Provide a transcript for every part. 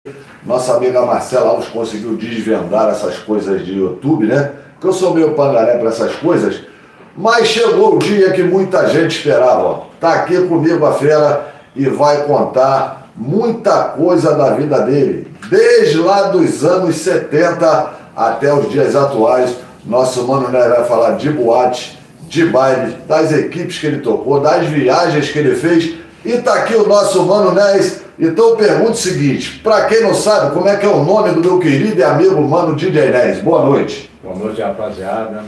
Nossa amiga Marcela Alves conseguiu desvendar essas coisas de YouTube, né? Porque eu sou meio pangaré para essas coisas. Mas chegou o dia que muita gente esperava. Ó. Tá aqui comigo a fera e vai contar muita coisa da vida dele. Desde lá dos anos 70 até os dias atuais. Nosso Mano Nés vai falar de boate, de baile, das equipes que ele tocou, das viagens que ele fez. E tá aqui o nosso Mano Nés. Então eu pergunto o seguinte, para quem não sabe, como é que é o nome do meu querido e amigo Mano DJ Nés? Boa noite. Boa noite, rapaziada.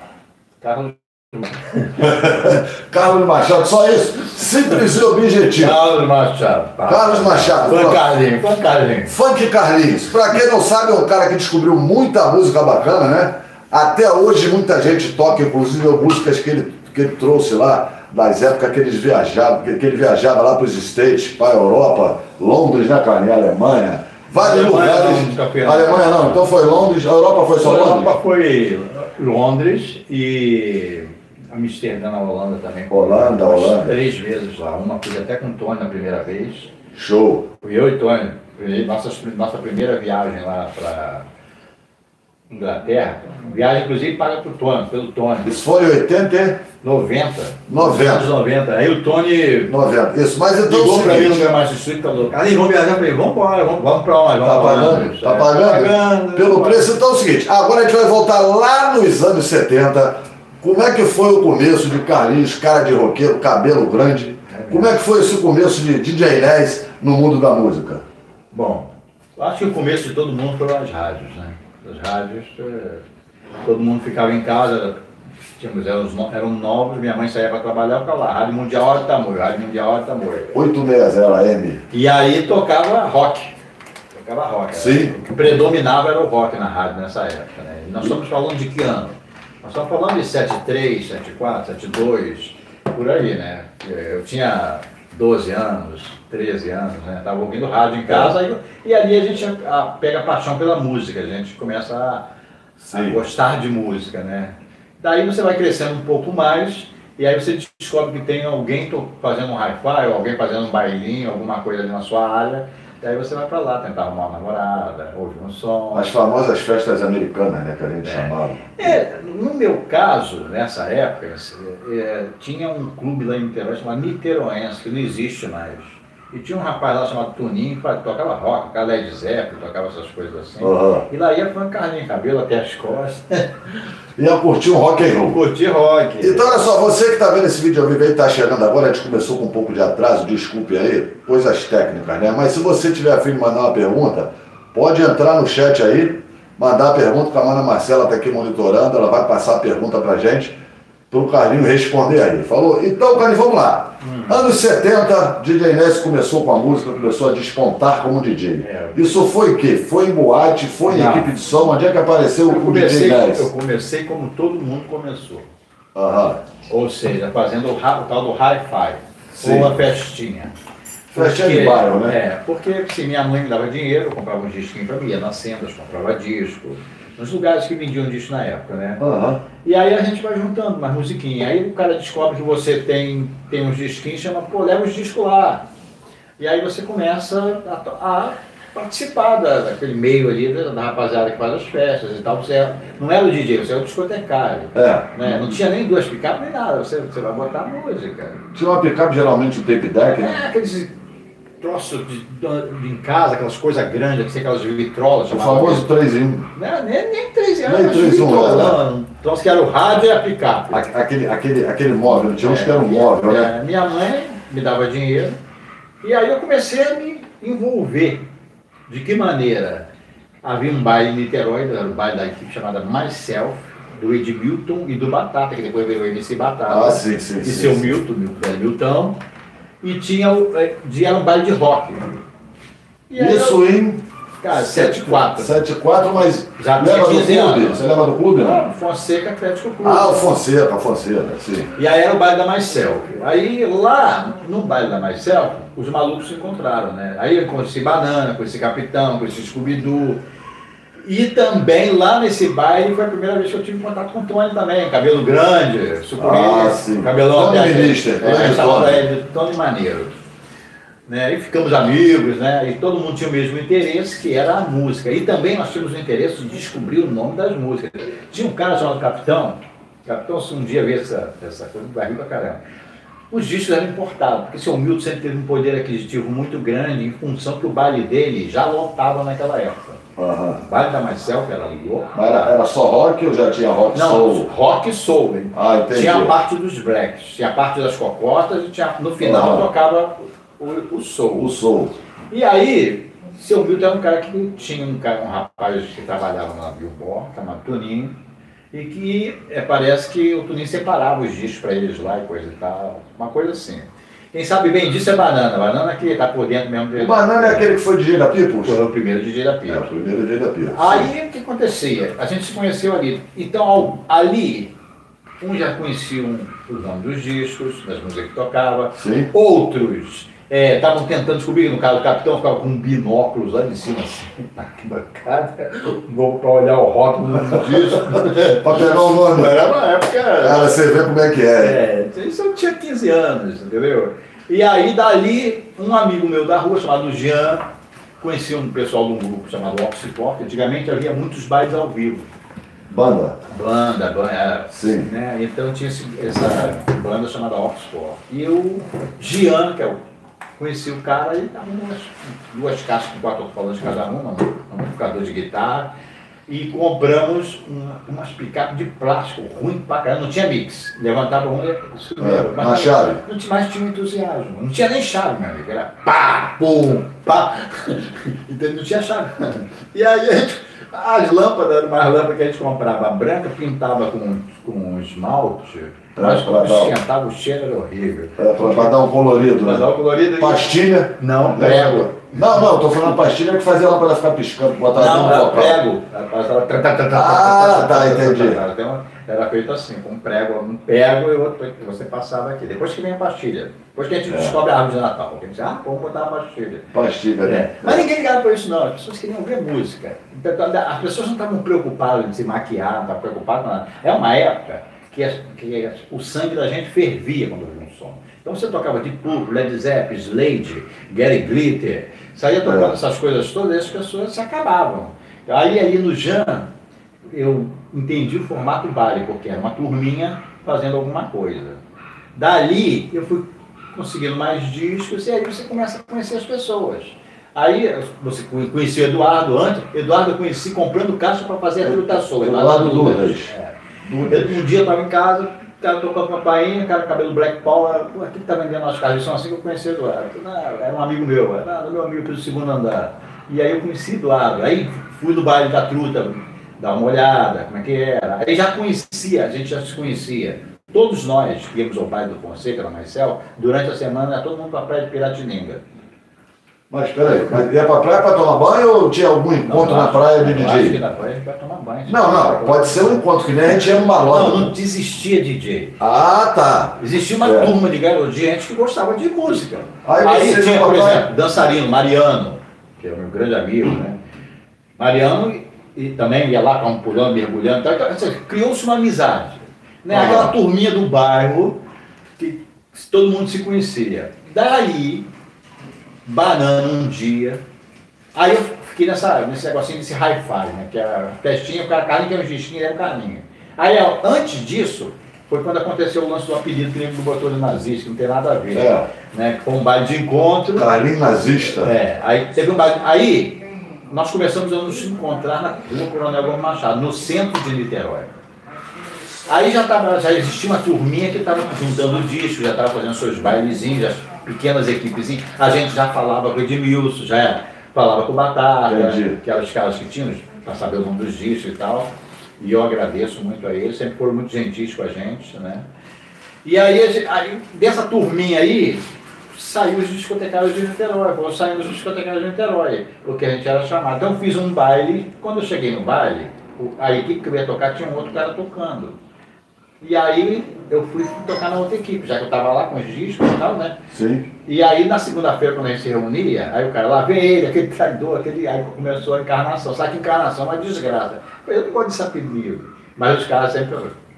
Carlos Machado, só isso? Simples e objetivo. Carlos Machado. Carlos Machado. Funk Carlinhos, Funk Carlinhos. Funk Carlinhos. Pra quem não sabe, é um cara que descobriu muita música bacana, né? Até hoje muita gente toca, inclusive músicas que ele trouxe lá, das épocas que ele viajava lá para os States, para a Europa, Londres, né, cara? Alemanha, vários lugares. Não, Alemanha não, então foi Londres, a Europa foi só Londres? A Europa foi Londres e Amsterdã na Holanda também. Holanda. 3 vezes lá, uma fui até com o Tony na primeira vez. Show. Fui eu e Tony, nossa primeira viagem lá para Inglaterra, viagem inclusive paga pelo Tony. Isso foi em 80? 90. Anos 90. Aí o Tony 90. Isso, mas então ligou pra mim no meu mais Street e falou, Carlinhos, vamos viajar, eu falei, vamos pra onde? Tá pagando? Tá pagando? Pelo preço, então é o seguinte, agora a gente vai voltar lá nos anos 70. Como é que foi o começo de Carlinhos, cara de roqueiro, cabelo grande? Como é que foi esse começo de DJ Nés no mundo da música? Bom, eu acho que o começo de todo mundo foram as rádios, né? As rádios, todo mundo ficava em casa, eram novos, minha mãe saía para trabalhar, ficava lá, Rádio Mundial Hora de Tamoio, Rádio Mundial Hora de Tamoio. 860 AM. E aí tocava rock. Sim. O que predominava era o rock na rádio nessa época, né? E nós estamos falando de que ano? Nós estamos falando de 73, 74, 72, por aí, né? Eu tinha 12 anos, 13 anos, né? Estava ouvindo rádio em casa e ali a gente pega a paixão pela música, a gente começa a gostar de música, né? Daí você vai crescendo um pouco mais e aí você descobre que tem alguém fazendo um hi-fi, ou alguém fazendo um bailinho, alguma coisa ali na sua área. E aí você vai pra lá tentar arrumar uma namorada, ouvir um som. As famosas festas americanas, né, que a gente chamava. No meu caso, nessa época, tinha um clube lá em Niterói chamado Niteroense, que não existe mais. E tinha um rapaz lá chamado Toninho, que tocava rock, tocava Led Zeppelin, tocava essas coisas assim. E lá ia Funk Carlinhos, cabelo até as costas. Ia curtir um rock and roll. Curtir rock. Então olha só, você que está vendo esse vídeo ao vivo aí, está chegando agora, a gente começou com um pouco de atraso, desculpe aí, coisas técnicas, né? Mas se você tiver a fim de mandar uma pergunta, pode entrar no chat aí, mandar a pergunta, que a Mana Marcela está aqui monitorando, ela vai passar a pergunta pra gente, pro Carlinhos responder aí. Falou? Então, Carlinhos, vamos lá. Anos 70, DJ Nés começou com a música, começou a despontar como DJ. Isso foi o quê? Foi em boate, foi em equipe de som? Onde é que apareceu o DJ Nés? Eu comecei como todo mundo começou. Aham. Ou seja, fazendo o tal do hi-fi, ou a festinha. Festinha de bairro, né? Porque se minha mãe me dava dinheiro, eu comprava um disquinho pra mim, ia nas sendas, comprava disco. Nos lugares que vendiam disco na época, né? E aí a gente vai juntando umas musiquinhas. Aí o cara descobre que você tem uns disquinhos, chama, pô, leva os discos lá. E aí você começa a participar daquele meio ali, da rapaziada que faz as festas e tal. Você não era o DJ, você era o discotecário. Né? Não tinha nem 2 picapes nem nada, você vai botar música. Tinha uma picape geralmente um tape deck, né? Aqueles troços em casa, aquelas coisas grandes, aquelas vitrolas. O famoso 3 em 1. Nem 3 em 1, nem 3 em 1. Um troço que era o rádio e a picape. Aquele móvel, tinha uns que era um móvel, né? Minha mãe me dava dinheiro e aí eu comecei a me envolver. De que maneira? Havia um baile em Niterói, era o baile da equipe chamada Myself, do Edmilton e do Batata, que depois veio o MC Batata. Sim. Seu Milton. E era um baile de rock. Isso em... Cara, 74. 74, mas já lembra do clube? Você lembra do clube, não? Fonseca Atlético Clube. O Fonseca, sim. E aí era o baile da Myself. Aí lá, no baile da Myself, os malucos se encontraram, né? Aí eu conheci Banana, conheci Capitão, conheci Scooby-Doo. E também lá nesse baile foi a primeira vez que eu tive contato com o Tony também, cabelo grande, sucuri, sim. cabelão Tony até Minister, Tony Maneiro. né? E ficamos amigos, né? E todo mundo tinha o mesmo interesse, que era a música. E também nós tínhamos o interesse de descobrir o nome das músicas. Tinha um cara chamado Capitão. Capitão, se um dia ver essa coisa, vai rir pra caramba. Os discos eram importados, porque o seu Milton sempre teve um poder aquisitivo muito grande, em função que o baile dele já lotava naquela época. Uhum. O baile da Marcel, que era louco. Mas era só rock ou já tinha rock soul? Não, rock e soul. Hein? Ah, entendi. Tinha a parte dos blacks, tinha a parte das cocotas e no final tocava o soul. O soul. E aí, seu Milton era um cara que tinha um rapaz que trabalhava na Billboard, chamado Toninho, e que parece que o Toninho separava os discos para eles lá e coisa e tal, uma coisa assim. Quem sabe bem disso é Banana. Banana que está por dentro mesmo dele. O Banana é aquele que foi DJ da Peoples? Foi o primeiro DJ da Peoples. É, o primeiro DJ da Peoples. Aí o que acontecia? A gente se conheceu ali. Então ali, uns já conheciam os nomes dos discos, das músicas que tocava. Sim. Outros estavam tentando descobrir, no caso o Capitão ficava com um binóculos lá de cima, assim, na arquibancada, para olhar o rótulo do disco. Para pegar o nome. Era uma época. Cara, você vê como é que é. Isso eu tinha 15 anos, entendeu? E aí dali, um amigo meu da rua, chamado Jean, conhecia um pessoal de um grupo chamado Oxypop. Antigamente havia muitos bailes ao vivo. Banda? Banda, sim. Né? Então tinha essa banda chamada Oxford. E o Jean, que conheci o cara, ele estava duas caixas com 4 alto-falantes cada uma, um amplificador de guitarra, e compramos umas picapes de plástico, ruim pra caramba, não tinha mix. Levantava um e sumiu. Na chave? Não tinha mais, tinha um entusiasmo. Não tinha nem chave, meu amigo. Era pá, pum, pá. Então não tinha chave. E aí a gente, as lâmpadas, eram umas lâmpadas que a gente comprava branca, pintava com esmalte. Mas quando esquentava, o cheiro era horrível. Para dar um colorido, né? Para dar um colorido. Pastilha? Não, prego. Não, tô falando pastilha que fazia ela para ficar piscando, botar não, era prego. Tá, entendi. Era feito assim, com um prego e outro que você passava aqui. Depois que vem a pastilha. Depois que a gente descobre a árvore de Natal. Porque a gente diz, vamos botar a pastilha. Pastilha, né? Mas ninguém ligava para isso não, as pessoas queriam ver música. As pessoas não estavam preocupadas em se maquiar, não estavam preocupadas com nada. É uma época que o sangue da gente fervia quando ouvia um som. Então você tocava de Purple, Led Zeppelin, Slade, Gary Glitter, saía tocando essas coisas todas e as pessoas se acabavam. Aí no Jean, eu entendi o formato baile, porque era uma turminha fazendo alguma coisa. Dali eu fui conseguindo mais discos e aí você começa a conhecer as pessoas. Aí você conhecia o Eduardo antes, Eduardo eu conheci comprando caixa para fazer a Truta Soul. Eduardo Dudas. Um dia eu estava em casa, o cara tocando campainha, o cara cabelo Black Power, aqui que tá vendendo as caixas, são assim que eu conheci o Eduardo. Era um amigo meu, era meu amigo pelo segundo andar. E aí eu conheci o Eduardo, aí fui no baile da Truta, dar uma olhada, como é que era. Aí já conhecia, a gente já se conhecia. Todos nós que íamos ao baile do Fonseca, na Marcel, durante a semana, todo mundo para a praia de Piratininga. Mas peraí, ia pra praia para tomar banho ou tinha algum encontro na praia de DJ? Acho que na praia a gente vai tomar banho. Não, pode ser um encontro, que nem a gente ia numa loja. Não existia DJ. Ah, tá. Existia uma turma de gente que gostava de música. Aí tinha, por exemplo, dançarino, Mariano, que é o meu grande amigo, né? Mariano e também ia lá pulando, mergulhando. Então, criou-se uma amizade. Né? Aquela turminha do bairro que todo mundo se conhecia. Daí, Banana um dia, aí eu fiquei nesse negocinho, desse hi-fi, né? Que era festinha, o cara carninho, que era um disquinho, era um carninho. Aí, antes disso, foi quando aconteceu o lance do apelido que ele botou de nazista, que não tem nada a ver. Né? Foi um baile de encontro. Carlinho nazista. Aí teve um baile. Aí, nós começamos a nos encontrar na rua Coronel Gomes Machado, no centro de Niterói. Aí já existia uma turminha que estava juntando discos, já estava fazendo seus bailezinhos, pequenas equipes. A gente já falava com o Edmilson, já falava com o Batata, que eram os caras que tínhamos, para saber o nome dos discos e tal. E eu agradeço muito a eles, sempre foram muito gentis com a gente, né? E aí dessa turminha aí, saiu os discotecários de Niterói, saindo os discotecários de Niterói, porque a gente era chamado. Então eu fiz um baile, quando eu cheguei no baile, a equipe que eu ia tocar tinha um outro cara tocando. E aí eu fui tocar na outra equipe, já que eu estava lá com os discos e tal, né? Sim. E aí na segunda-feira, quando a gente se reunia, aí o cara lá, vem ele, aquele traidor, aí começou a encarnação. Sabe que encarnação é uma desgraça. Eu não gosto desse apelido, mas os caras sempre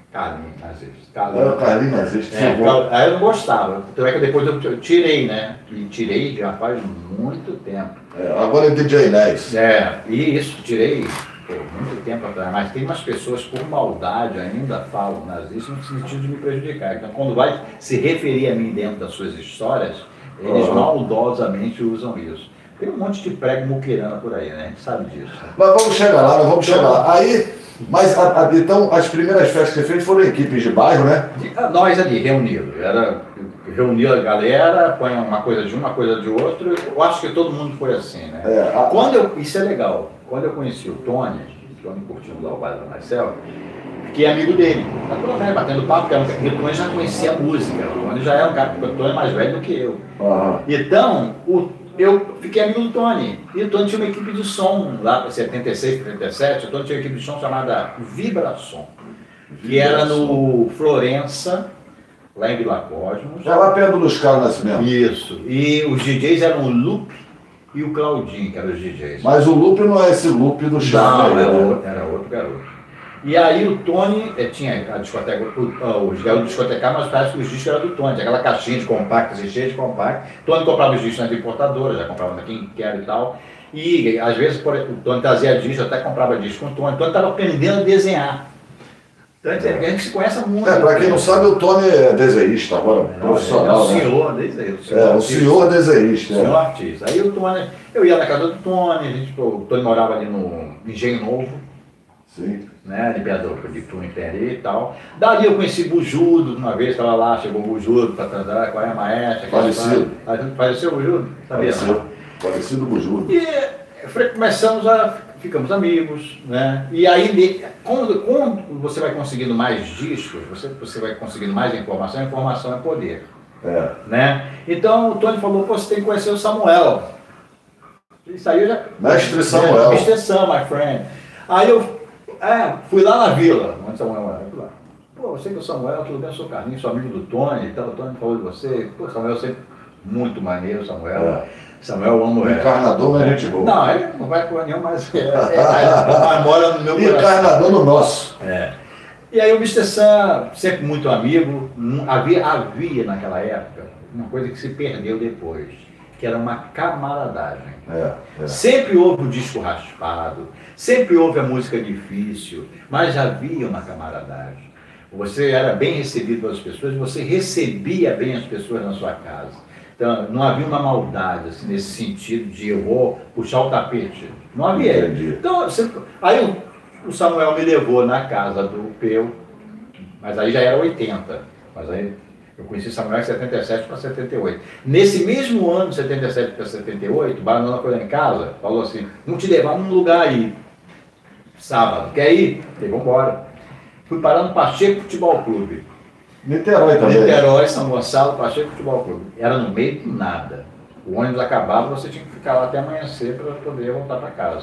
Carlinhos nazista. Era o Carlinhos nazista. Aí eu não gostava. Então é que depois eu tirei, né? E tirei já faz muito tempo. Agora é DJ Ness. E isso, tirei muito tempo atrás. Mas tem umas pessoas, por maldade, ainda falam nazista no sentido de me prejudicar. Então, quando vai se referir a mim dentro das suas histórias, eles maldosamente usam isso. Tem um monte de prego muquirana por aí, né? A gente sabe disso. Mas vamos chegar lá, vamos chegar lá. Aí, mas então as primeiras festas que você fez foram equipes de bairro, né? Nós ali, reunidos. Reunir a galera, põe uma coisa de um, uma coisa de outro. Eu acho que todo mundo foi assim, né? Isso é legal. Quando eu conheci o Tony curtindo lá o baile do Marcelo, fiquei amigo dele. Naturalmente, batendo papo, porque o Tony já conhecia a música. O Tony já é um cara, o Tony é mais velho do que eu. Então, eu fiquei amigo do Tony. E o Tony tinha uma equipe de som lá para 76, 77. O Tony tinha uma equipe de som chamada Vibração, que era no Florença, lá em Vila Cosmos. Já lá perto dos Carlos Nascimento. Isso. E os DJs eram o Lupe e o Claudinho, que eram os DJs. Mas o Lupe não é esse Lupe do Chão. Não, era outro garoto. E aí o Tony tinha a discoteca, os garotos discotecavam, mas parece que os discos eram do Tony, aquela caixinha de compactos e cheia de compactos. Tony comprava os discos nas importadoras, já comprava na Quem Quer e tal. E às vezes o Tony trazia disco, até comprava disco com o Tony. O Tony estava aprendendo a desenhar. Então a gente se conhece muito. Para quem não sabe, o Tony é desenhista agora, profissional. É o senhor desenhista. O senhor desenhista. O senhor artista. Aí o Tony, eu ia na casa do Tony, o Tony morava ali no Engenho Novo. Sim. Né, Liberador de Puniterê e tal. Dali eu conheci Bujudo, uma vez estava lá, chegou Bujudo para transar, qual é a maestra? Faleceu. Faleceu Bujudo? Falecido Bujudo. E ficamos amigos, né? E aí, quando você vai conseguindo mais discos, você vai conseguindo mais informação, a informação é poder. Né? Então o Tony falou, pô, você tem que conhecer o Samuel. Isso aí eu já... Mestre Samuel. Mestre Sam, my friend. Aí eu fui lá na vila, onde Samuel era. Fui lá. Pô, você que é o Samuel, tudo bem, eu sou o Carlinhos, sou amigo do Tony e tal. O Tony falou de você. Pô, Samuel sempre muito maneiro, Samuel. Samuel, eu amo ele. Encarnador, mas gente boa. Não, ele não vai por nenhum, mas mora no meu coração. Encarnador no nosso. E aí o Mr. Sam, sempre muito amigo, havia naquela época uma coisa que se perdeu depois, que era uma camaradagem. Sempre houve o disco raspado, sempre houve a música difícil, mas havia uma camaradagem. Você era bem recebido pelas pessoas, você recebia bem as pessoas na sua casa. Então, não havia uma maldade, assim, nesse sentido de eu vou puxar o tapete. Não havia. Então, aí o Samuel me levou na casa do Peu, mas aí já era 80. Mas aí eu conheci Samuel em 77 para 78. Nesse mesmo ano, 77 para 78, o Banana foi lá em casa, falou assim, vamos te levar num lugar aí, sábado, quer ir? Falei, vamos embora. Fui parar no Pacheco Futebol Clube. Niterói também. Niterói, São Gonçalo, Pacheco Futebol Clube. Era no meio do nada. O ônibus acabava, você tinha que ficar lá até amanhecer para poder voltar para casa.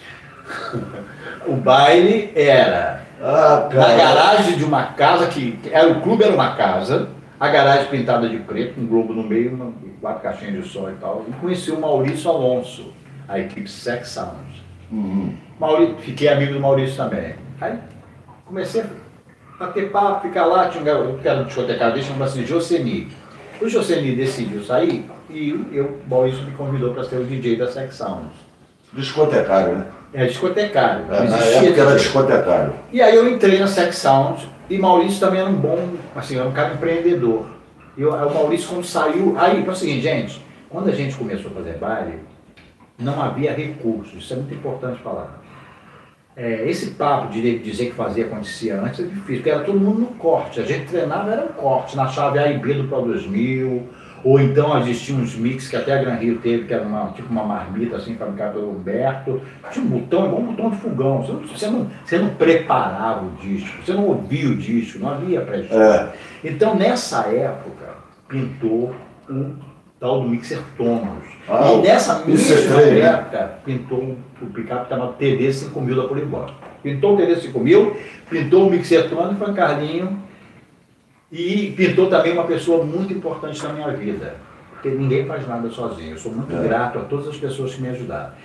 O baile era na garagem de uma casa o clube era uma casa, a garagem pintada de preto, um globo no meio, 4 caixinhas de som e tal. E conheci o Maurício Alonso, a equipe Sex Sounds. Fiquei amigo do Maurício também. Aí comecei a ter papo, ficar lá, tinha um garoto que era um discotecário, chamava assim Joseni. O Joseni decidiu sair e o Maurício me convidou para ser o DJ da Sex Sounds. Discotecário, né? Discotecário. Na época era discotecário. E aí eu entrei na Sex Sounds e Maurício também era um bom, assim, era um cara empreendedor. E o Maurício quando saiu, aí, é o seguinte, gente, quando a gente começou a fazer baile, não havia recursos, isso é muito importante falar. Esse papo de dizer que fazia acontecia antes é difícil, porque era todo mundo no corte, a gente treinava era um corte, na chave A e B do Pro 2000, ou então existiam uns mix que até a Gran Rio teve, que era tipo uma marmita assim, fabricada pelo Humberto, tinha um botão, igual um botão de fogão, você não preparava o disco, você não ouvia o disco, não havia pré-história. Então nessa época pintou o tal do Mixer Thomas. E nessa mesma época pintou o picape que chamava TD 5000 da Polibó. Pintou o TD 5000, pintou o Mixer Thomas, foi Carlinho, e pintou também uma pessoa muito importante na minha vida, porque ninguém faz nada sozinho. Eu sou muito grato a todas as pessoas que me ajudaram.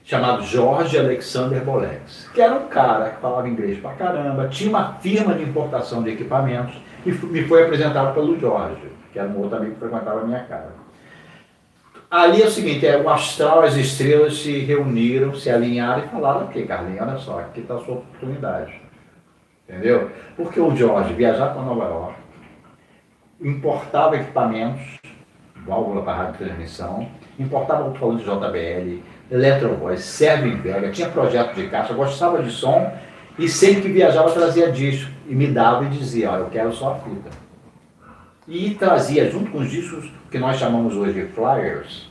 chamado Jorge Alexander Bolex, que era um cara que falava inglês pra caramba, tinha uma firma de importação de equipamentos e me foi apresentado pelo Jorge, que era um outro amigo que frequentava a minha casa. Ali é o seguinte, o astral, as estrelas se reuniram, se alinharam e falaram, ok, Carlinhos, olha só, aqui está a sua oportunidade. Entendeu? Porque o Jorge viajava para Nova York, importava equipamentos, válvula para rádio transmissão, importava alto-falante de JBL, Electrovoz, Servo Vega, tinha projeto de caixa, gostava de som e sempre que viajava trazia disco e me dava e dizia, ó, eu quero só a fita. E trazia junto com os discos que nós chamamos hoje de flyers,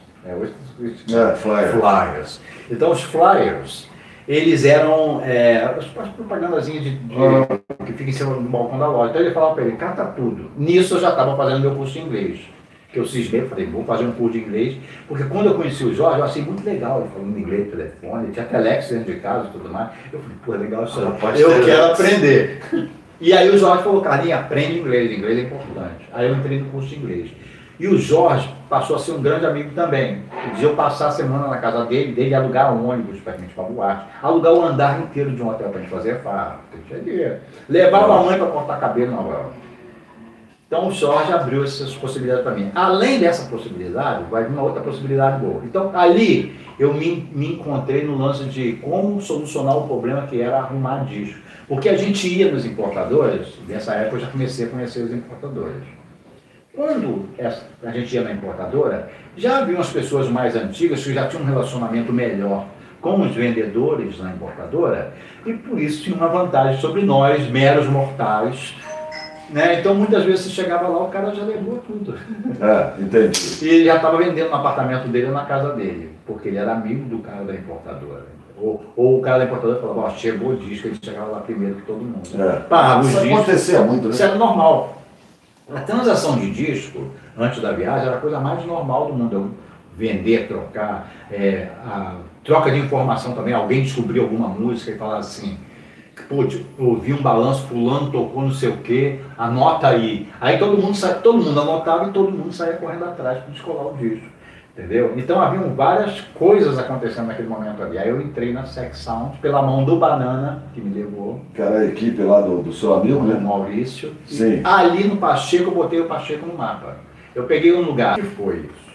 flyers. Então os flyers, eles eram as propagandazinhas que ficam em cima do balcão da loja. Então ele falava para ele, cata tudo. Nisso eu já estava fazendo meu curso de inglês. Que eu cismei, falei, vou fazer um curso de inglês, porque quando eu conheci o Jorge, eu achei muito legal ele falando inglês no telefone, tinha telex dentro de casa e tudo mais. Eu falei, pô, é legal isso aí. Eu quero aprender. E aí o Jorge falou, Carlinhos, aprende inglês é importante. Aí eu entrei no curso de inglês. E o Jorge passou a ser um grande amigo também. De eu passar a semana na casa dele alugar um ônibus para a gente ir para boate, alugar o andar inteiro de um hotel para a gente fazer farra, levava a mãe para cortar cabelo na hora. Então o Jorge abriu essas possibilidades para mim. Além dessa possibilidade, vai vir uma outra possibilidade boa. Então ali eu me encontrei no lance de como solucionar o problema que era arrumar disco. Porque a gente ia nos importadores, nessa época eu já comecei a conhecer os importadores. Quando a gente ia na importadora, já havia umas pessoas mais antigas que já tinham um relacionamento melhor com os vendedores na importadora e por isso tinha uma vantagem sobre nós, meros mortais. Né? Então muitas vezes você chegava lá, o cara já levou tudo. Entendi. E ele já estava vendendo no apartamento dele ou na casa dele, porque ele era amigo do cara da importadora. Ou o cara da importadora falava, ó, chegou o disco, ele chegava lá primeiro que todo mundo. Isso acontecia muito, né? Isso era normal. A transação de disco, antes da viagem, era a coisa mais normal do mundo. Eu vender, trocar, a troca de informação também. Alguém descobriu alguma música e falava assim, pô, ouvi um balanço, fulano tocou não sei o quê, anota aí. Aí todo mundo anotava e todo mundo saía correndo atrás para descolar o disco. Entendeu? Então haviam várias coisas acontecendo naquele momento ali. Aí eu entrei na Sex Sound pela mão do Banana, que me levou. Que era a equipe lá do seu amigo, né? Maurício. Sim. Ali no Pacheco, eu botei o Pacheco no mapa. Eu peguei um lugar. O que foi isso?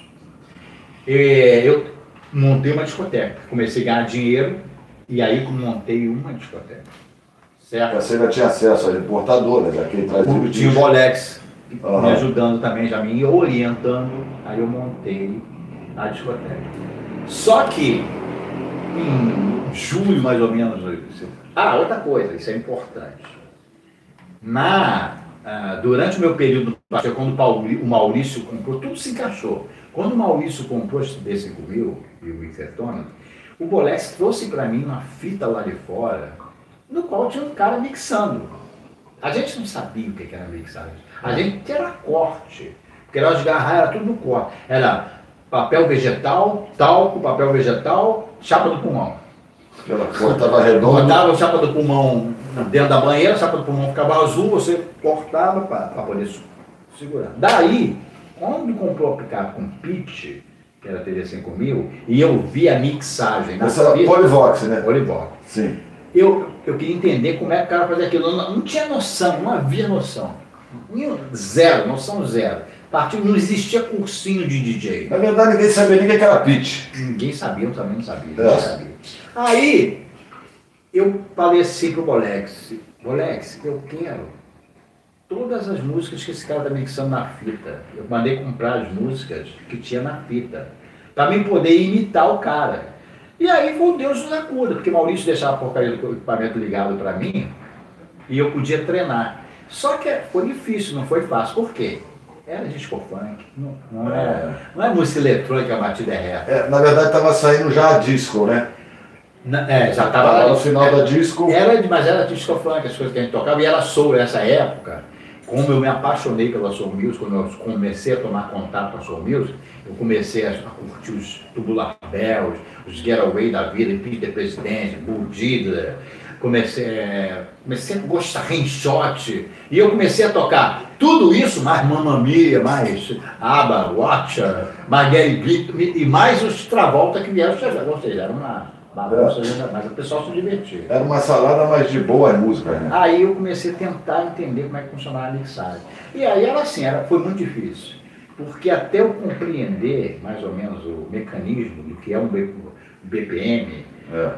Eu montei uma discoteca. Comecei a ganhar dinheiro e aí montei uma discoteca. Certo? Você ainda tinha acesso às importadoras, quem trazia o Tinha o Bolex me ajudando também, já me orientando. Aí eu montei a discoteca. Só que em julho, mais ou menos. Outra coisa, isso é importante. Durante o meu período no Pacheco, quando o Maurício comprou, tudo se encaixou. Quando o Maurício comprou esse D5000 e o Intertone, o Bolex trouxe para mim uma fita lá de fora, no qual tinha um cara mixando. A gente não sabia o que era mixagem. A gente era corte. Porque nós era tudo no corte. Era papel vegetal, talco, papel vegetal, chapa do pulmão. Aquela cor estava redonda. Botava a chapa do pulmão dentro da banheira, a chapa do pulmão ficava azul, você cortava para poder segurar. Daí, quando comprou a picape com pitch, que era a TD5000, e eu vi a mixagem. Essa era Polivox, né? Polivox. Sim. Eu queria entender como é que o cara fazia aquilo. Não tinha noção, não havia noção. Zero, noção zero. Não existia cursinho de DJ. Na verdade, ninguém sabia nem o que era pitch. Ninguém sabia, eu também não sabia. Ninguém sabia. Aí, eu falei assim pro Bolex, eu quero todas as músicas que esse cara está mixando na fita. Eu mandei comprar as músicas que tinha na fita, para mim poder imitar o cara. E aí foi o Deus nos acuda, porque Maurício deixava a porcaria do equipamento ligado para mim e eu podia treinar. Só que foi difícil, não foi fácil. Por quê? Era disco funk, não é música eletrônica, a batida é reta. Na verdade estava saindo já a disco, né? Já estava no final da disco. Mas era disco funk, as coisas que a gente tocava, e era soul nessa época. Como eu me apaixonei pela soul music, quando eu comecei a tomar contato com a soul music, eu comecei a curtir os Tubular Bells, os Getaway da vida, Peter President, Bull Diddler, comecei a gostar de Rainshot, e eu comecei a tocar tudo isso, mais Mamma Mia, mais ABBA, Watcher, mais Gary Glick, e mais os Travolta que vieram chegar, ou seja, era bagunça, mas o pessoal se divertia. Era uma salada, mas de boas músicas, né? Aí eu comecei a tentar entender como é que funcionava a mixagem. E aí era assim, foi muito difícil. Porque até eu compreender mais ou menos o mecanismo do que é um BPM,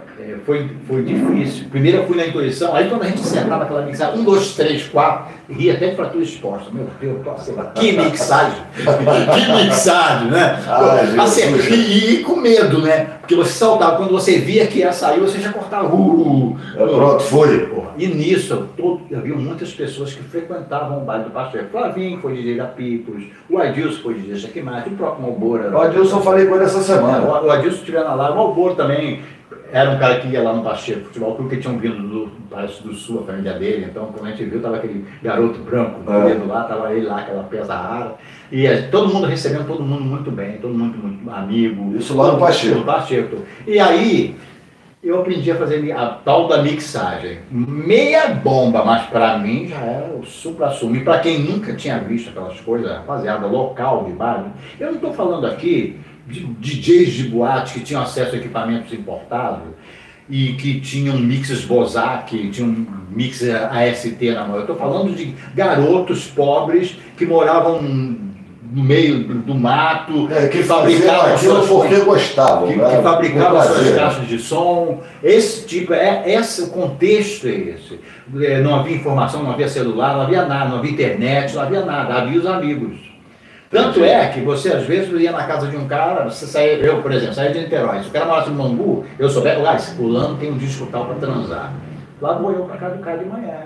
foi difícil. Primeiro eu fui na intuição, aí quando a gente sentava aquela mixagem, 1, 2, 3, 4, ria até de fratura exposta. Meu Deus, que mixagem! Que mixagem, né? Assim, e com medo, né? Porque você saltava, quando você via que ia sair, você já cortava. Pronto, foi. E nisso, havia muitas pessoas que frequentavam o baile do Pastor. Flavinho foi DJ da Pipos, o Adilson foi DJ da Checkmate, o próprio Malboro. O Adilson eu falei com ele essa semana. O Adilson estiver lá, o Malboro também era um cara que ia lá no Pacheco Futebol Clube, que tinham vindo parece do Sul, a família dele. Então, quando a gente viu, estava aquele garoto branco correndo lá, estava ele lá, aquela peça rara. E todo mundo recebendo todo mundo muito bem, todo mundo muito amigo. Isso lá no Pacheco. No Pacheco. E aí, eu aprendi a fazer a tal da mixagem. Meia bomba, mas para mim já era o supra-sumo. E para quem nunca tinha visto aquelas coisas, rapaziada, local de baile, eu não estou falando aqui de DJs de boate que tinham acesso a equipamentos importados e que tinham mixes Bozak, tinham mix AST na mão. Eu estou falando de garotos pobres que moravam no meio do mato, que fabricavam aquilo porque gostavam, que fabricavam suas caixas de som. Esse tipo, esse o contexto é esse. Não havia informação, não havia celular, não havia nada, não havia internet, não havia nada, havia os amigos. Tanto é que você, às vezes, ia na casa de um cara, você saía, eu, por exemplo, saía de Niterói, se o cara morasse no Mangu, eu soubesse, esse fulano tem um disco tal para transar. Lá vou eu para casa do cara de manhã.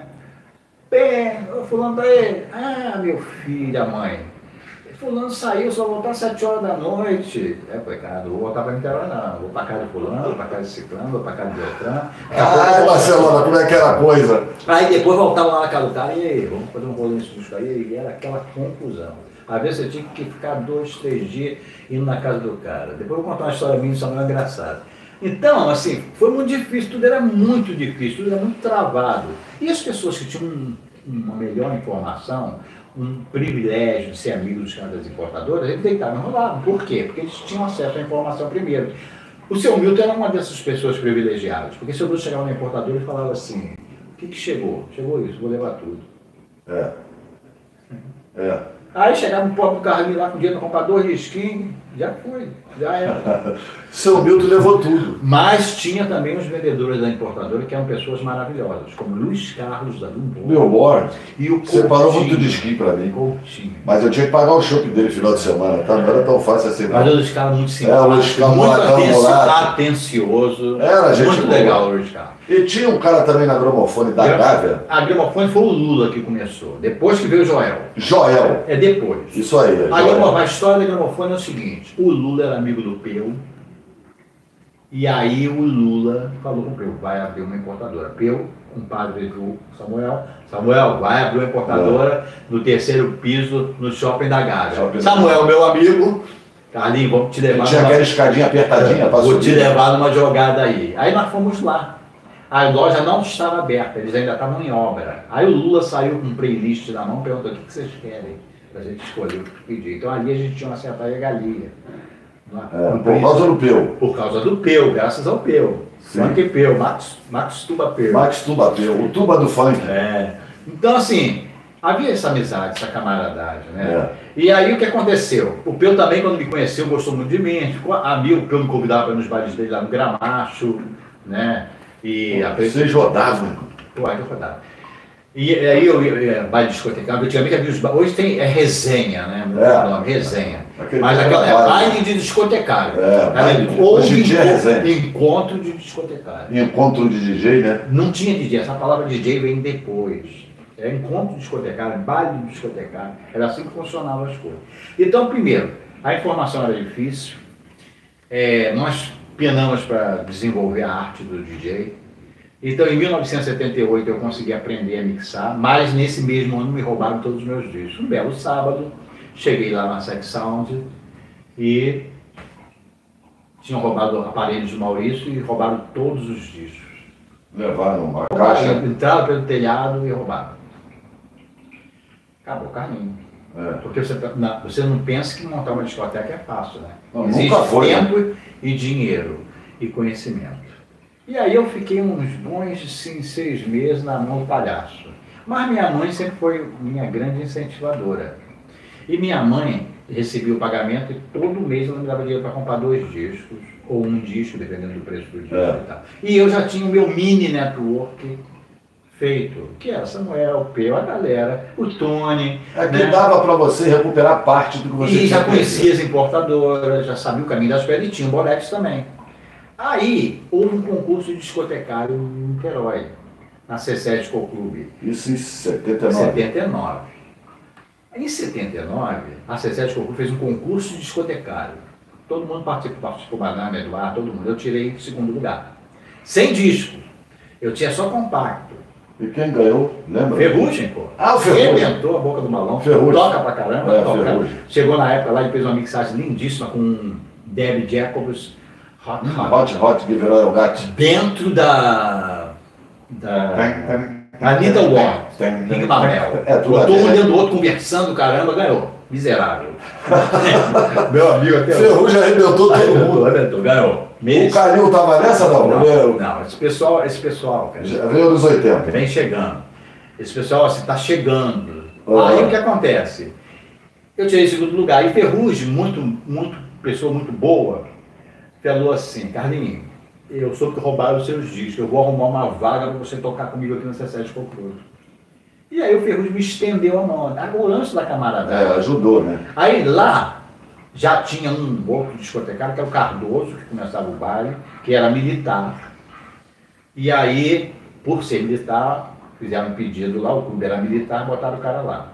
Bem, o fulano tá aí. Ah, meu filho, a mãe. Fulano saiu, só voltar às 7 horas da noite. Falei, cara, não vou voltar para Niterói, não. Vou para casa de fulano, vou para casa de ciclano, vou para casa de Beltrano. Barcelona, como é que era a coisa? Aí depois voltava lá na casa do cara, e aí, vamos fazer um rolê nesse disco aí, e era aquela confusão. Às vezes você tinha que ficar 2, 3 dias indo na casa do cara. Depois eu vou contar uma história minha, só não é engraçada. Então, assim, foi muito difícil, tudo era muito difícil, tudo era muito travado. E as pessoas que tinham uma melhor informação, um privilégio de ser amigo dos caras das importadoras, eles deitavam e rolavam. Por quê? Porque eles tinham acesso à informação primeiro. O seu Milton era uma dessas pessoas privilegiadas, porque o seu Milton chegava na importadora e falava assim, o que chegou? Chegou isso, vou levar tudo. Aí chegava um pobre do carrinho lá com dinheiro para comprar 2 risquinhos, já foi, já era. Seu Milton levou tudo. Mas tinha também os vendedores da importadora que eram pessoas maravilhosas, como Luiz Carlos da Dumbo. Meu Lord, e o separou muito disquinho para mim. Coutinho. Mas eu tinha que pagar o shopping dele no final de semana, tá? Não era tão fácil assim. Mas o Luiz Carlos muito simpático, o Luiz Carlos muito atencioso, era gente muito boa. legal o Luiz Carlos. E tinha um cara também na gramofone da Gávea. A gramofone foi o Lula que começou, depois que veio o Joel. Joel. É depois. Isso aí. A história da gramofone é o seguinte, o Lula era amigo do Peu, e aí o Lula falou com o Peu, vai abrir uma importadora. Peu, compadre do Samuel, vai abrir uma importadora no 3º piso no shopping da Gávea. Samuel, meu amigo, Carlinhos, vamos te levar. Tinha aquela escadinha apertadinha para subir. Vou te levar numa jogada aí. Aí nós fomos lá. A loja não estava aberta, eles ainda estavam em obra. Aí o Lula saiu com um playlist na mão e perguntou o que vocês querem para a gente escolher o que pedir. Então ali a gente tinha uma certa regalia. Por causa do Peu. Por causa do Peu, graças ao Peu. Funk Peu, Max Tuba Peu. Max Tuba Peu, o tuba do funk. Então assim, havia essa amizade, essa camaradagem, né? E aí o que aconteceu? O Peu também, quando me conheceu, gostou muito de mim, ficou amigo. O Peu me convidava para ir nos bailes dele lá no Gramacho, né? E vocês rodavam? Pô, aí eu rodava. E aí eu ia baile discotecável, antigamente havia os bailes, hoje tem resenha, né? O nome, resenha. Mas aquela é baile de discotecário. Hoje em dia é resenha. Encontro de discotecário. Encontro de DJ, né? Não tinha DJ, essa palavra DJ vem depois. É encontro de discotecário, baile de discotecário. Era assim que funcionavam as coisas. Então, primeiro, a informação era difícil. Nós penamos para desenvolver a arte do DJ. Então, em 1978, eu consegui aprender a mixar, mas nesse mesmo ano me roubaram todos os meus discos. Um belo sábado, cheguei lá na Sex Sound e tinham roubado aparelhos do Maurício e roubaram todos os discos. Levaram uma caixa? Entraram pelo telhado e roubaram. Acabou o carrinho. Porque você não pensa que montar uma discoteca é fácil, né? Não, existe nunca foi, tempo e dinheiro e conhecimento. E aí eu fiquei uns bons 6 meses na mão do palhaço. Mas minha mãe sempre foi minha grande incentivadora. E minha mãe recebia o pagamento e todo mês ela me dava dinheiro para comprar 2 discos, ou um disco, dependendo do preço do disco e tal. E eu já tinha o meu mini network feito, que era Samuel, o Peu, a galera, o Tony. Que dava para você recuperar parte do que você tinha. E já conhecia as importadoras, já sabia o caminho das pedras e tinha o Bolex também. Aí houve um concurso de discotecário em Niterói, na C7 Disco Clube. Isso em 79. 79. Em 79, a C7 Disco Clube fez um concurso de discotecário. Todo mundo participou, Banana, Eduardo, todo mundo. Eu tirei 2º lugar. Sem disco. Eu tinha só compacto. E quem ganhou, lembra? Ferrugem, pô. Ah, o Ferrugem. Rebentou a boca do balão. Ferrugem. Toca pra caramba. Toca. Chegou na época lá e fez uma mixagem lindíssima com Debbie Jacobs. Hot, que virou o gato. Dentro da Anitta Ward, Ring Mamel. Botou um dentro do outro, conversando, caramba, ganhou. Miserável. Meu amigo até Ferrugem arrebentou todo mundo. Arrebentou, ganhou. O Calil tava nessa, não? Não, esse pessoal, cara, já veio nos 80. vem chegando. Esse pessoal assim, tá chegando. Aí o que acontece? Eu tirei 2º lugar. E Ferrugem, pessoa muito boa, falou assim: Carlinhos, eu soube que roubaram os seus discos, eu vou arrumar uma vaga para você tocar comigo aqui no C7 Disco Clube. E aí o Ferrugem me estendeu a mão, o lance da camaradagem. Ajudou, né? Aí lá já tinha um outro discotecário, que era o Cardoso, que começava o baile, que era militar. E aí, por ser militar, fizeram um pedido lá, o clube era militar, botaram o cara lá.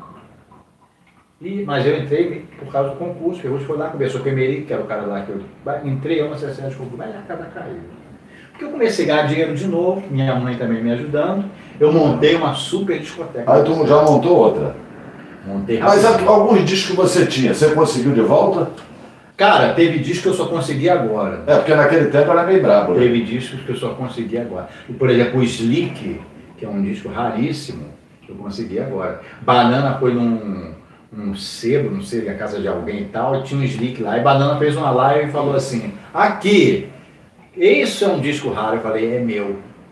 Mas eu entrei por causa do concurso, o Ferrugem foi lá, conversou com o Emery, que era o cara lá que eu entrei, eu na C7 Disco Clube, mas a casa caiu. Porque eu comecei a ganhar dinheiro de novo, minha mãe também me ajudando, eu montei uma super discoteca. Aí tu já montou outra? Montei Mas rapidinho. alguns discos que você tinha, você conseguiu de volta? Cara, teve discos que eu só consegui agora. Porque naquele tempo era meio brabo. Né? Teve discos que eu só consegui agora. Por exemplo, o Slick, que é um disco raríssimo, que eu consegui agora. Banana foi num sebo, não sei, na casa de alguém e tal, e tinha um Slick lá. E Banana fez uma live e falou assim: aqui, isso é um disco raro. Eu falei: é meu.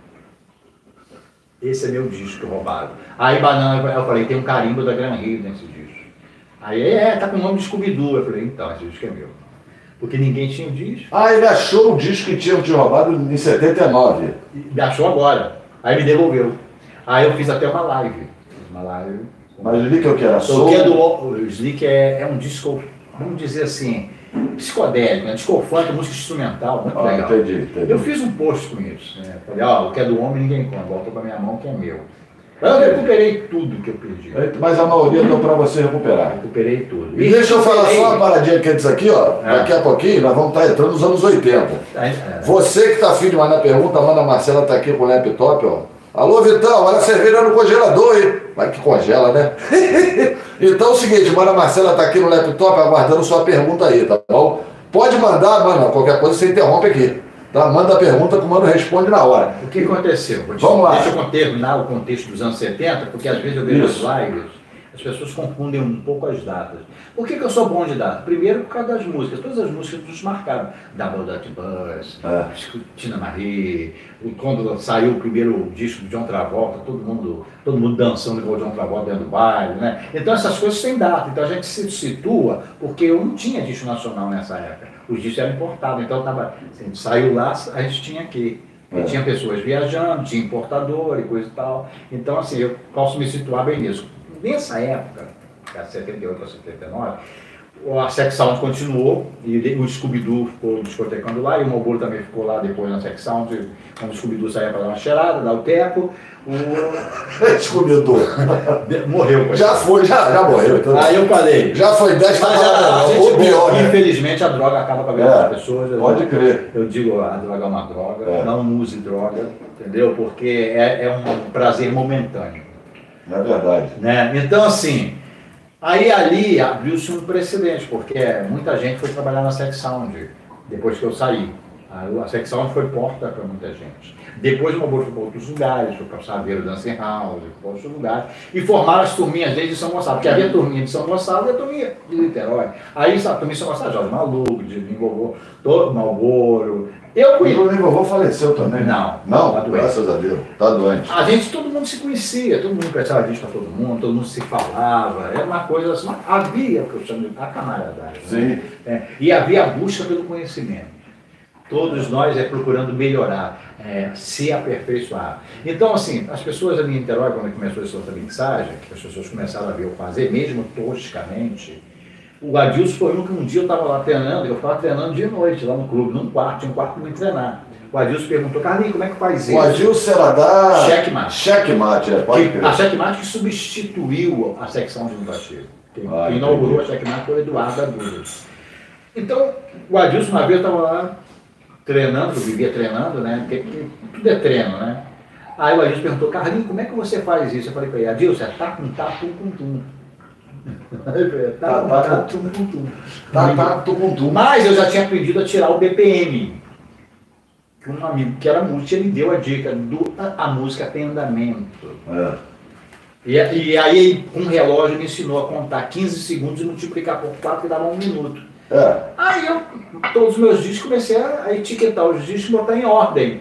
Esse é meu disco roubado. Aí Banana, eu falei: tem um carimbo da Gran Rio nesse disco. Aí, tá com o nome de Scooby-Doo. Eu falei: então, esse disco é meu. Porque ninguém tinha o disco. Ele achou o disco que tinha te roubado em 79. Me achou agora. Aí me devolveu. Aí eu fiz até uma live. Mas o Slick é o que era? O Slick é um disco, vamos dizer assim, psicodélico, disco funk, música instrumental, muito legal. Entendi. Eu fiz um post com isso. Né? Falei: o que é do homem ninguém conta, voltou pra minha mão que é meu. Eu recuperei tudo que eu perdi. Mas a maioria deu para você recuperar. Recuperei tudo. E deixa eu falar só uma paradinha que é disso aqui, ó. Daqui a pouquinho nós vamos estar entrando nos anos 80. Você que está afim de mandar pergunta, manda. A Marcela está aqui com o laptop, ó. Alô, Vitão, olha a cerveja no congelador, hein? Vai que congela, né? Então é o seguinte, mano, a Marcela está aqui no laptop aguardando sua pergunta aí, tá bom? Pode mandar, mano, qualquer coisa você interrompe aqui. Tá? Manda a pergunta que o mano responde na hora. O que aconteceu? Vamos lá. Deixa eu terminar o contexto dos anos 70, porque às vezes eu vejo as lives, as pessoas confundem um pouco as datas. Por que eu sou bom de data? Primeiro, por causa das músicas. Todas as músicas nos marcaram. Double Dutch Bus, Tina Marie, quando saiu o primeiro disco do John Travolta, todo mundo dançando igual o John Travolta dentro do baile, né? Então essas coisas têm data. Então a gente se situa, porque eu não tinha disco nacional nessa época. Os discos eram importados, então assim, saiu lá, a gente tinha aqui. E tinha pessoas viajando, tinha importador e coisa e tal. Então assim, eu posso me situar bem nisso. Nessa época, de 78 a 79, a Sex Sound continuou, e o Scooby-Doo ficou discotecando lá, e o Malboro também ficou lá depois na Sex Sound, quando o Scooby-Doo saía para dar uma cheirada, dar o teco. Scooby-Doo morreu. Já morreu. Então. Aí eu falei. Já foi 10 ou pior, né? Infelizmente a droga acaba com a vida das pessoas. Pode crer. Eu digo, a droga é uma droga, não use droga, entendeu? Porque é um prazer momentâneo. É verdade. Né? Então, assim, aí ali abriu-se um precedente, porque muita gente foi trabalhar na Sex Sound depois que eu saí. A Sex Sound foi porta para muita gente. Depois o Malboro foi para outros lugares, foi para Saveiro, Dancing House, foi para outros lugares, e formaram as turminhas desde São Gonçalo, porque havia a turminha de São Gonçalo e a turminha de Niterói. Aí a turminha de São Gonçalo, Jorge Maluco, de Vovô, todo Malboro, Eu conheci. O meu avô faleceu também. Não. Não, Tá doente. graças a Deus. Tá doente. A gente, todo mundo se conhecia, todo mundo prestava vista para todo mundo se falava. Era uma coisa assim, havia o que eu chamo de a camaradagem. Sim. Né? E havia a busca pelo conhecimento. Todos nós procurando melhorar, se aperfeiçoar. Então, assim, as pessoas ali em Niterói, quando começou essa outra mensagem, que as pessoas começaram a ver eu fazer, mesmo toscamente, o Adilson foi um dia eu estava lá treinando, eu ficava treinando de noite lá no clube, num quarto, tinha um quarto para me treinar. O Adilson perguntou, Carlinhos, como é que faz isso? O Adilson era da... Checkmate. Checkmate, pode crer. A Checkmate que substituiu a secção de Nubaxi. Quem inaugurou a Checkmate foi o Eduardo Aduda. Então, o Adilson uma vez estava lá treinando, eu vivia treinando, né? Porque tudo é treino, né? Aí o Adilson perguntou, Carlinhos, como é que você faz isso? Eu falei para ele, Adilson, é tum, tum, tum. Mas eu já tinha aprendido a tirar o BPM. Que um amigo que era músico, ele deu a dica a música tem andamento. E aí um relógio me ensinou a contar 15 segundos e multiplicar por 4 que dava 1 minuto. Aí todos os meus discos comecei a etiquetar os discos e botar em ordem.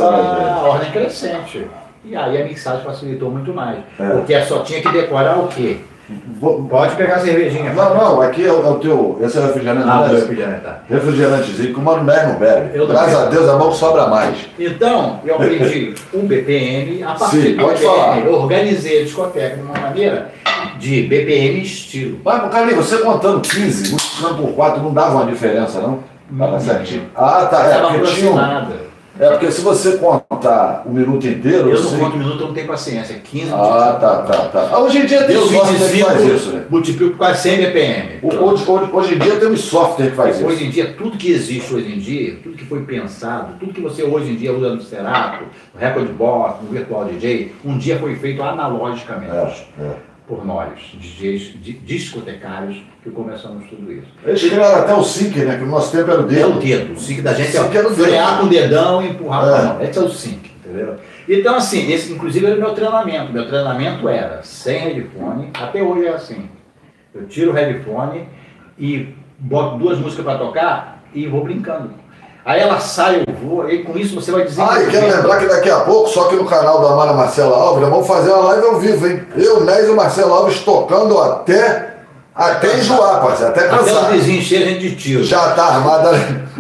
A ordem crescente. E aí a mixagem facilitou muito mais. Porque só tinha que decorar o quê? Pode pegar a cervejinha. Não, aqui é o teu. Esse é o refrigerante. Refrigerante, tá. Refrigerantezinho que o Mano Bé não bebe. Graças a Deus, é bom que sobra mais. Então, eu aprendi o BPM, a partir do BPM, eu organizei a discoteca de uma maneira de BPM estilo. Mas, Carlinhos, você contando 15, multiplicando por 4, não dava uma diferença, não? Tava certinho. Tá. Estava aproximada. Porque se você contar o minuto inteiro... Eu não conto o minuto, eu não tenho paciência. 15 minutos. Tá. Hoje em dia tem software que faz isso, né? Multiplico quase 100 BPM. Hoje em dia tem um software que faz isso. Hoje em dia, tudo que existe hoje em dia, tudo que foi pensado, tudo que você hoje em dia usa no Serato, no Record Box, no Virtual DJ, um dia foi feito analogicamente. Por nós, DJs, discotecários, que começamos tudo isso. Eles criaram até o sync, né? Que o nosso tempo era o dedo. É o dedo. O sync da gente é frear com o dedão e empurrar com a mão. Esse é o sync, entendeu? Então, assim, esse inclusive era o meu treinamento. Meu treinamento era sem headphone, até hoje é assim. Eu tiro o headphone e boto 2 músicas para tocar e vou brincando. Aí ela sai, eu vou, e com isso você vai dizer... E quero lembrar que daqui a pouco, só que no canal da Amara Marcela Alves, nós vamos fazer uma live ao vivo, hein? Eu, Nés e o Marcelo Alves tocando até enjoar, parceiro, até cansar. Até os vizinhos cheios de tiro. Já tá armada,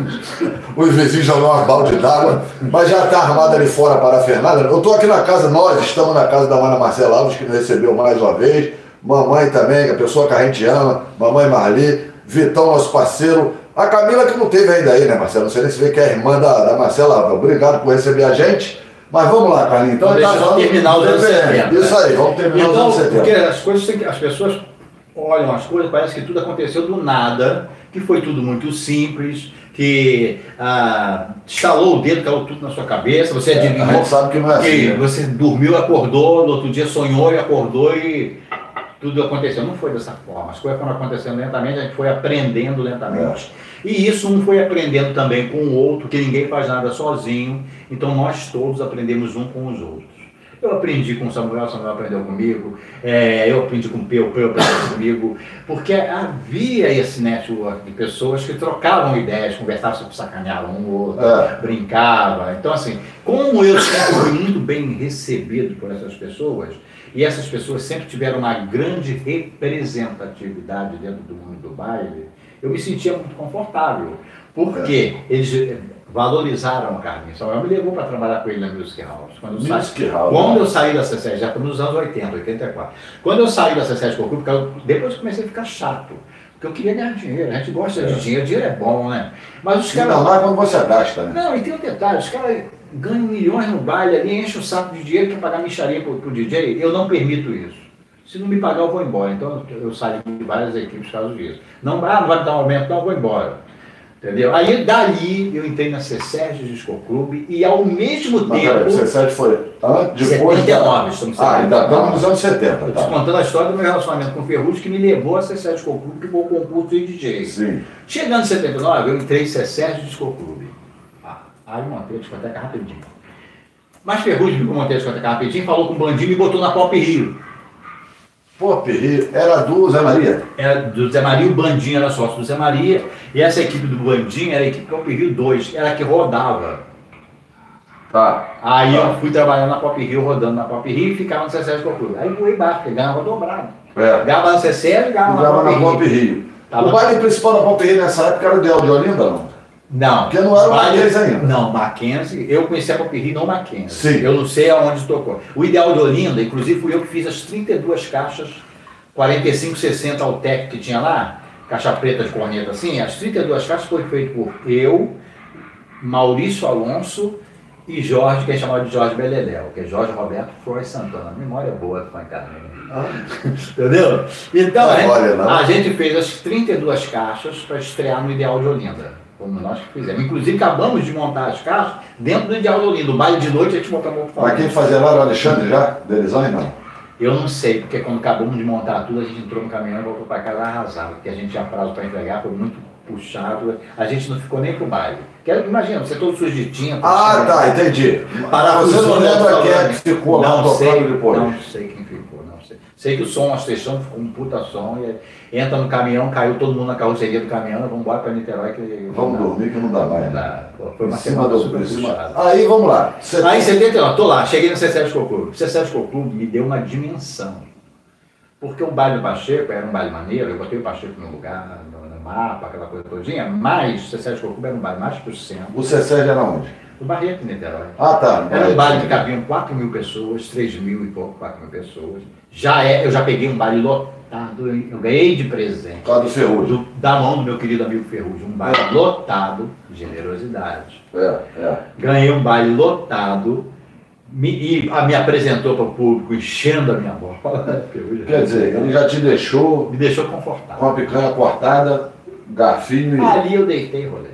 os vizinhos jogam uma balde d'água, mas já tá armada ali fora para a Fernanda. Eu tô aqui na casa, nós estamos na casa da Amara Marcela Alves, que nos recebeu mais uma vez. Mamãe também, a pessoa que a gente ama, mamãe Marli, Vitão, nosso parceiro. A Camila que não teve ainda aí, né, Marcelo? Não sei nem se vê que é a irmã da Marcela. Obrigado por receber a gente. Mas vamos lá, Carlinhos. Então, deixa eu terminar os anos 70. Isso aí, vamos terminar os anos 70. Porque as pessoas olham as coisas, parece que tudo aconteceu do nada, que foi tudo muito simples, que estalou o dedo, caiu tudo na sua cabeça, você adivinhou. A gente sabe que não é assim, né? Você dormiu, acordou, no outro dia sonhou e acordou e... tudo aconteceu. Não foi dessa forma. As coisas foram acontecendo lentamente, a gente foi aprendendo lentamente. E isso um foi aprendendo também com o outro, que ninguém faz nada sozinho. Então nós todos aprendemos um com os outros. Eu aprendi com o Samuel aprendeu comigo, eu aprendi com o Peu aprendeu comigo, porque havia esse network de pessoas que trocavam ideias, conversavam, sacaneavam um ou outro, brincavam. Então assim, como eu sempre fui muito bem recebido por essas pessoas, e essas pessoas sempre tiveram uma grande representatividade dentro do mundo do baile, eu me sentia muito confortável, porque eles valorizaram o Carlinhos. Samuel me levou para trabalhar com ele na Music House. Quando eu saí da CCS, já nos anos 80, 84, quando eu saí da CCS com o clube, depois eu comecei a ficar chato, porque eu queria ganhar dinheiro, a gente gosta de dinheiro é bom, né? Mas os caras... Não é quando você gasta, né? Não, e tem um detalhe, os caras ganham milhões no baile ali, enchem o saco de dinheiro, quer pagar micharia pro DJ, eu não permito isso. Se não me pagar, eu vou embora. Então eu saí de várias equipes por causa disso. Não vai me dar um aumento, não, eu vou embora. Entendeu? Aí dali eu entrei na C7 Disco Clube e ao mesmo tempo... Mas C7 foi depois 79, estamos ainda estamos nos anos 70. Eu estou contando a história do meu relacionamento com o Ferrugem, que me levou a C7 Disco Clube, que foi o concurso de DJ. Sim. Chegando em 79, eu entrei em C7 Disco Clube. Aí eu montei a discoteca rapidinho. Mas Ferrugem me montei a discoteca rapidinho, falou com o Bandinho e me botou na Pop Rio. Pop Rio era do Zé Maria? Era do Zé Maria, o Bandinho era sócio do Zé Maria, e essa equipe do Bandinho era a equipe Pop Rio 2, era a que rodava. Tá. Aí eu fui trabalhando na Pop Rio, rodando na Pop Rio e ficava no CCS Clube. Aí voei baixo, porque ganhava dobrado. Ganhava no CCS e ganhava na Pop Rio. O baile principal da Pop Rio nessa época era o Ideal de Olinda, não? Não. Porque não era o Mackenzie ainda. Não, Mackenzie, eu conheci a Pop Rio no Mackenzie. Sim. Eu não sei aonde tocou. O Ideal de Olinda, inclusive fui eu que fiz as 32 caixas, 45-60 Altec que tinha lá, caixa preta de corneta assim, as 32 caixas foi feito por eu, Maurício Alonso e Jorge, que é chamado de Jorge Beleléu, que é Jorge Roberto Flores Santana. Memória boa do Fancarne. Entendeu? Então, a gente fez as 32 caixas para estrear no Ideal de Olinda, como nós que fizemos. Inclusive, acabamos de montar as caixas dentro do Ideal de Olinda. O baile de noite a gente montou para Mas quem fazia lá era o Alexandre já? Delisão, não? Eu não sei, porque quando acabamos de montar tudo, a gente entrou no caminhão e voltou para casa arrasado, porque a gente tinha prazo para entregar, foi muito puxado, a gente não ficou nem pro baile. Imagina, você todo sujo de tinta. Ah, tá, entendi. Você não lembra quem é que ficou lá tocando depois? Não sei quem ficou, não sei. Sei que o som, as textões, ficou um puta som, e entra no caminhão, caiu todo mundo na carroceria do caminhão, vamos embora para Niterói. Vamos dormir que não dá mais. Não dá. Foi uma semana super puxada. Aí, vamos lá. Aí, em 79, tô lá, cheguei no C7 Clube. O C7 Clube me deu uma dimensão. Porque o baile do Pacheco era um baile maneiro, eu botei o Pacheco no lugar, no mapa, aquela coisa todinha, mas o C7 Clube era um baile mais pro centro. O C7 era onde? No Barreto, em Niterói. Ah, tá. Era um baile que cabiam 4.000 pessoas, 3.000 e pouco, 4.000 pessoas. Eu já peguei um baile lotado, eu ganhei de presente. Lá do Ferrugem. Da mão do meu querido amigo Ferrugem, um baile lotado, generosidade. Ganhei um baile lotado, me apresentou para o público, enchendo a minha bola. Quer dizer, ele já te deixou... Me deixou confortável. Com a picanha cortada, garfinho e... Ali eu deitei e rolei.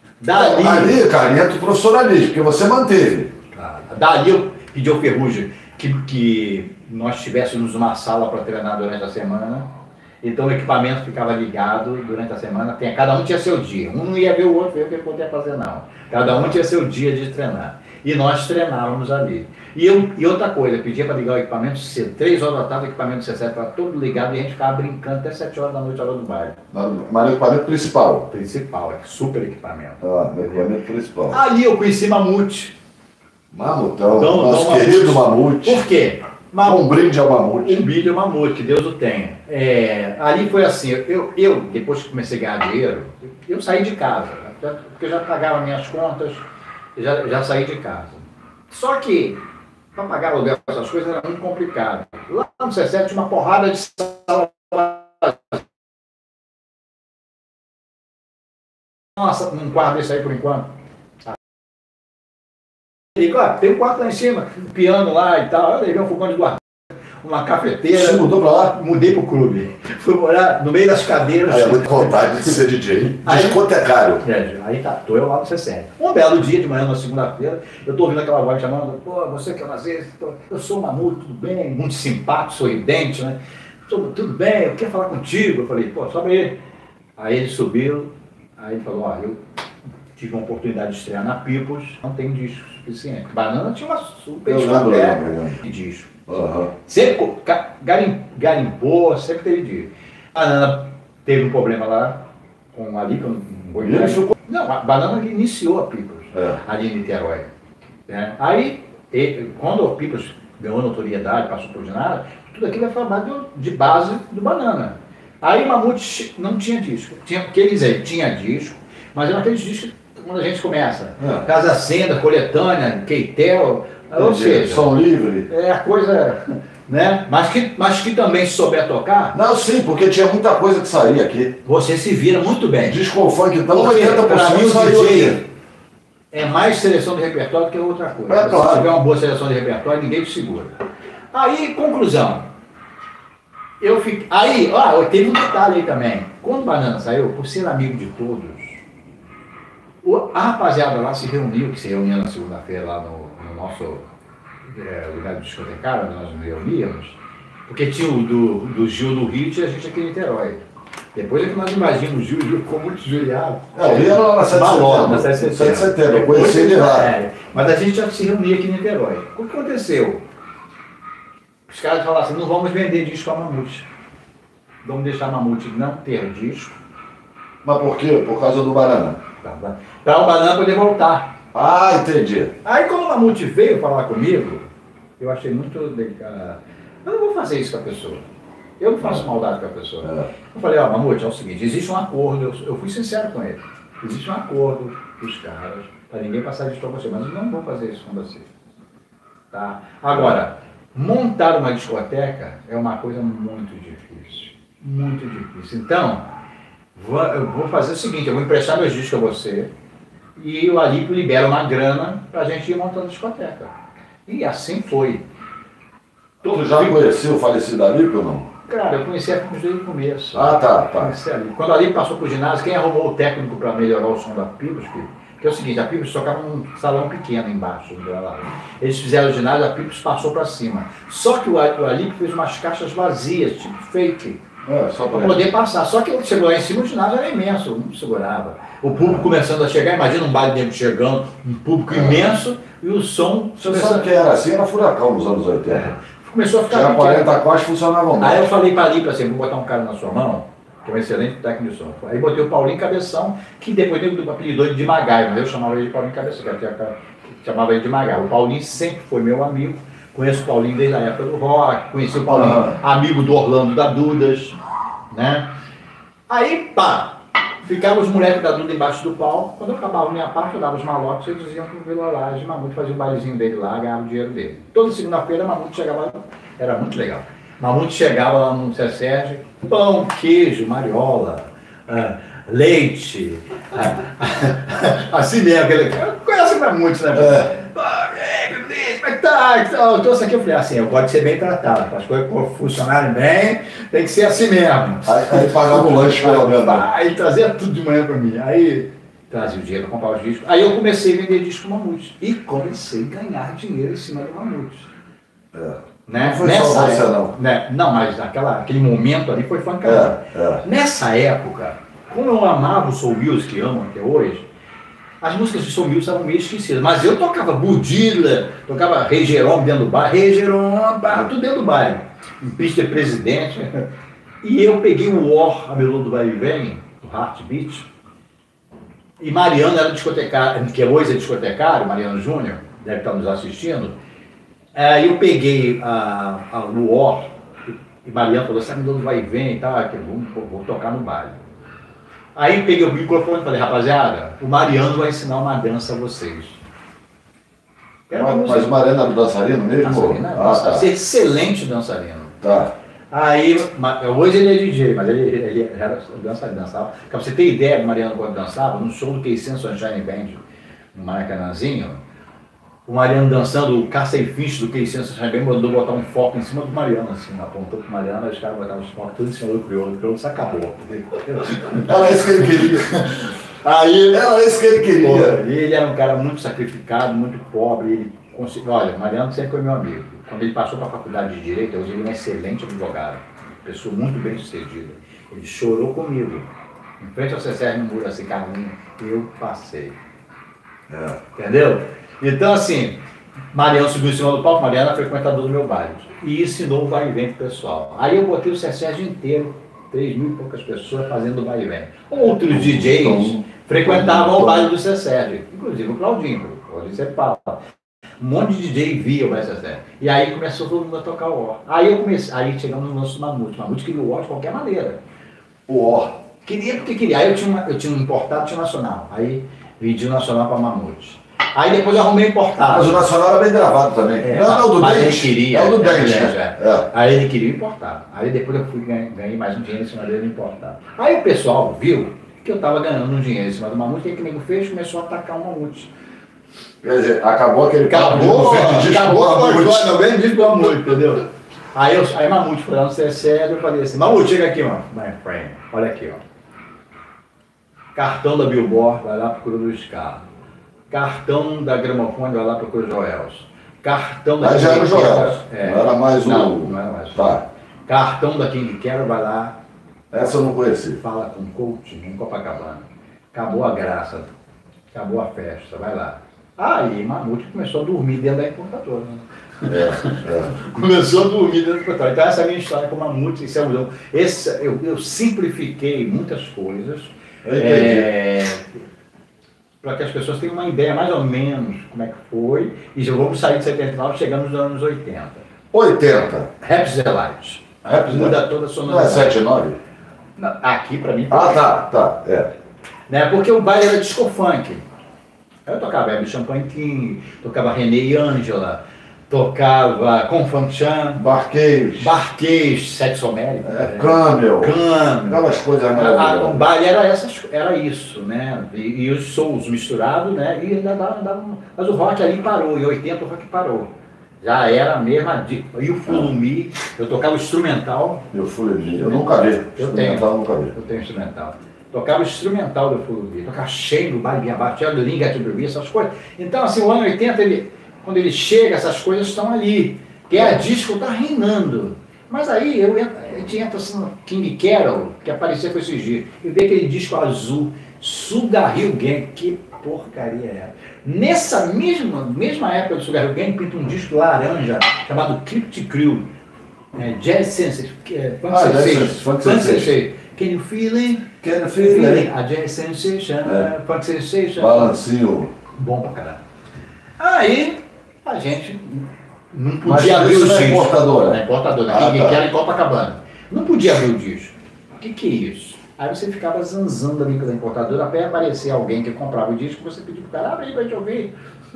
Ali, carinha, profissionalismo, porque você manteve. Dali eu pedi ao Ferrugem que nós tivéssemos uma sala para treinar durante a semana. Então o equipamento ficava ligado durante a semana. Cada um tinha seu dia. Um não ia ver o outro, ver o que ele podia fazer, não. Cada um tinha seu dia de treinar. E nós treinávamos ali. E outra coisa, eu pedia para ligar o equipamento cedo. 3 horas da tarde o equipamento do C7 estava todo ligado e a gente ficava brincando até 7 horas da noite, a hora do baile. Mas o equipamento principal? Principal, super equipamento. O equipamento principal. Ali eu conheci Mamute. Mamutão, nosso querido Mamute. Por quê? Um brinde ao Mamute. Um brinde ao Mamute, que Deus o tenha. Ali foi assim, eu depois que comecei a ganhar dinheiro, eu saí de casa, porque eu já pagava minhas contas, já saí de casa. Só que, para pagar aluguel, essas coisas era muito complicado. Lá no C7 tinha uma porrada de sala. Nossa, num quarto desse aí por enquanto. Digo, tem um quarto lá em cima, um piano lá e tal. Eu levei um fogão de guarda, uma cafeteira. Você mudou pra lá? Mudei pro clube. Fui morar no meio das cadeiras. Aí é muita vontade de ser DJ. Discotecário. Aí tô eu lá no C7. Um belo dia de manhã, na segunda-feira, eu tô ouvindo aquela voz chamando, pô, você que é nazista, eu sou o Mamute, tudo bem? Muito simpático, sorridente, né? Tudo bem, eu quero falar contigo. Eu falei, pô, sobe aí. Aí ele subiu, aí ele falou, eu tive uma oportunidade de estrear na Pipos, não tem disco suficiente. Banana tinha uma super discoteca de disco. Sempre garimpou, sempre teve disco. A Banana teve um problema lá com ali, que eu não vou entrar. Não, a Banana iniciou a Pipos, ali em Niterói. Aí, quando a Pipos ganhou notoriedade, passou por nada, tudo aquilo é formado de base do Banana. Aí o Mamute não tinha disco. Quer dizer, tinha disco, mas eram aqueles discos quando a gente começa. Casa Senda, Coletânea, Keitel, ou seja, som livre. É a coisa, né? Mas que também se souber tocar. Não, sim, porque tinha muita coisa que saía aqui. Você se vira muito bem. Disco funk, então, 80% saiu aqui. É mais seleção de repertório do que outra coisa. É, claro. Se tiver uma boa seleção de repertório, ninguém te segura. Aí, conclusão. Teve um detalhe aí também. Quando o Banana saiu, por ser amigo de todos, a rapaziada lá se reuniu, que se reunia na segunda-feira lá no nosso lugar de discotecário, onde nós nos reuníamos, porque tinha o do Gil do Rio e a gente aqui em Niterói. Depois é que nós invadimos o Gil ficou muito juliado. O Rio era lá na 7 de setembro. Eu conheci ele lá. Mas a gente já se reunia aqui em Niterói. O que aconteceu? os caras falaram assim, não vamos vender disco a Mamute. Vamos deixar a Mamute não ter disco. Mas por quê? Por causa do Banana? Para o Banana poder voltar. Ah, entendi. Aí quando o Mamute veio falar comigo, eu achei muito delicado. Eu não vou fazer isso com a pessoa. Eu não faço maldade com a pessoa. Eu falei, ó, Mamute, é o seguinte, existe um acordo, eu fui sincero com ele. Existe um acordo dos caras, para ninguém passar disco para você, mas eu não vou fazer isso com você. Tá? Agora, montar uma discoteca é uma coisa muito difícil. Muito difícil. Então, eu vou fazer o seguinte, eu vou emprestar meus discos a você e o Alípio libera uma grana para a gente ir montando a discoteca. E assim foi. Tu já conheceu o falecido Alípio ou não? Cara, eu conheci a Pibos desde o começo. Ah, tá. Quando o Alípio passou para o ginásio, quem arrumou o técnico para melhorar o som da Pibos, que é o seguinte, a Pibos tocava num salão pequeno embaixo. Eles fizeram o ginásio, a Pibos passou para cima. Só que o Alípio fez umas caixas vazias, tipo fake. Só para poder passar. Só que ele chegou lá em cima, o ginásio era imenso, não segurava. O público começando a chegar, imagina um baile dele chegando, um público imenso, e o som... Você sabe que era assim, era Furacão nos anos 80. Começou a ficar... Tinha 40 costas, funcionavam bem. Aí eu falei para ali, assim, vou botar um cara na sua mão, que é um excelente técnico de som. Aí botei o Paulinho Cabeção, que depois ele apelidou ele de Magai, mas eu chamava ele de Paulinho Cabeção, que chamava ele de Magai. O Paulinho sempre foi meu amigo, conheço o Paulinho desde a época do rock, conheci o Paulinho, amigo do Orlando da Dudas, né? Aí, pá, ficavam os moleques da Duda embaixo do palco. Quando eu acabava a minha parte, eu dava os malotes, eles iam pro Vila Laje, Mamute fazia o bailezinho dele lá, ganhava o dinheiro dele. Toda segunda-feira, Mamute chegava lá, era muito legal. Mamute chegava lá no Sérgio, pão, queijo, mariola, leite, assim mesmo, aquele cara. Conhece Mamute, né? Como é que tá? Eu trouxe aqui, eu falei assim, eu gosto de ser bem tratado, para as coisas funcionarem bem, tem que ser assim mesmo. Aí pagava o lanche pelo menos. Aí trazia tudo de manhã para mim, aí trazia o dinheiro para comprar os discos, aí eu comecei a vender disco Mamute, e comecei a ganhar dinheiro em cima do Mamute. Né? Não foi só você, não. Né? Não, mas aquele momento ali foi pancada. Nessa época, como eu amava o Soul Music, amo até hoje, as músicas de Soul Music estavam meio esquecidas. Mas eu tocava Budila, tocava Rei Jerome dentro do baile, Rei Jerome, tudo dentro do baile. Em pista de presidente. E eu peguei o War, a melô do baile vem, do Heartbeat, e Mariano era discotecário, que hoje é discotecário, Mariano Júnior, deve estar nos assistindo. Aí eu peguei o War, e Mariano falou, essa melô do vai e vem, tá, que vou tocar no baile. Aí peguei o microfone e falei, rapaziada, o Mariano vai ensinar uma dança a vocês. Mas o Mariano era dançarino mesmo? Dançarino, tá. Excelente dançarino. Tá. Aí, hoje ele é DJ, mas ele era dançarino, dançava. Pra você ter ideia, o Mariano quando dançava, no show do Keisen Sunshine Band, no Maracanãzinho, o Mariano dançando o Caça e Fish do Keisen Sunshine Band, mandou botar um foco em cima do Mariano, assim, apontou pro Mariano, os caras botavam os focos tudo em cima do crioulo se acabou. Era isso que ele queria. Aí era isso que ele queria. Ele era um cara muito sacrificado, muito pobre, ele conseguiu, olha, o Mariano sempre foi meu amigo. Quando ele passou para a faculdade de Direito, hoje ele é um excelente advogado, pessoa muito bem sucedida. Ele chorou comigo, em frente ao CCR no muro, assim, Carlinhos, eu passei. Entendeu? Então, assim, Mariano subiu em cima do palco, Mariano é frequentador do meu baile, e ensinou o vai e vem pro pessoal. Aí eu botei o CCR inteiro, 3 mil e poucas pessoas fazendo o vai e vem. Outros DJs frequentavam o baile do CCR, inclusive o Claudinho, hoje você fala. Um monte de DJ via o SSR. E aí começou todo mundo a tocar o War. Aí chegamos no nosso Mamute. Mamute queria o War de qualquer maneira. O War. Queria porque queria. Aí eu tinha um importado, tinha um nacional. Aí vendi o nacional para Mamute. Aí depois eu arrumei importado. Mas o nacional era bem gravado também. Não, é o do mas Dente. ele queria. É o do Dente, né? Aí ele queria o importado. Aí depois eu fui ganhei mais um dinheiro em cima dele importado. Aí o pessoal viu que eu estava ganhando um dinheiro em cima do Mamute. E o que o nego fez? Começou a atacar o Mamute. Quer dizer, acabou aquele acabou não vem disco do Mamute, entendeu? Aí Mamute foi lá no CCE e eu falei assim, Mamute, chega aqui, mano, my friend, olha aqui, ó. Cartão da Billboard, vai lá procura o Luiz Carlos. Cartão da Gramofone, vai lá procura o Joelson. Cartão da já era o Joelson, não era mais o... Não era mais o... Tá. Cartão da King Carol, vai lá. Essa eu não conheci. Fala com o coach em Copacabana. Acabou a graça, acabou a festa, vai lá. Aí Mamute começou a dormir dentro da importadora. Começou a dormir dentro do portão. Então essa é a minha história com Mamute e Algodão. Eu simplifiquei muitas coisas para que as pessoas tenham uma ideia mais ou menos como é que foi. E já vamos sair de 79, chegamos nos anos 80. 80. Rhapsody. Muda toda a Não é sonoridade. 79? Aqui para mim. Tá. Né? Porque o baile era disco funk. Eu tocava Herbie Champagne King, tocava René e Ângela, tocava Confunchan, Barquês, Sexo Américo, Camel, aquelas coisas maravilhosas. O baile era isso, né? E os souls misturados, né? E ainda dava, mas o rock ali parou, em 80 o rock parou. Já era a mesma. E o Fulumi, eu tocava instrumental. E o Fulumi, eu nunca vi. Eu tenho instrumental. Tocava instrumental do Fulumi, tocava cheio do baile, abaixo, do Linga, essas coisas. Então, assim, o ano 80, quando ele chega, essas coisas estão ali. Que a disco está reinando. Mas aí a gente entra assim no King Carol, que apareceu com esses dias, e vê aquele disco azul, Sugar Hill Gang, que porcaria é essa? Nessa mesma época do Sugar Hill Gang, pinta um disco laranja, chamado Cryptic Crew, Jazz Sense, Funk Sensation. Can you feel it? A Jazz Sensation, Funk Sensation. Balancinho. Bom pra caralho. Aí a gente não podia abrir o disco. Importadora. Importadora, que era em Copacabana. Não podia abrir o disco. O que é isso? Aí você ficava zanzando ali pela importadora até aparecer alguém que comprava o disco e você pedia pro cara, abre aí pra gente ouvir.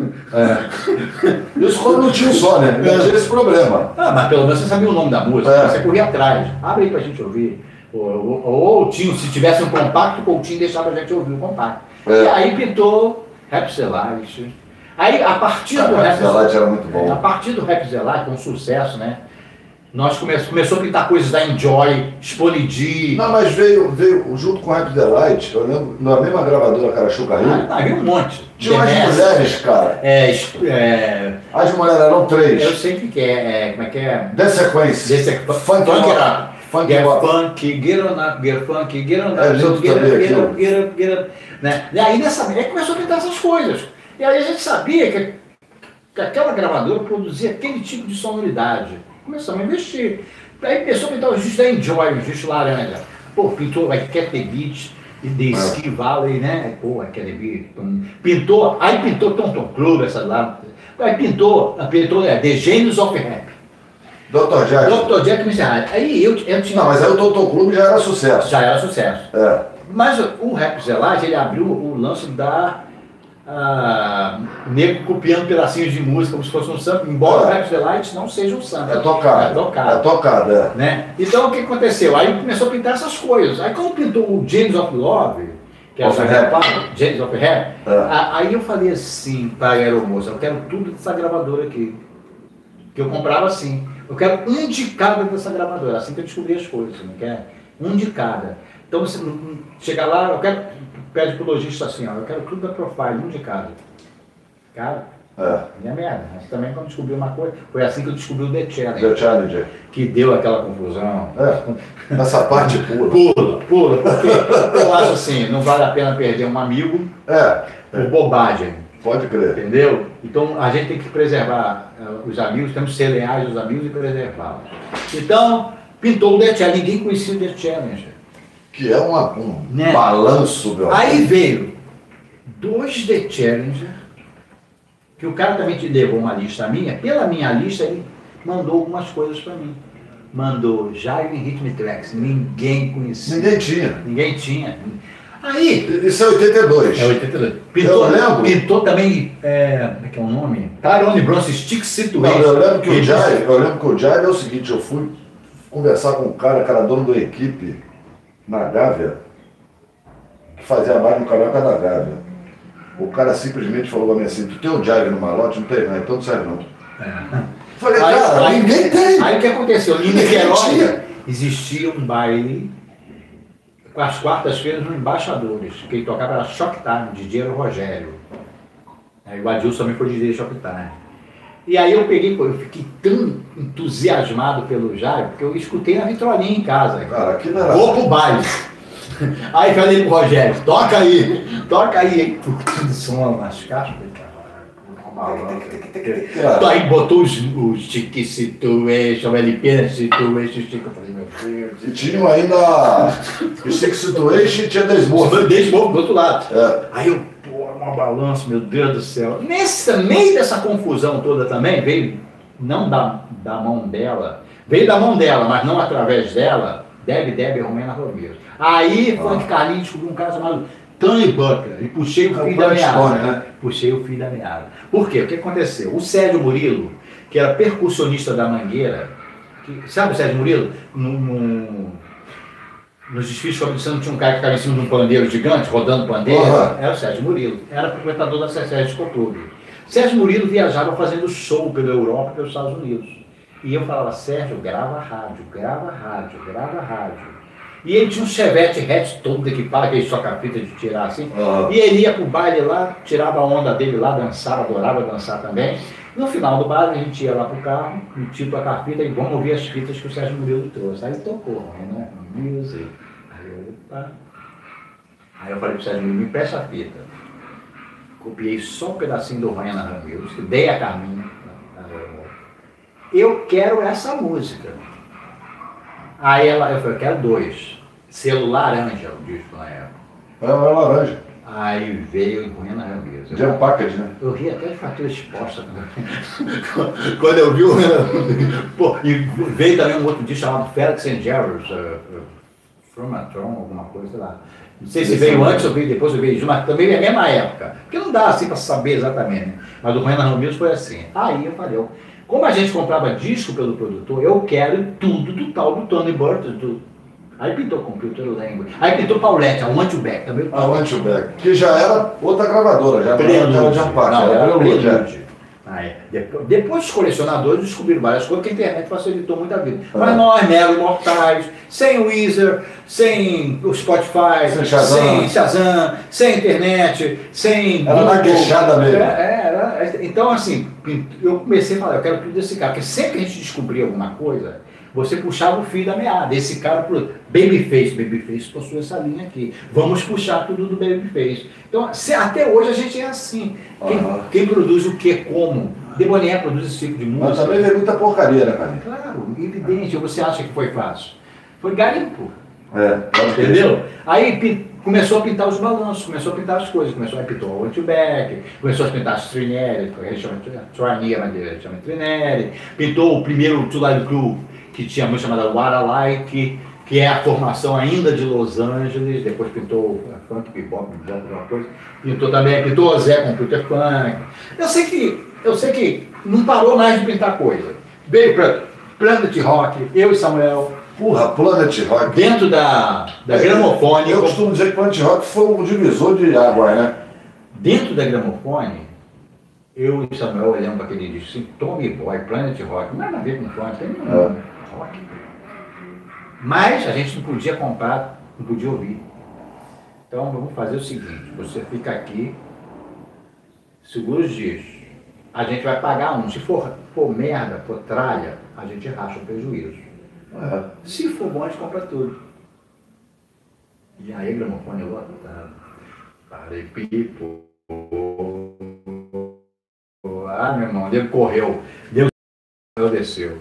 Isso quando não tinha só, né? Não tinha esse problema. Mas pelo menos você sabia o nome da música, você corria atrás. Abre aí pra gente ouvir. Ou se tivesse um compacto, o Coutinho deixava a gente ouvir o compacto. E aí pintou Rhapsody. Aí a partir do Rhapsody era muito bom. A partir do Rhapsody, com um sucesso, né? Nós começou a pintar coisas da Enjoy, Sponid. Não, mas veio junto com o Rap The Light, eu lembro, na mesma gravadora, cara, Chuca Rio. Veio um monte. Tinha umas mulheres, cara. As mulheres eram 3. Eu sei o que é, como é que é? The Sequence. Funk Get Funk, Get On Up, Get Funk, Get On Up, Get Up. Né? E aí começou a pintar essas coisas. E aí a gente sabia que aquela gravadora produzia aquele tipo de sonoridade. Começamos a investir. Aí começou a pintar os discos da Enjoy, os discos laranja. Pô, pintou Cat The Beat e The Ski Valley, né? Pô, Cat The Beat. Pintou Tom Club, essa lá. Aí pintou The Genius of Rap. Dr. Jack Mizrahi. Aí eu tinha... Não, mas aí o Tom Club já era sucesso. Já era sucesso. Mas o Rhapsody, ele abriu o lance da... nego copiando pedacinhos de música como se fosse um sample, embora o Rhapsody não seja um sample. É tocado. Né? Então o que aconteceu? Aí começou a pintar essas coisas. Aí quando pintou o James of Love, que é o James of Rap, aí eu falei assim para a aeromoça, eu quero tudo dessa gravadora aqui. Que eu comprava assim. Eu quero um de cada dessa gravadora, assim que eu descobri as coisas, não quer? Um de cada. Então você chega lá, eu quero... Pede pro lojista assim, eu quero tudo da Profile, um de cada. Cara, minha merda. Mas também quando descobri uma coisa, foi assim que eu descobri o The Challenge. Que deu aquela confusão. Essa parte pula. Pula, porque eu acho assim, não vale a pena perder um amigo por bobagem. Pode crer. Entendeu? Então a gente tem que preservar os amigos, temos que ser leais aos amigos e preservá-los. Então, pintou o The Challenge, ninguém conhecia o The Challenge. Que é um balanço, meu Aí veio 2 The Challenger, que o cara também te levou uma lista minha, pela minha lista ele mandou algumas coisas para mim. Mandou Jive Rhythm Tracks, ninguém conhecia. Ninguém tinha. Aí... Isso é 82. É 82. Pintou também, como é que é o nome? Tyrone Bronson, Stick Situation. Eu lembro que o Jive é o seguinte, eu fui conversar com um cara dono da equipe, na Gávea, que fazia mais no Carioca da Gávea. O cara simplesmente falou pra mim assim, tu tem um Jive no malote? Não tem, não, então não serve não. Falei, cara, ninguém tem. Aí o que aconteceu? Em Niterói existia um baile com as quartas-feiras no Embaixadores, que ele tocava era Shock Time, DJ era o Rogério. Aí o Adilson também foi DJ Shock Time. E aí eu fiquei tão entusiasmado pelo Jair, porque eu escutei na vitrolinha em casa. Cara, aqui não era... Vou pro baile. Aí falei pro Rogério, toca aí, curtindo som nas caixas. Aí botou os Stick Situation, LP Situation, Stick. Eu falei, meu Deus. E tinham ainda o Stick Situation e tinha The Smurf. The Smurf do outro lado. É. Aí eu, um balanço, meu Deus do céu. Nesse meio dessa confusão toda também, veio, não da mão dela, veio da mão dela, mas não através dela, Debbie Romana Romero. Aí, Frank Carlinhos descobriu um cara chamado Tony Butler, e puxei o fio da meada. Né? Puxei o fio da meada. Por quê? O que aconteceu? O Sérgio Murilo, que era percussionista da Mangueira, sabe o Sérgio Murilo? Nos desfiles de competição tinha um cara que ficava em cima de um pandeiro gigante, rodando pandeiro. Era o Sérgio Murilo, era frequentador da Sérgio Discotube. Sérgio Murilo viajava fazendo show pela Europa e pelos Estados Unidos. E eu falava, Sérgio, grava rádio, grava rádio, grava rádio. E ele tinha um Chevette hatch todo equipado, aquele soca-fita de tirar assim. E ele ia pro baile lá, tirava a onda dele lá, dançava, adorava dançar também. No final do baile a gente ia lá pro carro, metia a carpita e vamos ouvir as fitas que o Sérgio Murilo trouxe. Aí ele tocou, né? Music. Aí eu falei pro Sérgio Murilo, me presta a fita. Copiei só um pedacinho do Ryan Ramirez, dei a Carminha. Eu quero essa música. Aí eu falei, eu quero 2. Selo laranja, o disco na época. Era laranja. Aí veio o Renan Ramirez. Jam Package, né? Eu ri até de fratura exposta. Quando eu vi o Renan. Pô, e veio também um outro disco chamado Felix and Jarvis, From a Throne, alguma coisa, sei lá. Não sei se veio antes ou veio depois, ou veio junto, mas também é a mesma época. Porque não dá assim para saber exatamente, né? Mas o Renan Ramirez foi assim. Aí eu falei, como a gente comprava disco pelo produtor, eu quero tudo do tal do Tony Butler. Aí pintou Computer Language. Aí pintou Paulette, a One to Back também. A One to Back, que já era outra gravadora, já era de Ampache. Não, era Prelude. Depois os colecionadores descobriram várias coisas que a internet facilitou muito a vida. Mas nós, Mero Imortais, sem o Weezer, sem o Spotify, sem Shazam, sem internet, sem... Era na queixada mesmo. Então, assim, eu comecei a falar, eu quero tudo desse cara, porque sempre que a gente descobria alguma coisa, você puxava o fio da meada. Esse cara, pro Babyface possui essa linha aqui. Vamos puxar tudo do Babyface. Então, até hoje a gente é assim. Quem produz o que, como? Debonair produz esse tipo de música. Mas também vem muita porcaria, né, cara? Claro, evidente. Você acha que foi fácil? Foi garimpo. Entendeu? Aí começou a pintar os balanços, começou a pintar as coisas, começou a pintar o Outback, começou a pintar as Trineri, que a gente chama Trineri, mas ele chama Trineri, pintou o primeiro Two Live Crew, que tinha a música chamada What I Like, que é a formação ainda de Los Angeles, depois pintou funk, bebop, alguma coisa, pintou o Zé Computer Funk. Eu sei que não parou mais de pintar coisa. Veio para Planet Rock, eu e Samuel. Porra, Planet Rock. Dentro da Gramofone. Eu costumo dizer que Planet Rock foi um divisor de águas, né? Dentro da Gramofone, eu e Samuel olhamos para aquele disco assim, Tommy Boy, Planet Rock, nada a ver com funk, tem rock. Mas a gente não podia comprar, não podia ouvir. Então vamos fazer o seguinte, você fica aqui, segura os discos. A gente vai pagar se for merda, for tralha, a gente racha o prejuízo. Se for bom, a gente compra tudo. E aí, Gramofone lotado. Parei, pipo. Meu irmão, ele correu. Deus desceu.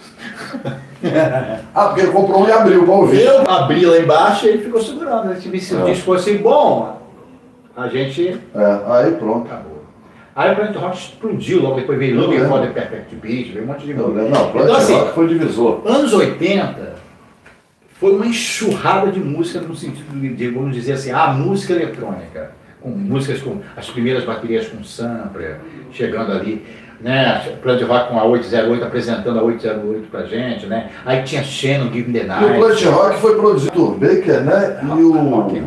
Porque ele comprou um e abriu, vamos ver. Eu abri lá embaixo e ele ficou segurando. Se o disco fosse bom, a gente... aí pronto. Acabou. Aí o Planet Rock explodiu, logo depois veio Looking for the Perfect Beat, veio um monte de música. Não, Planet Rock foi divisor. Anos 80 foi uma enxurrada de música no sentido de, vamos dizer assim, a música eletrônica, com músicas com as primeiras baterias com sampler, chegando ali, né? Planet Rock com a 808 apresentando a 808 pra gente, né? Aí tinha Shannon, Give Me the Night. E o Planet Rock foi produzido por Baker, né? E o...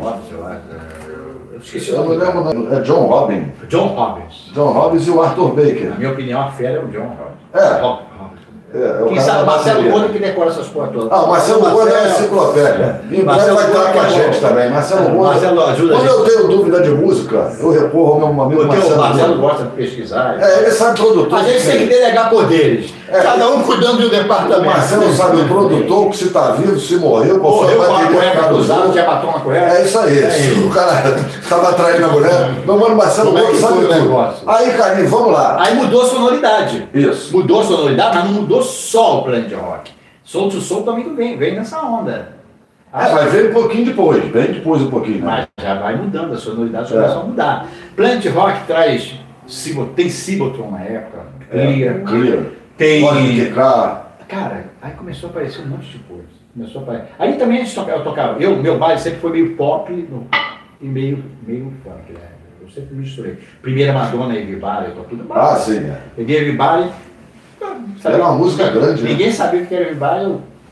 Esqueci eu não lembro, é John Robbins. John Robbins. John Robbins e o Arthur Baker. Na minha opinião, a fera é o John Robbins. Quem o sabe Marcelo Gordo que decora essas porras todas. O Marcelo Gordo é enciclopédia. Em breve vai estar com a gente também. Marcelo Gordo. Marcelo ajuda. Quando eu tenho dúvida de música, eu recorro ao meu amigo Marcelo. O Marcelo gosta de pesquisar. Ele sabe produtor. A gente tem que delegar poderes. Cada um cuidando de um O departamento. Marcelo sabe o produtor, que se tá vivo, se morreu, qual foi Morreu a com a bateria cueca que cruzada, tinha batom na cueca. É isso aí. O cara tava atraindo a mulher. Meu mano Marcelo Como é que sabe foi o tudo. negócio? Aí, Carlinhos, vamos lá. Aí mudou a sonoridade. Isso. Mudou a sonoridade, mas não mudou só o Planet Rock. Soul to Soul também vem nessa onda. Vai ver um pouquinho depois, bem depois um pouquinho. Mas já vai mudando, a sonoridade já começa a mudar. Planet Rock traz, tem Cibotron na época, Clear. tem... Pode ficar. Cara, aí começou a aparecer um monte de coisa. Começou a aparecer. Aí também a gente tocava. Meu baile sempre foi meio pop e meio funk, né? Eu sempre misturei. Primeira Madonna e Everybody, eu toquei no bar. Sim. Peguei Everybody. Era uma música grande, né? Ninguém sabia o que era Everybody.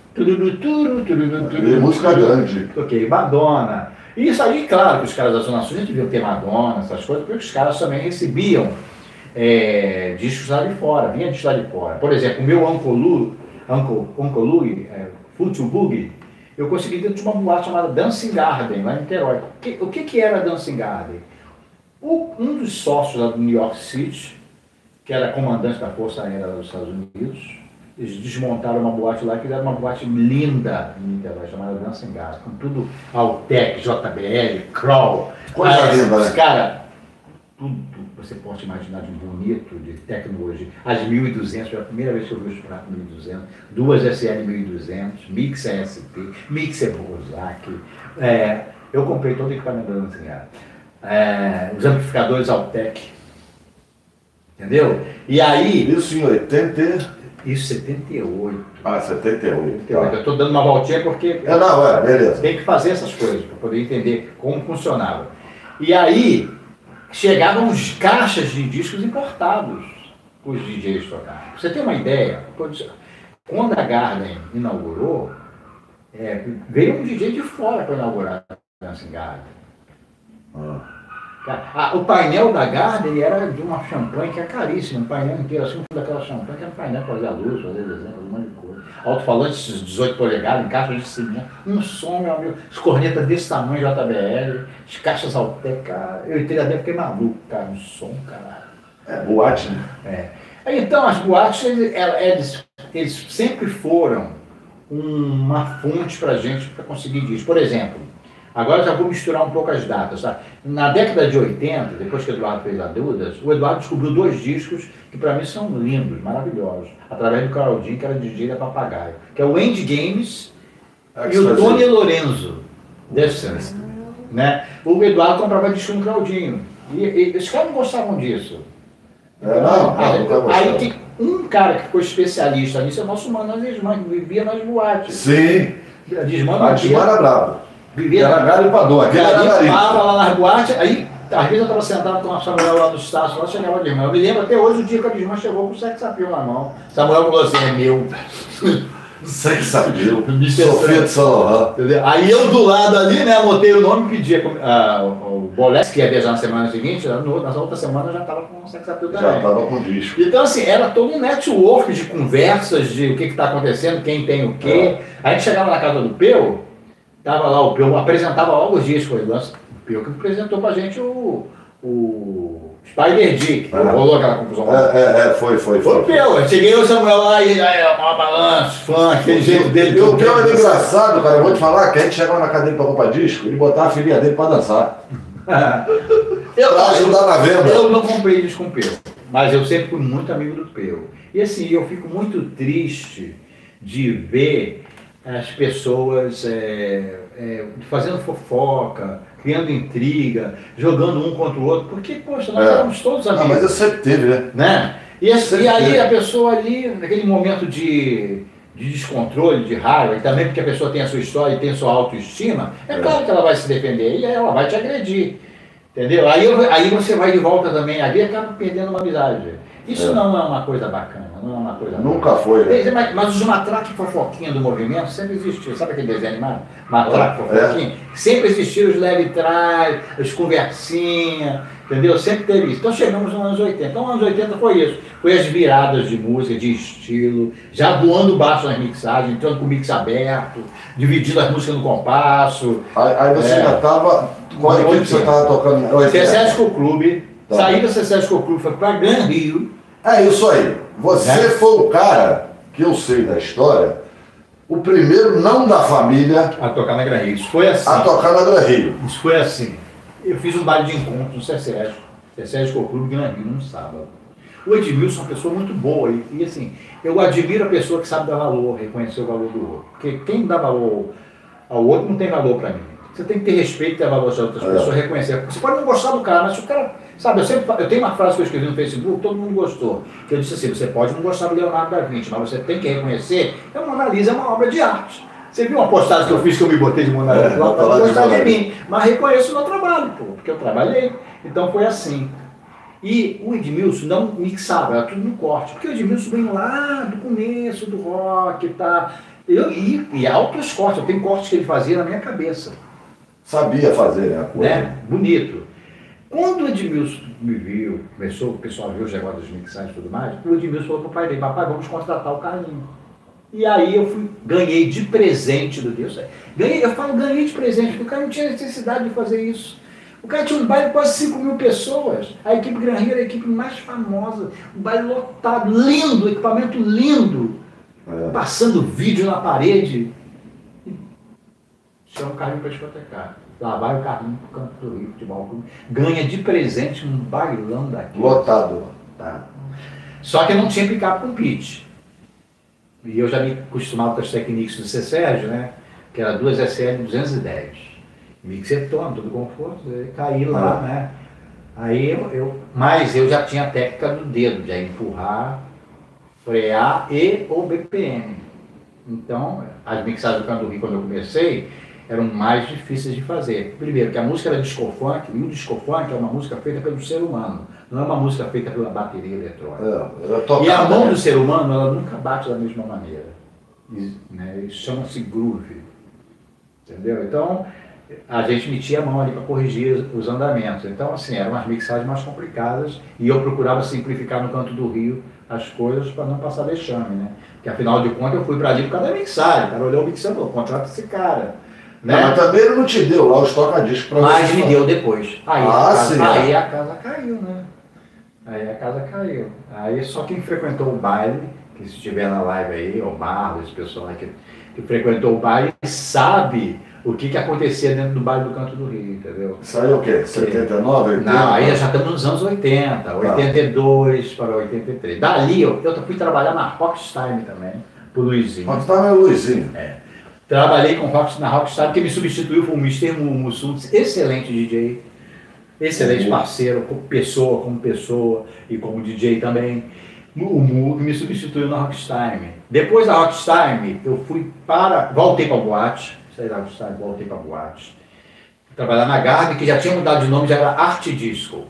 Música grande. Toquei Madonna. E isso aí, claro, que os caras da Zona Sul deviam ter Madonna, essas coisas, porque os caras também recebiam discos lá de fora, vinha discos lá de fora. Por exemplo, o meu Uncle Louie, Future Boogie, eu consegui dentro de uma boate chamada Dancing Garden, lá em Niterói. O que era Dancing Garden? Um dos sócios lá do New York City, que era comandante da Força Aérea dos Estados Unidos, eles desmontaram uma boate lá, que fizeram uma boate linda em Niterói, chamada Dancing Garden, com tudo Altec, JBL, Kroll. Coisa linda, né? Cara, tudo que você pode imaginar de bonito, de tecnologia. As 1200, foi a primeira vez que eu vi os pratos 1200, duas SL 1200, Mixer SP, Mixer Bozak. Eu comprei todo o equipamento da Dancing Garden. Os amplificadores Altec. Entendeu? E aí... Isso em 80... Isso, 78. 78. Tá. Eu estou dando uma voltinha porque beleza. tem que fazer essas coisas para poder entender como funcionava. E aí, chegavam caixas de discos importados para os DJs tocarem. Pra você ter uma ideia, quando a Garden inaugurou, veio um DJ de fora para inaugurar a Dancing Garden. O painel da Garden era de uma champanhe que é caríssima, um painel inteiro, assim, daquela champanhe que era um painel para fazer a luz, fazer desenho, fazer um monte de coisa. Alto-falantes 18 polegadas, em caixas de cimento, um som, meu amigo, as cornetas desse tamanho, JBL, as caixas Altec, cara, eu entrei lá dentro, fiquei maluco, cara, um som, caralho. Boate, né? Então, as boates, eles sempre foram uma fonte pra gente para conseguir disco. Por exemplo, agora já vou misturar um pouco as datas, tá? Na década de 80, depois que o Eduardo fez a Dudas, o Eduardo descobriu 2 discos que para mim são lindos, maravilhosos, através do Claudinho, que era DJ da Papagaio, que é o End Games e o Tony Lorenzo, Dessence, né? O Eduardo comprava disco no Claudinho, e os caras não gostavam disso. Aí tem um cara que ficou especialista nisso, é o nosso mano Adisman, que vivia nas boates. Sim, Adisman era brabo. Era garimpador, aquele era garimpo. Lá nas boates, aí às vezes eu estava sentado com a Samuel lá no Estácio, lá chegava de irmão. Eu me lembro até hoje o dia que a Adisman chegou com o sex appeal na mão. Samuel falou assim, é meu. Sex appeal, Sofia de São Laurent. Aí eu do lado ali, né, anotei o nome e pedi o Bolex, que ia viajar na semana seguinte, na outra semana eu já estava com o sex appeal também. Já estava com disco. Então assim, era todo um network de conversas, de o que está acontecendo, quem tem o quê. Aí a gente chegava na casa do Peu, tava lá o Peu, apresentava logo os discos, o Peu que apresentou pra gente o Spider Dick, rolou aquela confusão. Foi. Foi o Peu, eu cheguei o Samuel lá e uma balança, fã, aquele jeito dele. E o Peu era engraçado, cara, eu vou te falar que a gente chegava na cadeira pra comprar disco, ele botava a filhinha dele pra dançar. Pra ajudar na venda. Eu não comprei disco com o Peu, mas eu sempre fui muito amigo do Peu. E assim, eu fico muito triste de ver as pessoas fazendo fofoca, criando intriga, jogando um contra o outro, porque, poxa, nós éramos todos amigos. Mas eu sempre teve, né? E aí a pessoa ali, naquele momento de descontrole, de raiva, e também porque a pessoa tem a sua história e tem a sua autoestima, claro que ela vai se defender e ela vai te agredir. Entendeu? Aí você vai de volta também ali e acaba perdendo uma amizade. Isso não é uma coisa bacana, não é uma coisa... Nunca foi. Mas os matraque fofoquinha do movimento sempre existiu. Sabe aquele desenho animado? Matraque fofoquinha? Sempre existiram os leve trás, as conversinhas, entendeu? Sempre teve isso. Então chegamos nos anos 80. Então, nos anos 80 foi isso. Foi as viradas de música, de estilo, já voando baixo nas mixagens, entrando com o mix aberto, dividindo as músicas no compasso. Aí você já estava... Qual equipe você estava tocando? Cessesco Clube. Saí da Cessesco Clube, foi para Gran Rio. É isso aí. Você né? foi o cara, que eu sei da história, o primeiro não da família A tocar na Gran Rio. Isso foi assim. a tocar na Gran Rio. Isso foi assim. Eu fiz um baile de encontro no CCS Clube Gran Rio, num sábado. O Edmilson é uma pessoa muito boa e assim, eu admiro a pessoa que sabe dar valor, reconhecer o valor do outro. Porque quem dá valor ao outro não tem valor para mim. Você tem que ter respeito e ter valor às outras pessoas, reconhecer. Você pode não gostar do cara, mas se o cara... Sabe, eu tenho uma frase que eu escrevi no Facebook, todo mundo gostou. Que eu disse assim, você pode não gostar do Leonardo da Vinci, mas você tem que reconhecer que a Mona Lisa é uma obra de arte. Você viu uma postagem que eu fiz que eu me botei de Mona Lisa? Não gostar de mim, mas reconheço o meu trabalho, pô, porque eu trabalhei. Então foi assim. E o Edmilson não mixava, era tudo no corte. Porque o Edmilson vem lá do começo do rock, tá? E altos cortes, eu tenho cortes que ele fazia na minha cabeça. Sabia fazer, né? A coisa. Né? Bonito. Quando o Edmilson me viu, começou, o pessoal viu os negócios dos mixagens e tudo mais, o Edmilson falou pro pai dele, papai, vamos contratar o Carlinhos. E aí eu ganhei de presente do Deus. Ganhei de presente, porque o cara não tinha necessidade de fazer isso. O cara tinha um baile de quase 5.000 pessoas. A equipe Gran Rio era a equipe mais famosa. Um baile lotado, lindo, equipamento lindo. Passando vídeo na parede. Chama o Carlinho para discotecar. Lá vai o Carlinho pro Canto do Rio, futebol clube. Ganha de presente um bailão daqui. Lotado. Tá. Só que não tinha picape com pitch. E eu já me acostumava com as técnicas do C-Sérgio, né? Que era 2 SL 210. Mixetona, todo conforto, caí lá, né? Aí mas eu já tinha a técnica do dedo, de empurrar, frear e o BPM. Então, as mixagens do Canto do Rio, quando eu comecei, eram mais difíceis de fazer. Primeiro, que a música era disco funk, e o disco funk é uma música feita pelo ser humano, não é uma música feita pela bateria eletrônica. E a mão do ser humano, ela nunca bate da mesma maneira. Né? Isso chama-se groove. Entendeu? Então, a gente metia a mão ali para corrigir os andamentos. Então, assim, eram umas mixagens mais complicadas e eu procurava simplificar no Canto do Rio as coisas para não passar vexame, né? Porque, afinal de contas, eu fui para ali por causa da mixagem. O cara olhou o mixagem e falou, contrata esse cara. Né? Não, mas também ele não te deu lá os toca-discos para você. Mas me deu depois. Aí a casa caiu, né? Aí a casa caiu. Aí só quem frequentou o baile, que se estiver na live aí, o Marlos, esse pessoal aí que frequentou o baile, sabe o que acontecia dentro do baile do Canto do Rio, entendeu? Saiu o quê? 79, 80? Não, aí já estamos nos anos 80, 82 para 83. Dali eu fui trabalhar na Rockstime também, pro Luizinho. Rockstime é o Luizinho. Trabalhei na Rockstime, que me substituiu foi o Mr. Mussum, excelente DJ, excelente parceiro, como pessoa e como DJ também. O Mu me substituiu na Rockstime. Depois da Rockstime, eu voltei para a boate, saí da Rockstime, voltei para a boate. Trabalhar na Garden, que já tinha mudado de nome, já era Arte Disco.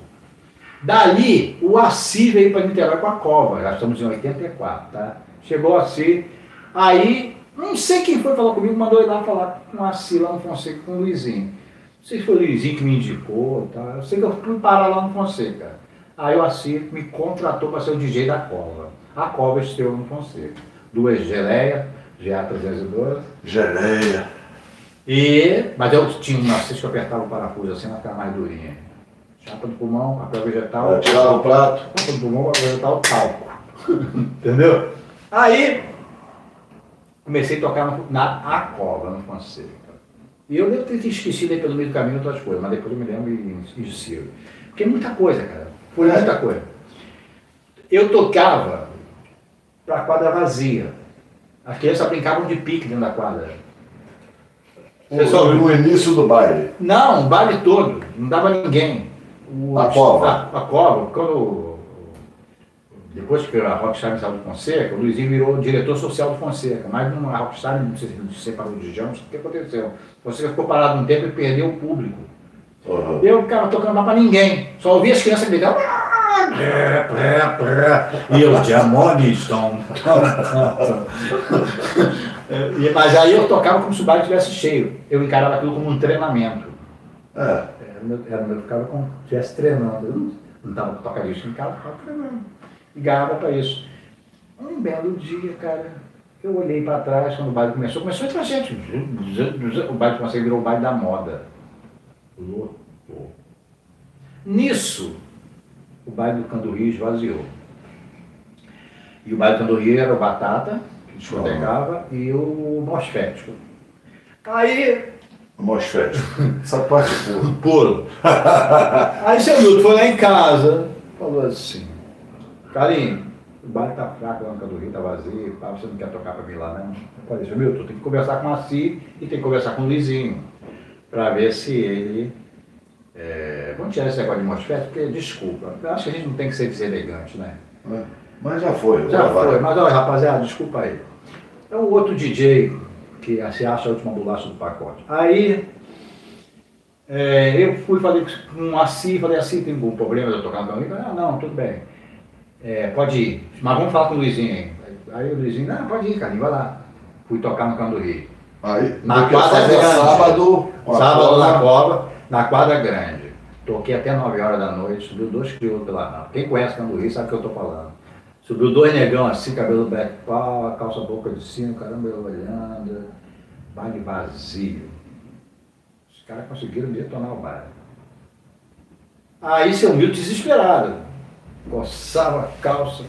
Dali, o Assi veio para Niterói com a Cova, já estamos em 84, tá? Chegou o Assi, aí, não sei quem foi falar comigo, mandou ir lá falar com o Assi lá no Fonseca, com o Luizinho. Não sei se foi o Luizinho que me indicou, tá? Eu sei que eu fui parar lá no Fonseca. Aí o Assi me contratou para ser o DJ da Cova. A Cova estreou no Fonseca. 2 Geleia, GA312. Geleia. Mas eu tinha uma assist que eu apertava o parafuso assim, ela ficava mais durinha. Chapa do pulmão, papel vegetal. Tirava o prato. Chapa do pulmão, papel vegetal, talco. Entendeu? Aí comecei a tocar na Cova, no Fonseca. E eu devo ter esquecido aí pelo meio do caminho outras coisas, mas depois eu me lembro e sigo. Porque é muita coisa, cara. Foi muita coisa. Eu tocava para a quadra vazia. As crianças brincavam de pique dentro da quadra. No início do baile. Não, o baile todo. Não dava ninguém. A Cova. A Cova, depois que a Rockstime saiu do Fonseca, o Luizinho virou diretor social do Fonseca. Mas a Rockstime não se separou de Jão, não sei o que aconteceu. O Fonseca ficou parado um tempo e perdeu o público. Uhum. Eu ficava tocando lá para ninguém. Só ouvia as crianças gritando. E os diamones estão. Mas aí eu tocava como se o baile estivesse cheio. Eu encarava aquilo como um treinamento. Eu ficava como se estivesse treinando. Eu não estava com toca-disco em casa, ficava treinando. E ganhava para isso. Um belo dia, cara, eu olhei para trás quando o baile começou a entrar gente. O baile começou a virar o baile da moda. Lotou. Nisso, o baile do Canto do Rio esvaziou. E o baile do Candoria era o Batata, que discotecava, e o Mosfético. Aí... O Mosfético. Essa parte puro. Aí seu Milton foi lá em casa, falou assim, Carlinhos, o baile tá fraco lá no Candoria, tá vazio, você não quer tocar pra mim lá, não? Eu falei, seu Milton, tem que conversar com o Maci e tem que conversar com o Luizinho, pra ver se ele... vamos tirar esse negócio de Mosfético, porque, desculpa, eu acho que a gente não tem que ser deselegante, né? Mas já foi. Já foi, mas olha, rapaziada, desculpa aí. É um outro DJ que se acha a última bolacha do pacote. Aí, eu fui, falei com o Assi, falei assim, tem algum problema de eu tocar no Candoria? Ele falou, não, tudo bem, pode ir, mas vamos falar com o Luizinho aí. Aí o Luizinho, não, pode ir, Carlinhos, vai lá. Fui tocar no Candoria. Aí, na quadra grande. Sábado na Cova, na quadra grande. Toquei até 9 horas da noite, subiu 2 crioulos pela nave. Quem conhece Candoria sabe o que eu tô falando. Subiu 2 negão assim, cabelo black power, calça boca de sino, caramba, eu olhando, baile vazio. Os caras conseguiram detonar o baile. Aí seu Milton desesperado, coçava a calça,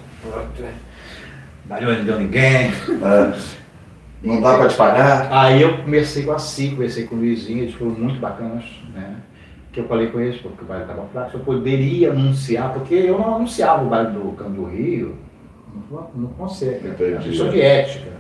baile não deu ninguém. Não dá para te pagar? Aí eu comecei com a CI, conversei com o Luizinho, eles foram muito bacanas, né? Que eu falei com eles, porque o baile estava fraco, eu poderia anunciar, porque eu não anunciava o baile do Canto do Rio, não consegue, é uma questão de ética.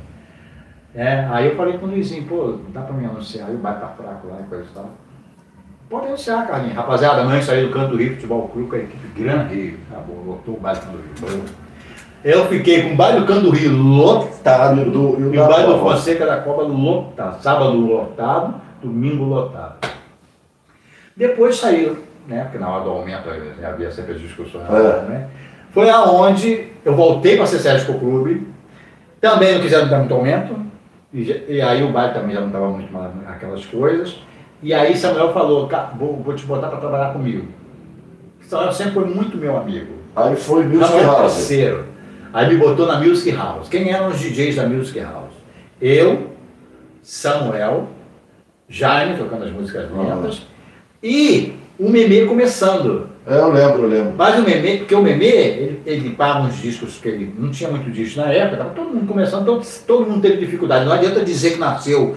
Aí eu falei com o Luizinho, pô, dá para me anunciar, aí o baile tá fraco lá e coisa e tal. Pode anunciar, Carlinhos. Rapaziada, amanhã saiu do Canto do Rio, Futebol Clube, com a equipe Gran Rio. Acabou, lotou o baile do Canto do Rio. Eu fiquei com o baile do Canto do Rio lotado, e o baile do Fonseca da Copa lotado, sábado lotado, domingo lotado. Depois saiu, né? Porque na hora do aumento havia sempre as discussões, né? Foi aonde eu voltei para a Sesco Clube, também não quiseram dar muito aumento, e aí o baile também já não estava muito mal aquelas coisas, e aí Samuel falou, vou te botar para trabalhar comigo. Samuel sempre foi muito meu amigo. Aí foi Music House. Parceiro. Aí me botou na Music House. Quem eram os DJs da Music House? Eu, Samuel, Jaime tocando as músicas lentas, e o Memê começando. Eu lembro. Mas o Memê, porque o Memê, ele limpava uns discos, que ele não tinha muito disco na época, estava todo mundo começando, todo mundo teve dificuldade. Não adianta dizer que nasceu.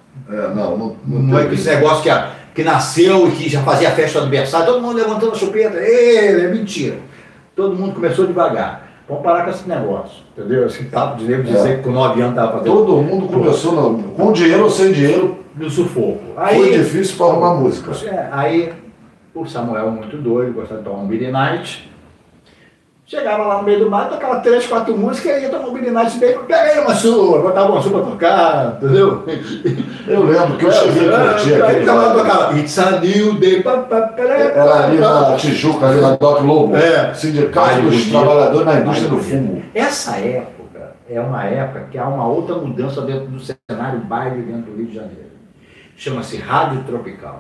Não é esse negócio que nasceu e que já fazia festa do aniversário, todo mundo levantando a chupeta, é mentira. Todo mundo começou devagar. Vamos parar com esse negócio, entendeu? Esse papo de nego dizer que com 9 anos estava fazendo. Todo mundo começou com dinheiro ou sem dinheiro. No sufoco. Foi difícil para arrumar música. Aí o Samuel, muito doido, gostava de tomar um Billy Night. Chegava lá no meio do mar, tocava 3, 4 músicas e ia tomar um Billy Night bem, pega aí uma sua, botava uma sua pra tocar, entendeu? Eu lembro que eu cheguei a curtir aquele. Tocava It's a New Day. Era ali na Tijuca, ali na Doc Lobo. Sindicato dos Trabalhadores na Indústria do Fumo. Essa época é uma época que há uma outra mudança dentro do cenário baile dentro do Rio de Janeiro. Chama-se Rádio Tropical.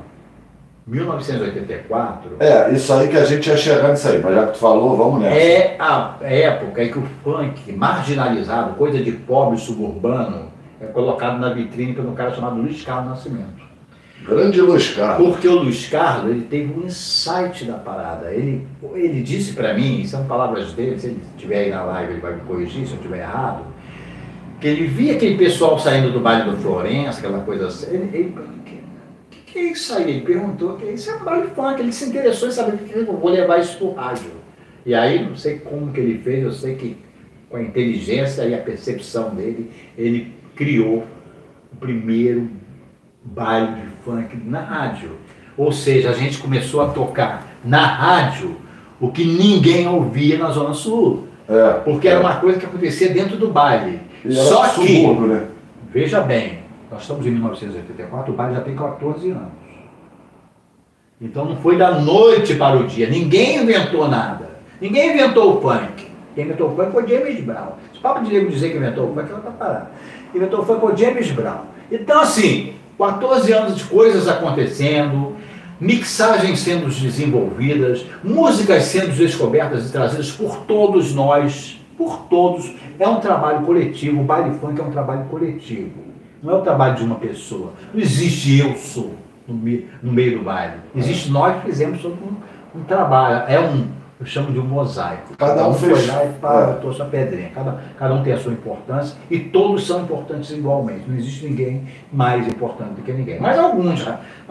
1984... isso aí que a gente ia chegar nisso aí, mas já que tu falou, vamos nessa. É a época em que o funk marginalizado, coisa de pobre suburbano, é colocado na vitrine por um cara chamado Luiz Carlos Nascimento. Grande Luiz Carlos. Porque o Luiz Carlos, ele teve um insight da parada. Ele disse pra mim, são palavras dele, se ele estiver aí na live ele vai me corrigir se eu estiver errado, que ele via aquele pessoal saindo do baile do Florença, aquela coisa assim, que é isso aí? Ele perguntou, que isso é um baile funk, ele se interessou em saber que eu vou levar isso pro rádio. E aí, não sei como que ele fez, eu sei que com a inteligência e a percepção dele, ele criou o primeiro baile de funk na rádio. Ou seja, a gente começou a tocar na rádio o que ninguém ouvia na Zona Sul. Porque era uma coisa que acontecia dentro do baile. Só que, subúrbio, né? Veja bem, nós estamos em 1984, o baile já tem 14 anos. Então não foi da noite para o dia, ninguém inventou nada. Ninguém inventou o funk. Quem inventou o funk foi James Brown. Esse papo de nego dizer que inventou o funk, ela tá parada. Quem inventou o funk foi James Brown. Então assim, 14 anos de coisas acontecendo, mixagens sendo desenvolvidas, músicas sendo descobertas e trazidas por todos nós, por todos. É um trabalho coletivo, o baile funk é um trabalho coletivo. Não é o trabalho de uma pessoa. Não existe eu sou no meio do baile. Existe nós que fizemos um trabalho. É eu chamo de um mosaico. Cada um foi fez, lá e botou sua pedrinha. Cada um tem a sua importância e todos são importantes igualmente. Não existe ninguém mais importante do que ninguém. Mas alguns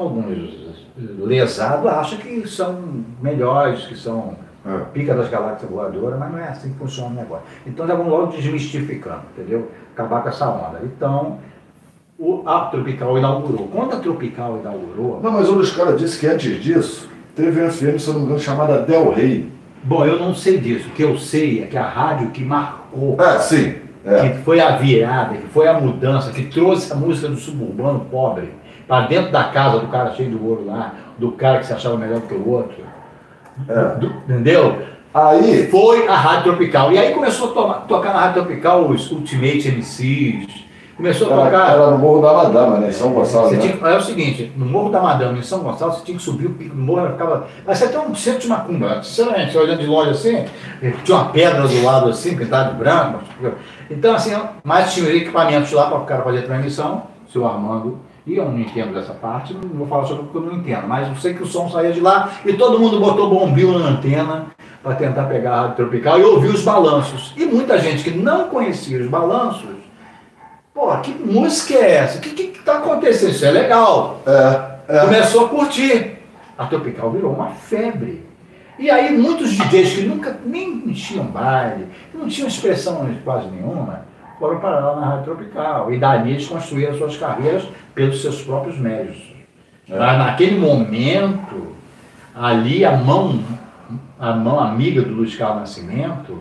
lesados acham que são melhores, que são pica das galáxias voadoras, mas não é assim que funciona o negócio. Então já vamos logo desmistificando, entendeu? Acabar com essa onda. Então, a Tropical inaugurou. Quando a Tropical inaugurou... Não, mas o Luiz Carlos disse que antes disso, teve uma FM, se eu não me engano, chamada Del Rey. Bom, eu não sei disso. O que eu sei é que a rádio que marcou, sim. que foi a virada, que foi a mudança, que trouxe a música do suburbano pobre para dentro da casa do cara cheio de ouro lá, do cara que se achava melhor do que o outro. Entendeu? Aí foi a Rádio Tropical. E aí começou a tocar na Rádio Tropical os Ultimate MCs. Começou a tocar. Era no Morro da Madama, né? Em São Gonçalo. Né? É o seguinte, no Morro da Madama, em São Gonçalo, você tinha que subir o pico do morro, ficava. Mas você tem um centro de macumba. Você olhando de longe assim, tinha uma pedra do lado assim, pintada de branco. Então, assim, mas tinha equipamentos lá para o cara fazer transmissão, o seu Armando. E eu não entendo dessa parte, não vou falar sobre o que eu não entendo, mas eu sei que o som saía de lá e todo mundo botou bombril na antena para tentar pegar a Rádio Tropical e ouvir os balanços. E muita gente que não conhecia os balanços, pô, que música é essa? O que está acontecendo? Isso é legal. Começou a curtir. A Tropical virou uma febre. E aí muitos DJs que nunca nem tinham baile, não tinham expressão quase nenhuma, foram parar lá na Rádio Tropical. E dali eles construíram suas carreiras pelos seus próprios méritos. Mas naquele momento, ali a mão amiga do Luiz Carlos Nascimento,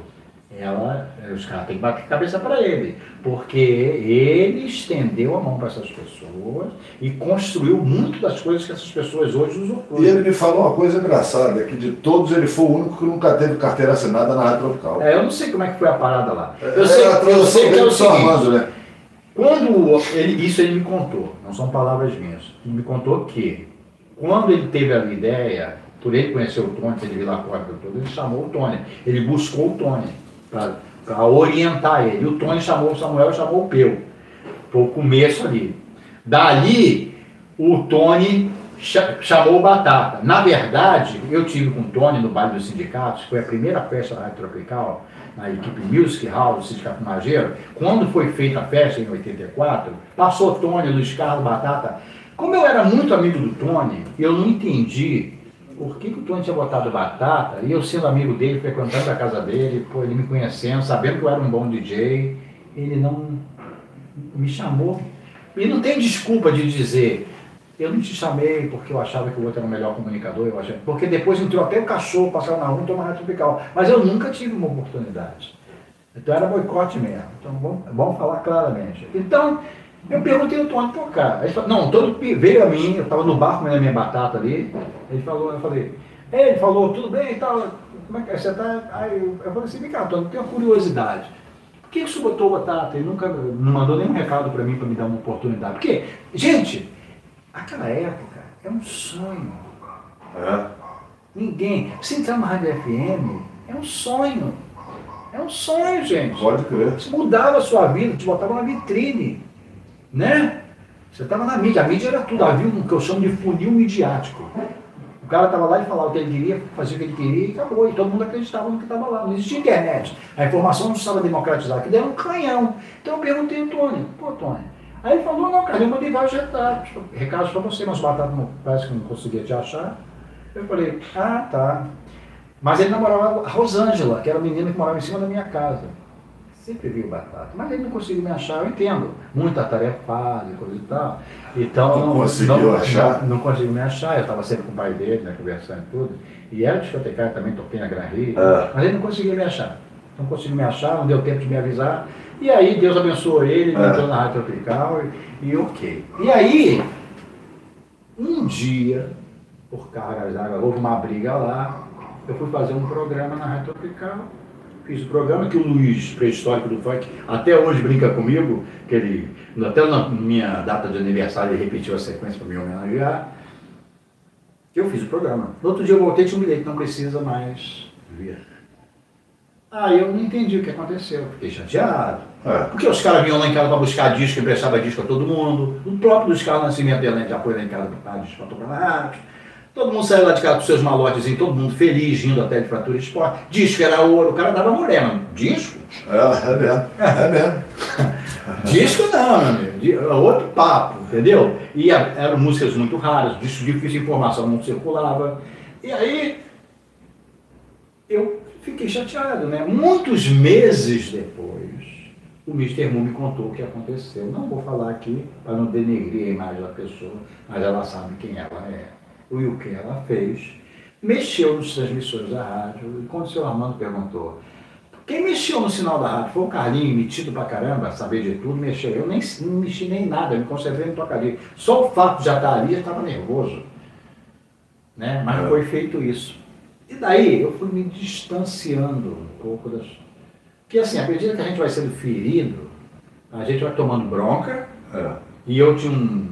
os caras têm que bater cabeça para ele, porque ele estendeu a mão para essas pessoas e construiu muito das coisas que essas pessoas hoje usufruem. E ele me falou uma coisa engraçada, que de todos ele foi o único que nunca teve carteira assinada na Rádio Tropical. Eu não sei como é que foi a parada lá. Eu sei que é o seguinte, né? Quando isso ele me contou, não são palavras minhas, ele me contou que quando ele teve a ideia, por ele conhecer o Tony, ele viu lá a porta toda, ele chamou o Tony, ele buscou o Tony para orientar ele. O Tony chamou o Samuel e chamou o Peu. Foi o começo ali. Dali, o Tony chamou o Batata. Na verdade, eu tive com o Tony no baile dos sindicatos, foi a primeira festa da Rádio Tropical, na equipe Music Hall do Sindicato Mageiro. Quando foi feita a festa em 84, passou Tony, Luiz Carlos, Batata. Como eu era muito amigo do Tony, eu não entendi por que o Tony tinha botado Batata, e eu sendo amigo dele, frequentando a casa dele, pô, ele me conhecendo, sabendo que eu era um bom DJ, ele não me chamou. E não tem desculpa de dizer, eu não te chamei porque eu achava que o outro era o melhor comunicador, porque depois entrou até o cachorro, passava na rua e tomou a Rádio Tropical. Mas eu nunca tive uma oportunidade. Então era boicote mesmo. Então vamos falar claramente. Então, eu perguntei ao Tony tocar. Ele falou, não, todo veio a mim, eu estava no bar comendo a minha batata ali. Ele falou, tudo bem e tal, como é que você está? Aí eu falei assim, vem cá, Tony, eu tenho uma curiosidade. Por que você botou batata? Ele nunca não mandou nenhum recado para mim para me dar uma oportunidade. Porque, gente, aquela época é um sonho. Ninguém. Você entrar na Rádio FM é um sonho. É um sonho, gente. Pode crer. Você mudava a sua vida, te botava na vitrine. Né? Você estava na mídia, a mídia era tudo, havia o que eu chamo de funil midiático. O cara estava lá e falava o que ele queria, fazia o que ele queria e acabou. E todo mundo acreditava no que estava lá. Não existia internet. A informação não estava democratizada, que era um canhão. Então eu perguntei ao Tony, pô, Tony. Aí ele falou, não, cara, eu mandei vários recados para você, mas batata parece que não conseguia te achar. Eu falei, tá. Mas ele namorava a Rosângela, que era a menina que morava em cima da minha casa. Sempre viu Batata, mas ele não conseguiu me achar, eu entendo. Muita tarefada e coisa e tal. Então, não conseguiu achar? Não conseguiu me achar, eu estava sempre com o pai dele, né, conversando e tudo. E era discotecário também, toquei na Gran Rio, mas ele não conseguiu me achar. Não conseguiu me achar, não deu tempo de me avisar. E aí Deus abençoou ele entrou na Rádio Tropical e ok. E aí, um dia, por cargas d'água, houve uma briga lá, eu fui fazer um programa na Rádio Tropical. Fiz o programa que o Luiz, pré-histórico do funk, até hoje brinca comigo, que ele, até na minha data de aniversário, ele repetiu a sequência para me homenagear. Eu fiz o programa. No outro dia eu voltei e tinha um bilhete, não precisa mais vir. Aí eu não entendi o que aconteceu, fiquei chateado. Porque os caras vinham lá em casa para buscar disco, emprestava disco a todo mundo. O próprio Luiz Carlos Nascimento dele de apoio lá em casa para disco para tocar na rádio. Todo mundo saiu lá de casa com seus malotezinhos, todo mundo feliz, rindo até de Fratura Esporte. Disco era ouro, o cara dava morena. Disco? É mesmo, é mesmo. Disco não, meu amigo. Outro papo, entendeu? E eram músicas muito raras, disco difícil, informação não circulava. E aí, eu fiquei chateado, né? Muitos meses depois, o Mr. Mu me contou o que aconteceu. Não vou falar aqui para não denegrir a imagem da pessoa, mas ela sabe quem ela é. E o que ela fez. Mexeu nos transmissores da rádio. E quando o senhor Armando perguntou, quem mexeu no sinal da rádio? Foi o Carlinho, metido pra caramba, saber de tudo, mexeu. Eu nem não mexi nem nada, eu me conservei no tocaria. Só o fato de já estar ali, eu estava nervoso. Né? Mas foi feito isso. E daí eu fui me distanciando um pouco das... Porque assim, à medida que a gente vai sendo ferido, a gente vai tomando bronca, e eu tinha um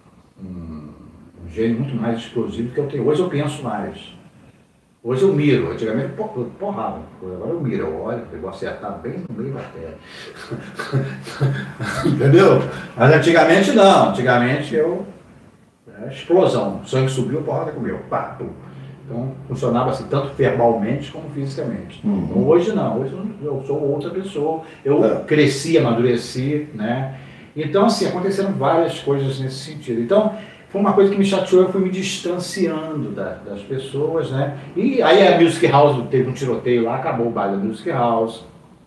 gênio muito mais explosivo que eu tenho. Hoje eu penso mais. Hoje eu miro. Antigamente eu porrava. Agora eu miro, eu olho, eu vou acertar bem no meio da terra. Entendeu? Mas antigamente não. Antigamente eu... explosão. O sangue subiu, a porrada comeu. Pá, pum. Então funcionava assim, tanto verbalmente como fisicamente. Então, hoje não. Hoje eu sou outra pessoa. Eu cresci, amadureci, né? Então assim, aconteceram várias coisas nesse sentido. Então, foi uma coisa que me chateou, eu fui me distanciando das pessoas, né? E aí a Music House, teve um tiroteio lá, acabou o baile da Music House.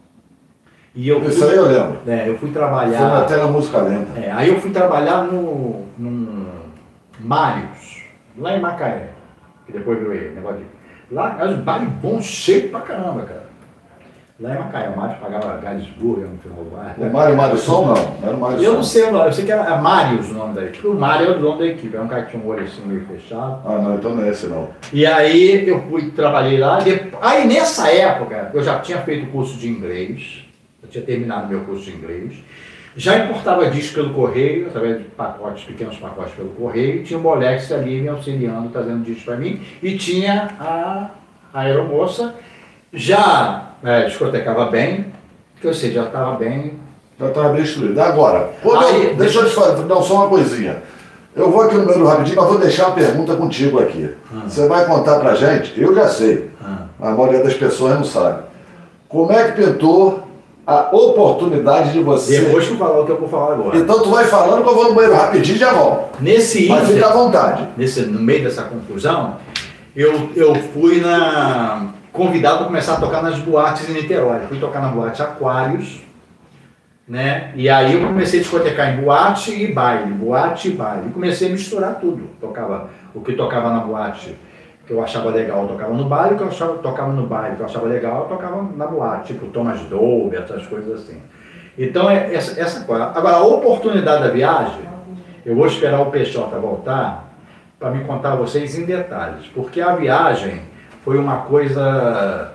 E eu Isso aí eu lembro. Eu fui trabalhar... Foi até na música lenta. Aí eu fui trabalhar num Mários, lá em Macaé, que depois virou negócio de... Lá, era um baile bom, cheio pra caramba, cara. Lá em Macaé, o Mário pagava Galisburg no final do ar. O Mário Som não era o Mário Eu não sei o nome, eu sei que era Mários o nome da equipe. O Mário é o dono da equipe, é um cara que tinha um olho assim meio fechado. Ah, não, então não é esse não. E aí eu trabalhei lá, aí nessa época eu já tinha feito curso de inglês, eu tinha terminado meu curso de inglês, já importava disco pelo correio, através de pacotes, pequenos pacotes pelo correio, tinha o Molex ali me auxiliando, trazendo disco para mim, e tinha a aeromoça, já discotecava bem, que eu sei, já estava bem. Já estava bem instruído. Agora, deixa eu te falar, não, só uma coisinha. Eu vou aqui no meu rapidinho, mas vou deixar uma pergunta contigo aqui. Você vai contar pra gente, eu já sei, a maioria das pessoas não sabe. Como é que pintou a oportunidade de você... Depois que eu falar o que eu vou falar agora. Então tu vai falando que eu vou no banheiro rapidinho e já volto. Mas fica à vontade. No meio dessa confusão, eu fui convidado para começar a tocar nas boates em Niterói. Fui tocar na boate Aquários, né? E aí eu comecei a discotecar em boate e baile, boate e baile. E comecei a misturar tudo. O que tocava na boate, que eu achava legal, eu tocava no baile, o que eu tocava no baile, que eu achava legal, eu tocava na boate, tipo Thomas Dolby, essas coisas assim. Então, essa coisa. Agora, a oportunidade da viagem, eu vou esperar o Peixota voltar para me contar a vocês em detalhes, porque a viagem foi uma coisa...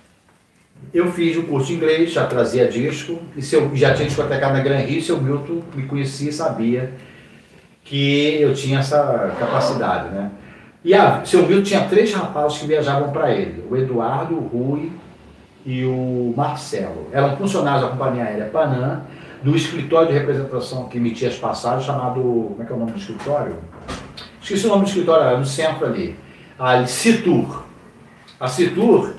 Eu fiz o curso de inglês, já trazia disco, e já tinha discotecado na Gran Rio, seu Milton me conhecia e sabia que eu tinha essa capacidade, né? E seu Milton tinha 3 rapazes que viajavam para ele, o Eduardo, o Rui e o Marcelo. Eram funcionários da companhia aérea Panam, do escritório de representação que emitia as passagens, chamado... Como é que é o nome do escritório? Esqueci o nome do escritório, era no centro ali. A Citur. A Citur,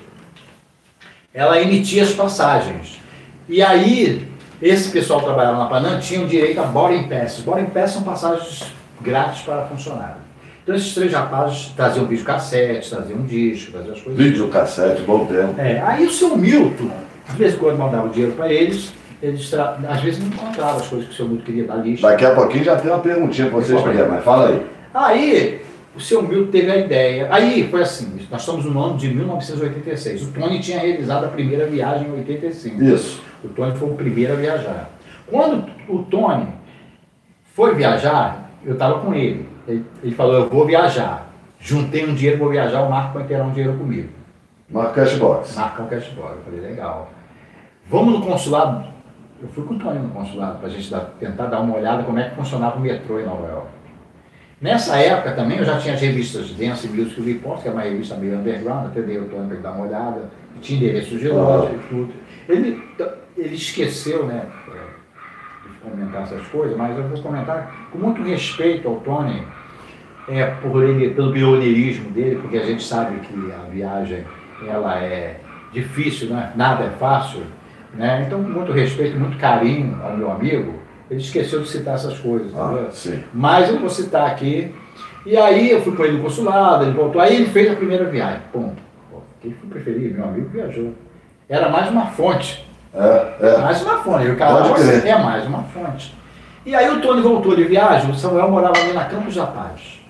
ela emitia as passagens. E aí, esse pessoal que trabalhava na Panam tinha direito a boarding passes. Boarding passes são passagens grátis para funcionários. Então esses 3 rapazes traziam videocassete, traziam disco, traziam as coisas. Videocassete, bom tempo. Aí o seu Milton, de vez em quando mandava o dinheiro para eles às vezes não encontravam as coisas que o seu Milton queria da lista. Daqui a pouquinho já tem uma perguntinha para vocês, mas fala aí. Aí o seu Milton teve a ideia, aí foi assim, nós estamos no ano de 1986, o Tony tinha realizado a primeira viagem em 85. Isso. O Tony foi o primeiro a viajar. Quando o Tony foi viajar, eu estava com ele. Ele falou, eu vou viajar. Juntei um dinheiro, vou viajar, o Marco vai ter um dinheiro comigo. Marco Cashbox. Marco Cashbox. Eu falei, legal. Vamos no consulado. Eu fui com o Tony no consulado para a gente tentar dar uma olhada como é que funcionava o metrô em Nova York. Nessa época também eu já tinha as revistas Dance Music Report, que é uma revista meio underground, até dei o Tony para ele dar uma olhada, tinha endereços de loja e tudo. Ele esqueceu, né, de comentar essas coisas, mas eu vou comentar com muito respeito ao Tony. pelo pioneirismo dele, porque a gente sabe que a viagem ela é difícil, né? Nada é fácil, né? Então, com muito respeito, muito carinho ao meu amigo, ele esqueceu de citar essas coisas, entendeu? Sim. Mas eu vou citar aqui. E aí eu fui com ele no consulado, ele voltou, aí ele fez a primeira viagem. Pum, quem foi preferir? Meu amigo viajou. Era mais uma fonte. Mais uma fonte. O cara é mais uma fonte. E aí o Tony voltou de viagem, o Samuel morava ali na Campos da Paz.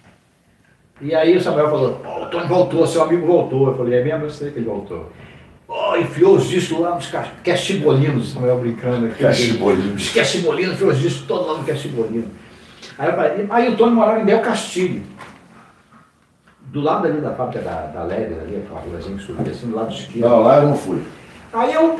E aí o Samuel falou, o Tony voltou, seu amigo voltou. Eu falei, é mesmo, eu sei que ele voltou. Enfiou os discos lá nos caxibolinos, o Samuel brincando aqui. Caxibolinos. Os caxibolinos, enfiou os discos todos lá no caxibolino. Aí o Tony morava em Del Castilho. Do lado ali da fábrica da Leder, ali, aquela ruazinha que subia assim, do lado esquerdo. Não, lá eu não fui. Aí eu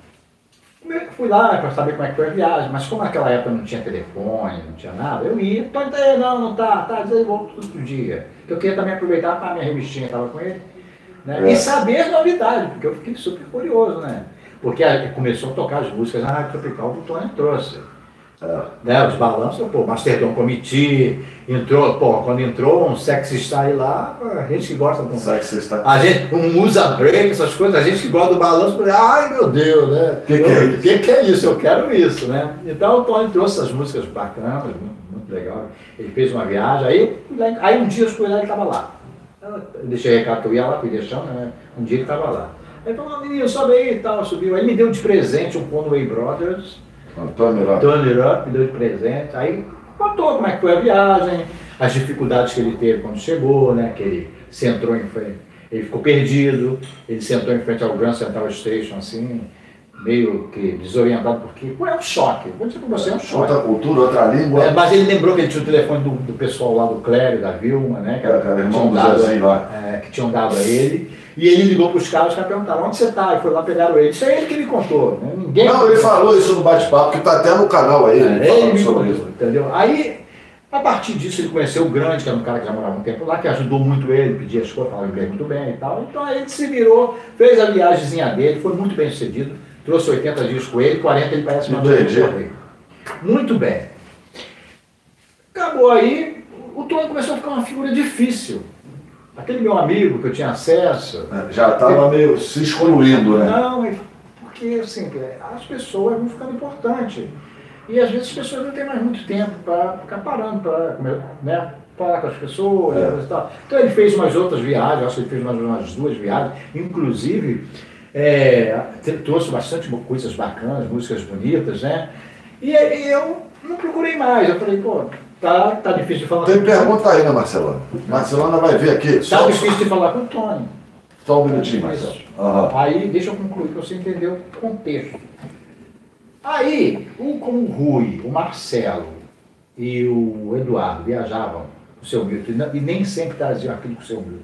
fui lá para saber como é que foi a viagem, mas como naquela época não tinha telefone, não tinha nada, eu ia, Tony tá aí, não tá, diz aí, volto todo dia. Eu queria também aproveitar para a minha revistinha estava com ele, né? E saber as novidades, porque eu fiquei super curioso, né? Porque começou a tocar as músicas na Rádio Tropical que o Tony trouxe. Né, os balanços, Masterdom Committee, quando entrou um Sexy Style lá, a gente que gosta de a gente, um Musa Break, essas coisas, a gente que gosta do balanço, ai meu Deus, né? Que é isso? Eu quero isso, né? Então o Tony trouxe essas músicas bacanas, muito legal. Ele fez uma viagem, aí um dia eu fui lá e ele estava lá. Eu deixei recado que eu ia lá, fui deixando, né? Um dia ele estava lá. Aí falou, menino, sobe aí e tal, subiu. Aí me deu de presente um Conway Brothers. Tony Rupp me deu de presente, aí contou como é que foi a viagem, as dificuldades que ele teve quando chegou, né, que ele se entrou em frente, ele ficou perdido, ele se entrou em frente ao Grand Central Station, assim, meio que desorientado, porque é um choque, vou dizer para você, é um choque. Outra cultura, outra língua. Mas ele lembrou que ele tinha o telefone do pessoal lá do Clério, da Vilma, né, que tinham dado a ele. E ele ligou para os caras, perguntaram, onde você está? E foi lá, pegaram ele. Isso é ele que me contou. Né? Ele falou isso no bate-papo, que está até no canal aí. Ele me contou, entendeu? Aí, a partir disso, ele conheceu o Grande, que era um cara que já morava um tempo lá, que ajudou muito ele, pedia as coisas, falava inglês muito bem e tal. Então, aí ele se virou, fez a viagemzinha dele, foi muito bem sucedido. Trouxe 80 dias com ele, 40 ele parece uma coisa. Muito bem. Acabou aí, o Tony começou a ficar uma figura difícil. Aquele meu amigo que eu tinha acesso... Já estava meio se excluindo, né? Não, porque assim, as pessoas vão ficando importantes. E às vezes as pessoas não têm mais muito tempo para ficar parando, para falar com as pessoas e tal. Então ele fez umas outras viagens, acho que ele fez umas 2 viagens, inclusive trouxe bastante coisas bacanas, músicas bonitas, né? E eu não procurei mais, eu falei, Tá difícil de falar com o Tony. Tem pergunta aí, né, Marcelona? Marcelona vai ver aqui. Tá difícil de falar com o Tony. Só um minutinho, Marcelo. Aí, deixa eu concluir, para você entender o contexto. Aí, como o Rui, o Marcelo e o Eduardo viajavam com o seu Milton, e nem sempre traziam aquilo que o seu Milton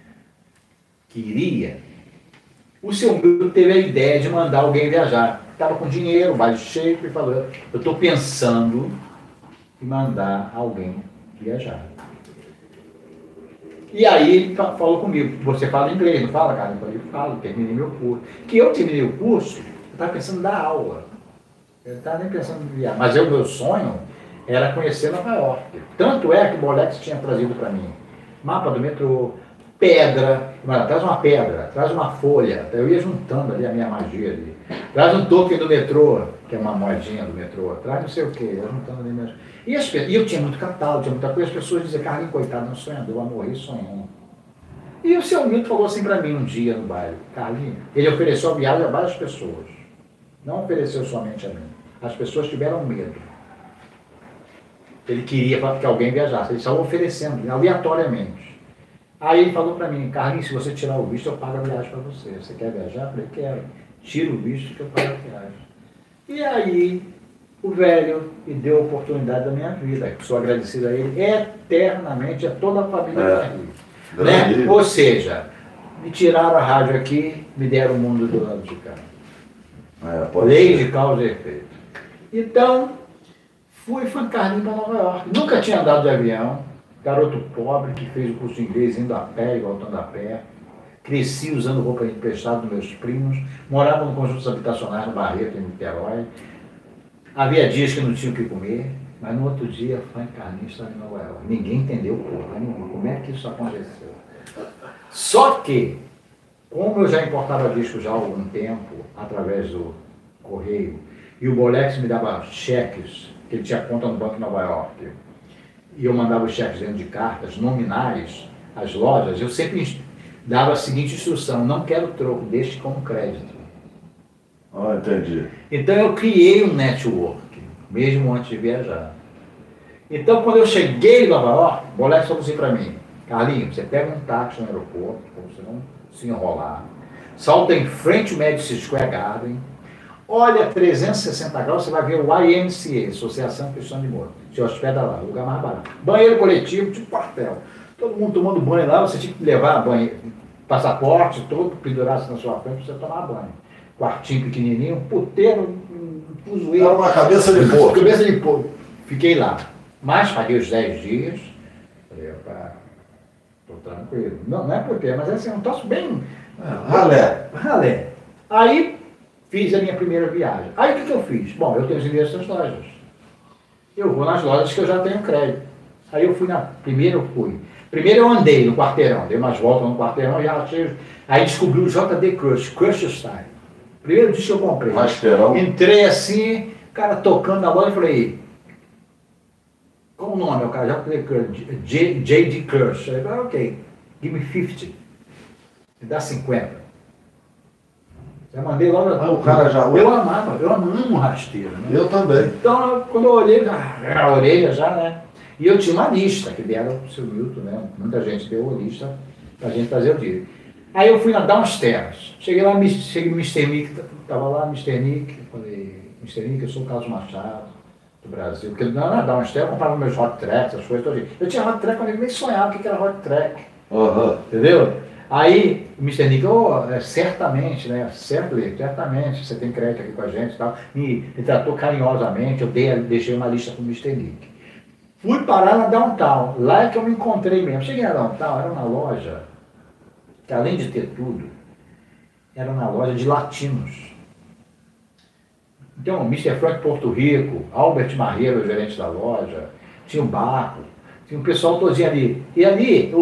queria, o seu Milton teve a ideia de mandar alguém viajar. Estava com dinheiro, baile cheio, e falou, eu estou pensando e mandar alguém viajar. E aí ele falou comigo, você fala inglês, não fala, cara? Eu falei, falo, terminei meu curso. Que eu terminei o curso, eu estava pensando em dar aula. Eu não estava nem pensando em viajar. Mas o meu sonho era conhecer Nova York. Tanto é que o Bolex tinha trazido para mim mapa do metrô, pedra, traz uma pedra, traz uma folha. Eu ia juntando ali a minha magia ali. Traz um token do metrô, que é uma moedinha do metrô, traz não sei o quê, eu juntando ali mesmo. E eu tinha muito catálogo, tinha muita coisa, as pessoas diziam, Carlinhos, coitado, não sonhador, vai morrer sonhando. E o seu Milton falou assim para mim um dia no baile, Carlinhos, ele ofereceu a viagem a várias pessoas, não ofereceu somente a mim. As pessoas tiveram medo. Ele queria que alguém viajasse, ele estava oferecendo, aleatoriamente. Aí ele falou para mim, Carlinhos, se você tirar o visto, eu pago a viagem para você. Você quer viajar? Eu falei, quero. Tira o visto que eu pago a viagem. E aí, o velho me deu a oportunidade da minha vida. Sou agradecido a ele eternamente, a toda a família da né? Ou seja, me tiraram a rádio aqui, me deram o mundo do lado de cá. Lei de causa e efeito. Então, fui Carlinhos para Nova York. Nunca tinha andado de avião. Garoto pobre que fez o curso de inglês indo a pé e voltando a pé. Cresci usando roupa emprestada dos meus primos. Morava no conjuntos habitacionais no Barreto, em Niterói. Havia dias que não tinha o que comer. Mas no outro dia, Frank Carlinhos estava em Nova York. Ninguém entendeu porra nenhuma. Como é que isso aconteceu? Só que, como eu já importava disco já há algum tempo, através do correio, e o Bolex me dava cheques, que ele tinha conta no Banco de Nova York, e eu mandava os cheques dentro de cartas nominais às lojas, eu sempre dava a seguinte instrução: não quero troco, deixe como crédito. Ah, entendi. Então eu criei um network, mesmo antes de viajar. Então quando eu cheguei em Nova York, o Bolex falou assim para mim: Carlinhos, você pega um táxi no aeroporto, para você não se enrolar, salta em frente ao Madison Square Garden, olha 360 graus, você vai ver o YMCA, Associação Cristã de Moura. Se hospeda lá, lugar mais barato. Banheiro coletivo, tipo quartel. Todo mundo tomando banho lá, você tinha que levar banho, passaporte todo, pendurasse na sua frente para você tomar banho. Quartinho pequenininho, puteiro, fuzueiro. Era uma cabeça de porco. Cabeça de porco. Fiquei lá. Mas paguei os 10 dias. Falei, opa, tô tranquilo. Não é porque, mas é assim, um troço bem... Ralé. Aí fiz a minha primeira viagem. Aí o que eu fiz? Bom, eu tenho os endereços das lojas. Eu vou nas lojas que eu já tenho crédito. Aí eu fui Primeiro eu andei no quarteirão, dei umas voltas no quarteirão e já achei... Aí descobri o JD Crush Style. Primeiro disco que eu comprei. Rasteirão. Entrei assim, o cara tocando na loja e falei... Qual o nome? O cara J.D. Crush. Aí eu falei, ok, give me 50. Me dá 50. Já mandei logo. O cara já... Eu amo rasteiro, né? Eu também. Então, quando eu olhei, a orelha já, né? E eu tinha uma lista que deram pro seu Milton, né? Muita gente deu a lista pra gente fazer o dia. Aí eu fui na Downstairs. Cheguei lá, cheguei no Mr. Nick, tava lá, Mr. Nick, falei, Mr. Nick, eu sou o Carlos Machado, do Brasil. Porque na Downstairs eu comprava meus hot tracks, as coisas todas. Eu tinha hot track quando eu nem sonhava o que era hot track. Entendeu? Aí o Mr. Nick, certamente, né? Certamente, você tem crédito aqui com a gente e tal. Me tratou carinhosamente, eu deixei uma lista com o Mr. Nick. Fui parar na Downtown, lá é que eu me encontrei mesmo. Cheguei na Downtown, era uma loja, que além de ter tudo, era uma loja de latinos. Então, Mr. Frank Porto Rico, Albert Marreiro, o gerente da loja, tinha um Baco, tinha um pessoal todinho ali. E ali,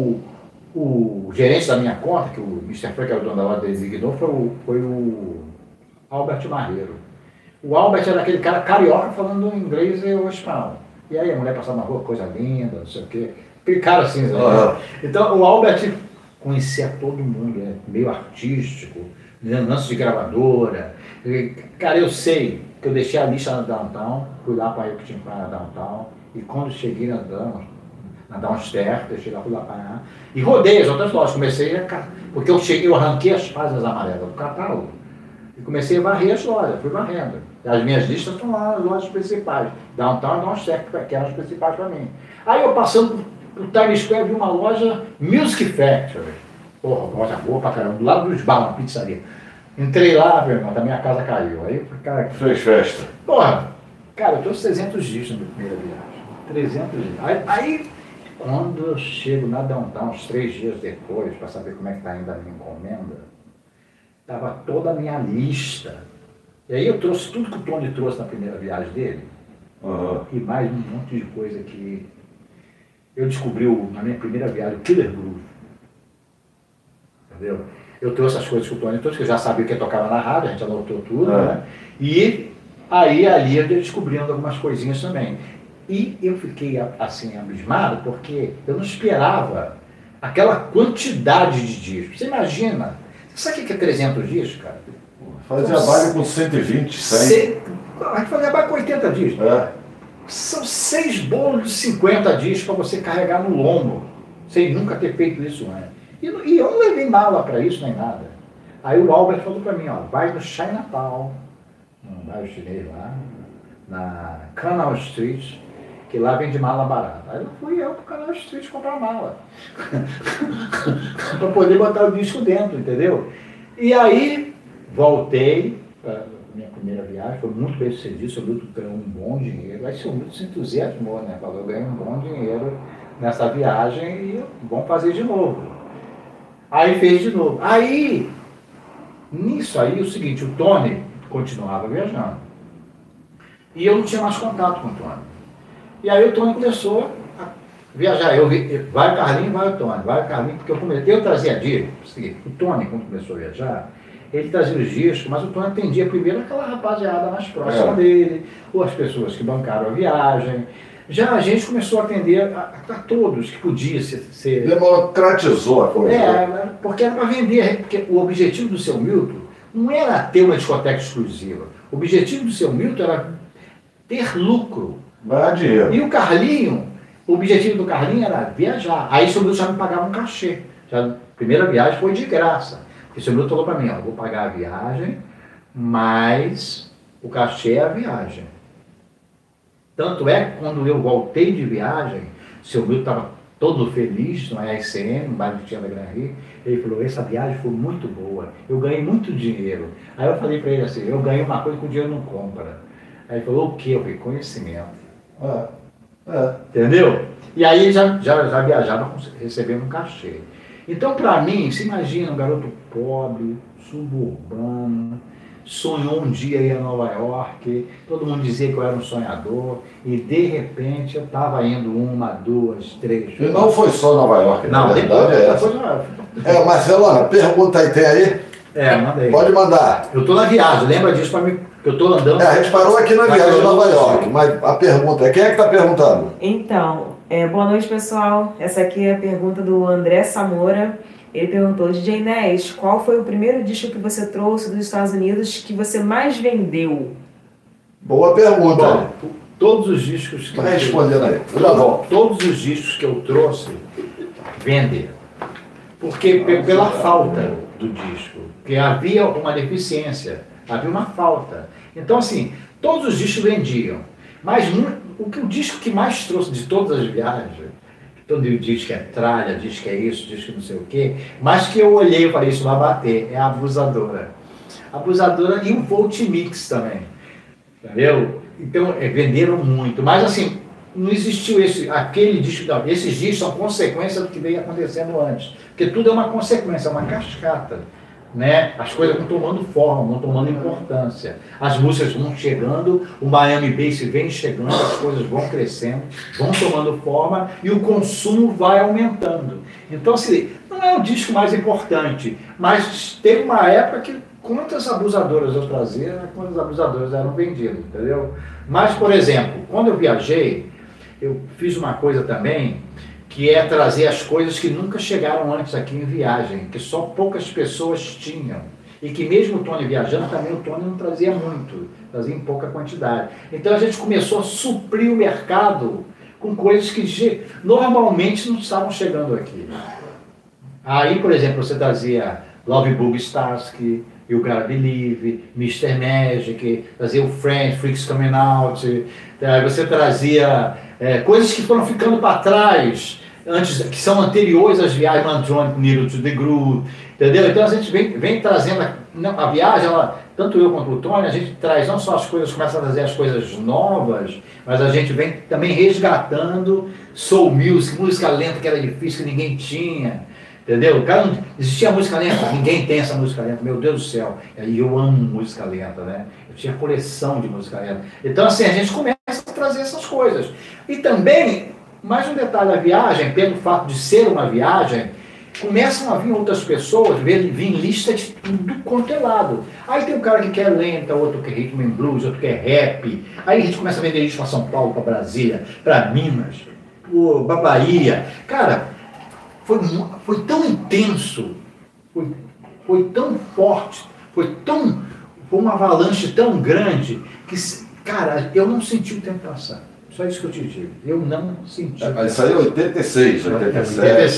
o gerente da minha conta, que o Mr. Frank era o dono da loja, designou, foi o Albert Marreiro. O Albert era aquele cara carioca falando inglês e o espanhol. E aí a mulher passava na rua, coisa linda, não sei o quê. Aquele cara assim, né? Então o Albert conhecia todo mundo, né? Meio artístico, lance de gravadora. Cara, eu sei que eu deixei a lista na Downtown, fui lá para ir que tinha que na Downtown, e quando cheguei na Downstairs, deixei lá, fui lá para e rodei as outras lojas, comecei a... Porque eu arranquei as páginas amarelas do catálogo e comecei a varrer as lojas, fui varrendo. As minhas listas estão lá nas lojas principais. Downtown e Downstairs, que eram as principais para mim. Aí eu passando por Times Square, vi uma loja Music Factory. Porra, loja boa pra caramba, do lado dos bares, uma pizzaria. Entrei lá, meu irmão, da minha casa caiu. Aí, cara... Fez festa. Porra, cara, eu trouxe 300 discos na minha primeira viagem. 300 discos. Aí, quando eu chego na Downtown, uns 3 dias depois, para saber como é que está indo a minha encomenda, estava toda a minha lista. E aí eu trouxe tudo que o Tony trouxe na primeira viagem dele, e mais um monte de coisa que eu descobri na minha primeira viagem, o Killer Groove. Entendeu? Eu trouxe as coisas que o Tony trouxe, que eu já sabia que tocava na rádio, a gente anotou tudo, né? E aí ali eu descobrindo algumas coisinhas também. E eu fiquei assim abismado, porque eu não esperava aquela quantidade de discos. Você imagina, sabe o que é 300 discos, cara? Fazia baile com 120, 100. A gente fazia baile com 80 discos. São 6 bolos de 50 discos para você carregar no lombo, sem nunca ter feito isso antes. E eu não levei mala para isso nem nada. Aí o Albert falou para mim, vai no Chinatown, um bairro chinês lá, na Canal Street, que lá vende mala barata. Aí fui eu pro Canal Street comprar mala. para poder botar o disco dentro, entendeu? E aí voltei para minha primeira viagem, foi muito bem sucedido, o Milton ganhou um bom dinheiro. Aí o Milton se entusiasmou, né? Falou, eu ganhei um bom dinheiro nessa viagem e vamos fazer de novo. Aí fez de novo. Aí, nisso aí, o seguinte, o Tony continuava viajando. E eu não tinha mais contato com o Tony. E aí o Tony começou a viajar. Vai o Carlinho, vai o Tony, vai o Carlinho, porque eu trazia discos. O Tony, quando começou a viajar, ele trazia os discos, mas o Tony atendia primeiro aquela rapaziada mais próxima dele, ou as pessoas que bancaram a viagem. Já a gente começou a atender a todos que podia ser... Democratizou a coisa. Porque era para vender. Porque o objetivo do Seu Milton não era ter uma discoteca exclusiva. O objetivo do Seu Milton era ter lucro. Ganhar dinheiro. E o Carlinho, o objetivo do Carlinho era viajar. Aí o Seu Milton já me pagava um cachê. Já, a primeira viagem foi de graça. Porque o Seu Milton falou para mim, ó, vou pagar a viagem, mas o cachê é a viagem. Tanto é que quando eu voltei de viagem, o Seu Milton estava todo feliz no ASM, no bairro que tinha da Gran Rio. Ele falou, essa viagem foi muito boa, eu ganhei muito dinheiro. Aí eu falei para ele assim, eu ganhei uma coisa que o dinheiro não compra. Aí ele falou, o quê? Eu falei, conhecimento. Entendeu? E aí já viajava recebendo um cachê. Então, para mim, se imagina um garoto pobre, suburbano, sonhou um dia ir a Nova York, todo mundo dizia que eu era um sonhador, e de repente eu estava indo 1, 2, 3. E não foi só Nova York, não, depois Marcelona, pergunta aí, tem aí? Manda aí. Pode mandar. Eu estou na viagem, lembra disso para mim, que eu estou andando. A gente parou aqui na viagem de Nova York, mas a pergunta é, quem é que está perguntando? Então, boa noite, pessoal. Essa aqui é a pergunta do André Samora. Ele perguntou, DJ Nés, qual foi o primeiro disco que você trouxe dos Estados Unidos que você mais vendeu? Boa pergunta. Bom, todos os discos que vai respondendo aí. Todos os discos que eu trouxe venderam. Porque pela falta do disco, porque havia uma deficiência, havia uma falta. Então, assim, todos os discos vendiam. Mas o disco que mais trouxe de todas as viagens, todo diz que é tralha, diz que é isso, diz que não sei o quê, mas que eu olhei e falei, isso vai bater, é a Abusadora. Abusadora e o Volt Mix também, entendeu? Então, venderam muito, mas assim, não existiu aquele disco, não. Esses discos são consequência do que veio acontecendo antes, porque tudo é uma consequência, é uma cascata. Né? As coisas vão tomando forma, vão tomando importância. As músicas vão chegando, o Miami Bass vem chegando, as coisas vão crescendo, vão tomando forma e o consumo vai aumentando. Então, assim, não é o disco mais importante, mas teve uma época que quantas abusadoras eu trazia, quantas abusadoras eram vendidas, entendeu? Mas, por exemplo, quando eu viajei, eu fiz uma coisa também, que é trazer as coisas que nunca chegaram antes aqui em viagem, que só poucas pessoas tinham. E que mesmo o Tony viajando, também o Tony não trazia muito, trazia em pouca quantidade. Então a gente começou a suprir o mercado com coisas que normalmente não estavam chegando aqui. Aí, por exemplo, você trazia Love Bug Starsky, You Gotta Believe, Mr. Magic, trazia o Friends, Freaks Coming Out, aí você trazia coisas que foram ficando para trás, antes, que são anteriores às viagens, Mantronic, Needle to the Groove, entendeu? Então a gente vem trazendo a viagem, tanto eu quanto o Tony, a gente traz não só as coisas, começa a trazer as coisas novas, mas a gente vem também resgatando soul music, música lenta que era difícil, que ninguém tinha. Entendeu? Cara, não existia música lenta, ninguém tem essa música lenta, meu Deus do céu. E eu amo música lenta, né? Eu tinha coleção de música lenta. Então, assim, a gente começa a trazer essas coisas. E também, mais um detalhe da viagem, pelo fato de ser uma viagem, começam a vir outras pessoas, vir lista de tudo quanto é lado. Aí tem um cara que quer lenta, outro que quer rhythm and blues, outro que quer rap. Aí a gente começa a vender isso para São Paulo, para Brasília, para Minas, para Bahia. Cara, foi tão intenso, foi tão forte, foi uma avalanche tão grande que, cara, eu não senti o tempo passar. Só isso que eu te digo. Eu não senti. Mas isso aí é 86, 87.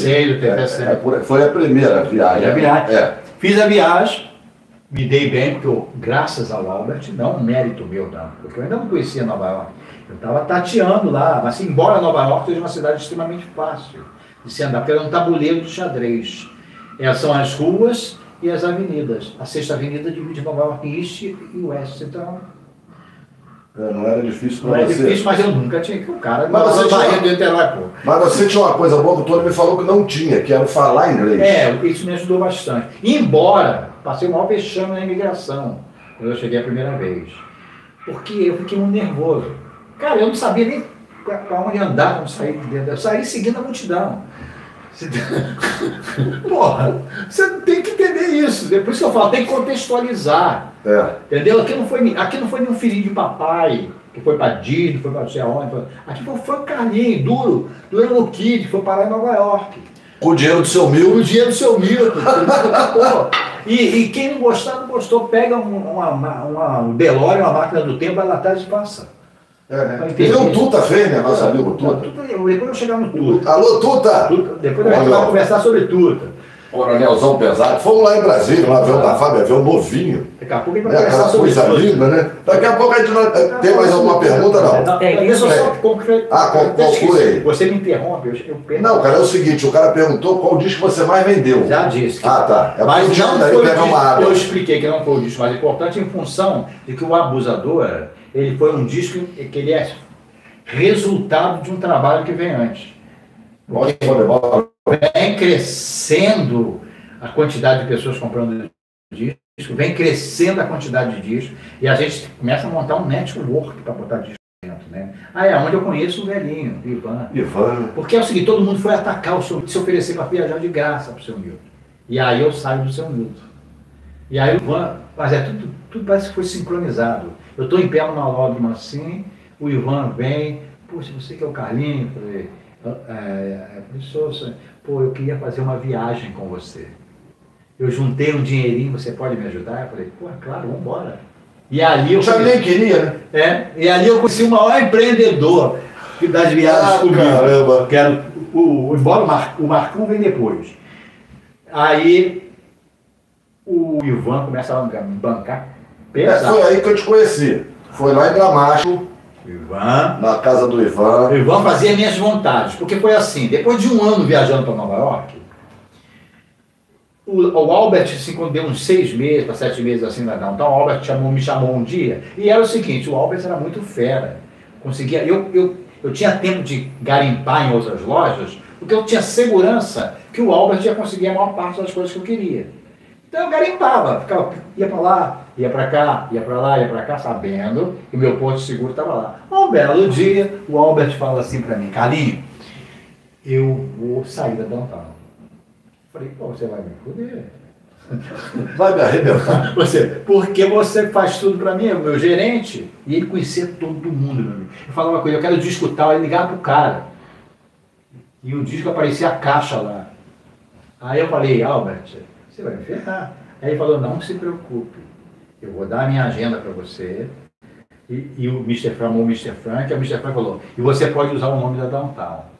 87. Foi a primeira viagem. Fiz a viagem, me dei bem, porque eu, graças ao Albert, não um mérito meu, não, porque eu ainda não conhecia Nova York. Eu estava tateando lá, mas embora Nova York seja uma cidade extremamente fácil de se andar, porque era um tabuleiro de xadrez. São as ruas e as avenidas. A Sexta Avenida divide Nova York em East e West, então... não era difícil para você. Não era difícil, mas eu nunca tinha que o cara... Mas você tinha uma coisa boa que o Tony me falou que não tinha, que era falar inglês. Isso me ajudou bastante. Embora, passei o maior vexame na imigração, quando eu cheguei a primeira vez. Porque eu fiquei muito nervoso. Cara, eu não sabia nem para onde andar quando sair de dentro. Eu saí seguindo a multidão. Porra, você tem que entender isso. Por isso que eu falo, tem que contextualizar. Entendeu? Aqui não foi nenhum filhinho de papai que foi para Disney, foi para não sei aonde. Aqui foi o Carlinhos, duro no Kid, que foi parar em Nova York. Com o dinheiro do seu Milton. Com o dinheiro do seu Milton. E quem não gostar, não gostou, pega um DeLorean, uma máquina do tempo, vai lá atrás e passa. O Tuta fez, né? Nosso amigo Tuta. Depois eu chegar no Tuta. Alô, Tuta! Depois a gente vai conversar sobre Tuta. Coronelzão pesado. Fomos lá em Brasília, lá ver o da Fábio, ver o novinho. Daqui a pouco a gente vai conversar aquela sobre coisa linda, né? Daqui a pouco a gente não... Tem mais alguma pergunta, não? Deixa eu só concretar. Conclui aí. Você me interrompe, eu penso. Não, cara, é o seguinte, o cara perguntou qual disco você mais vendeu. Já disse. Tá. Mas não daí foi pegar uma água. Eu expliquei que não foi o disco mais importante em função de que o Abusador, ele foi um disco que ele é resultado de um trabalho que vem antes. Vem crescendo a quantidade de pessoas comprando disco, vem crescendo a quantidade de discos, e a gente começa a montar um network para botar disco dentro, né? É onde eu conheço o velhinho, Ivan. Porque é o seguinte, todo mundo foi atacar, se oferecer para viajar de graça para o seu Milton. E aí eu saio do seu Milton. E aí o Ivan, mas tudo parece que foi sincronizado. Eu estou em pé numa lágrima assim, o Ivan vem, poxa, você que é o Carlinho, eu falei, pô, eu queria fazer uma viagem com você. Eu juntei um dinheirinho, você pode me ajudar? Eu falei, pô, claro, vamos embora. E ali eu nem queria, né? E ali eu conheci o maior empreendedor das viagens comigo. Caramba! Que era embora o Marcão vem depois. Aí o Ivan começa a bancar pesado. Foi aí que eu te conheci. Foi lá em Gramacho. Ivan. Na casa do Ivan. O Ivan fazia minhas vontades, porque foi assim, depois de um ano viajando para Nova York, o Albert, assim, quando deu uns 6 meses, para 7 meses assim na Downtown, o Albert me chamou um dia, e era o seguinte, o Albert era muito fera, conseguia, eu tinha tempo de garimpar em outras lojas, porque eu tinha segurança que o Albert ia conseguir a maior parte das coisas que eu queria. Então eu garimpava, ia para lá, ia para cá, ia para lá, ia para cá, sabendo que o meu porto seguro estava lá. Um belo dia, o Albert fala assim para mim, Carlinho, eu vou sair da Downtown. Falei, pô, você vai me foder. Vai me arrebentar. Porque você faz tudo para mim, é o meu gerente. E ele conhecia todo mundo, meu amigo. Eu falava uma coisa, eu quero disco tal, ele ligava pro cara. E o disco aparecia a caixa lá. Aí eu falei, Albert, você vai me ferrar. Aí ele falou, não se preocupe, eu vou dar a minha agenda para você. E o Mr. Frank, chamou o Mr. Frank, e o Mr. Frank falou, e você pode usar o nome da Downtown.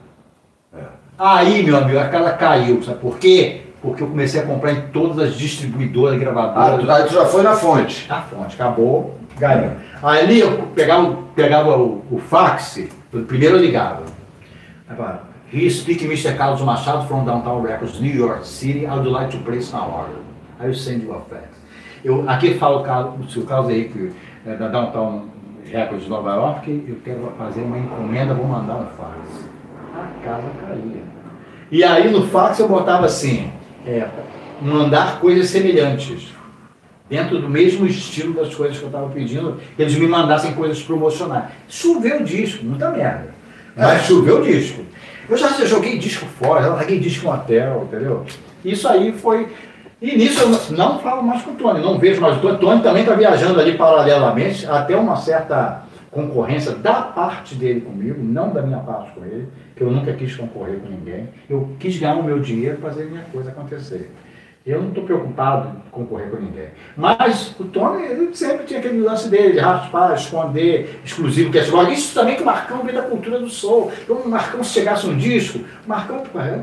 Aí, meu amigo, a casa caiu, sabe por quê? Porque eu comecei a comprar em todas as distribuidoras, gravadoras. Aí tu já foi na fonte. Na fonte, acabou, ganhou. Aí eu pegava o fax, primeiro eu ligava. Aí falava, he speak Mr. Carlos Machado from Downtown Records, New York City, I would like to place now order. Aí eu send you a fax. Aqui fala o Carlos Henrique, da Downtown Records de Nova York, eu quero fazer uma encomenda, vou mandar um fax. A casa caía. E aí no fax eu botava assim, mandar coisas semelhantes, dentro do mesmo estilo das coisas que eu estava pedindo, que eles me mandassem coisas promocionais. Choveu disco, muita merda. Mas choveu disco. Eu já joguei disco fora, já larguei disco no hotel, entendeu? Isso aí foi... E nisso eu não falo mais com o Tony, não vejo mais o Tony. O Tony também está viajando ali paralelamente, até uma certa concorrência da parte dele comigo, não da minha parte com ele, que eu nunca quis concorrer com ninguém. Eu quis ganhar o meu dinheiro e fazer a minha coisa acontecer. Eu não estou preocupado em concorrer com ninguém. Mas o Tony, ele sempre tinha aquele lance dele, de raspar, esconder, exclusivo, que é isso também que o Marcão veio da cultura do soul. Então o Marcão, se chegasse um disco, o Marcão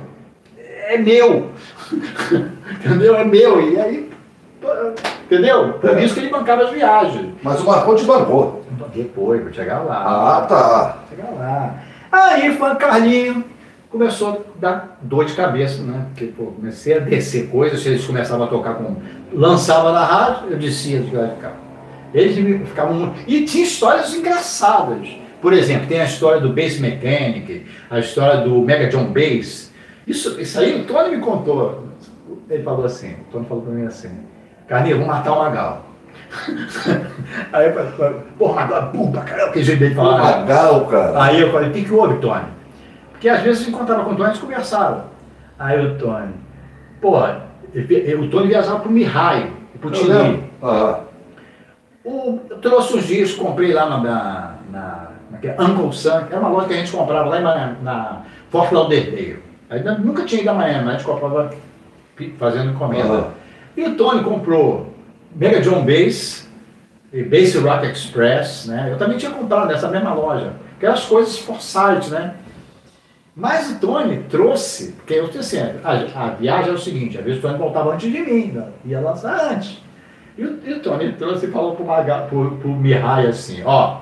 é meu. Entendeu? É meu. E aí, entendeu? Por isso que ele bancava as viagens. Mas o Marcão te bancou. Depois, vou chegar lá. Tá. Chegar lá. Aí, foi Carlinho. Começou a dar dor de cabeça, né? Porque, pô, comecei a descer coisas, eles começavam a tocar com... Lançava na rádio, eu descia de carro. Eles ficavam muito... E tinha histórias engraçadas. Por exemplo, tem a história do Bass Mechanic, a história do Mega John Bass. Isso aí o Tony me contou. Ele falou assim, o Tony falou pra mim assim, Carlinhos, vou matar o Magal. Aí eu falei, porra, Magal, puta, caramba, que jeito dele de falar. Magal, cara. Aí eu falei, o que houve, Tony? Porque às vezes eu encontrava com o Tony e eles conversavam. Aí o Tony, porra, o Tony viajava pro Mihai, pro Tini. Eu trouxe os discos, comprei lá na Uncle Sam, que era uma loja que a gente comprava lá na Fort Lauderdale. Aí nunca tinha ido a Miami, mas a gente comprava fazendo encomenda. E o Tony comprou Mega John Bass e Bass Rock Express, né? Eu também tinha comprado nessa mesma loja, que eram as coisas Forsyth, né? Mas o Tony trouxe, porque eu disse assim, a viagem é o seguinte, às vezes o Tony voltava antes de mim, né? Ia lançar antes. E o Tony trouxe e falou pro Mihai assim, ó,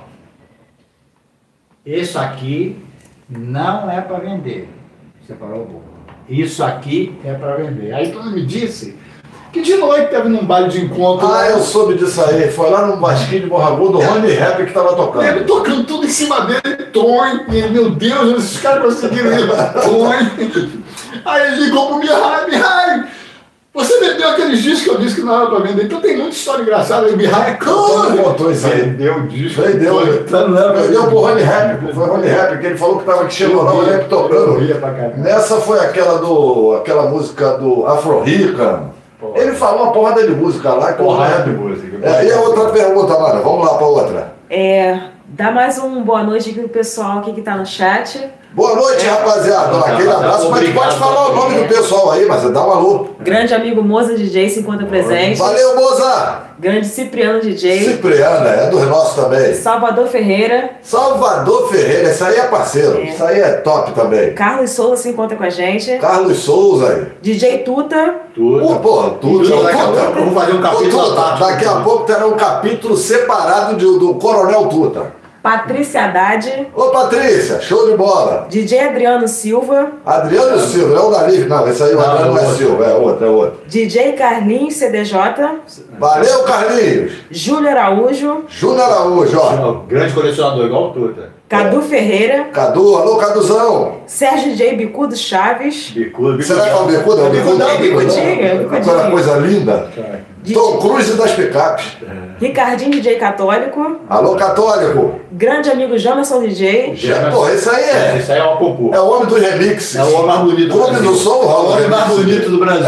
isso aqui não é para vender. Você parou, isso aqui é para vender. Aí o Tony me disse que de noite teve num baile de encontro. Eu soube disso aí. Foi lá no Basquinho de Morragudo, do Rony Rap que tava tocando. Ele tocando tudo em cima dele, Tony, meu Deus, esses caras conseguiram ir, Tony. Aí ele ligou pro Mihai, você vendeu aqueles discos que eu disse que não era pra vender, então tem muita história engraçada. E o Mihai, contou isso aí. Vendeu o disco. Vendeu pro Rony Rap, foi o Rony Rap, que ele falou que tava aqui chegando lá, o Rap tocando. Nessa foi aquela música do Afro Rican. Ele falou uma porrada de música lá. Porrada de música. E a outra pergunta, Mara, vamos lá pra outra. Dá mais um boa noite aqui pro pessoal aqui que tá no chat. Boa noite, rapaziada. Aquele abraço, mas pode falar o nome do pessoal aí, mas dá um alô. Grande amigo Moza DJ se encontra presente. Valeu, Moza! Grande Cipriano DJ. Cipriana, é dos nossos também. Salvador Ferreira. Salvador Ferreira, esse aí é parceiro. Isso aí é top também. Carlos Souza se encontra com a gente. Carlos Souza aí. DJ Tuta. Tuta. Vamos fazer um capítulo. Daqui a pouco terá um capítulo separado do Coronel Tuta. Patrícia Haddad. Ô Patrícia, show de bola. DJ Adriano Silva. Adriano Silva, é o da Livre. Não, esse aí o Adriano não é Silva, é outro. DJ Carlinhos CDJ. Valeu, Carlinhos. Júlio Araújo. Ó. Grande colecionador, igual o Tuta. Cadu Ferreira. Alô, Caduzão. Sérgio DJ Bicudo Chaves. Bicudo. Será que é o Bicudo? Bicudinho. Aquela coisa linda. Tom Cruise das picapes. Ricardinho DJ Católico. Alô, Católico. Grande amigo Jamerson DJ. Esse aí é o concurso. É o homem dos remixes. É o homem mais bonito do Brasil. O homem mais bonito do Brasil.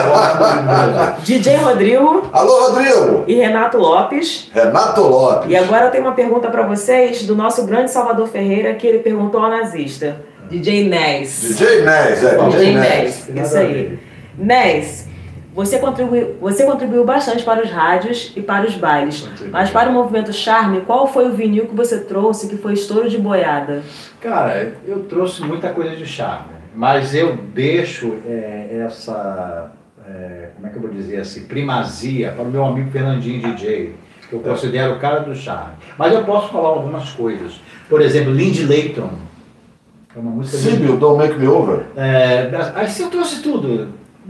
DJ Rodrigo. Alô, Rodrigo. E Renato Lopes. E agora eu tenho uma pergunta para vocês do nosso grande Salvador Ferreira, que ele perguntou ao nazista. DJ Nés. DJ Nés. Isso aí. Nés, você contribuiu bastante para os rádios e para os bailes. Mas para o movimento Charme, qual foi o vinil que você trouxe que foi estouro de boiada? Cara, eu trouxe muita coisa de Charme. Mas eu deixo essa, como é que eu vou dizer assim, primazia para o meu amigo Fernandinho DJ, que eu considero o cara do Charme. Mas eu posso falar algumas coisas. Por exemplo, Lindy Layton. É uma música... Síbio, Don't Make Me Over. Assim eu trouxe tudo.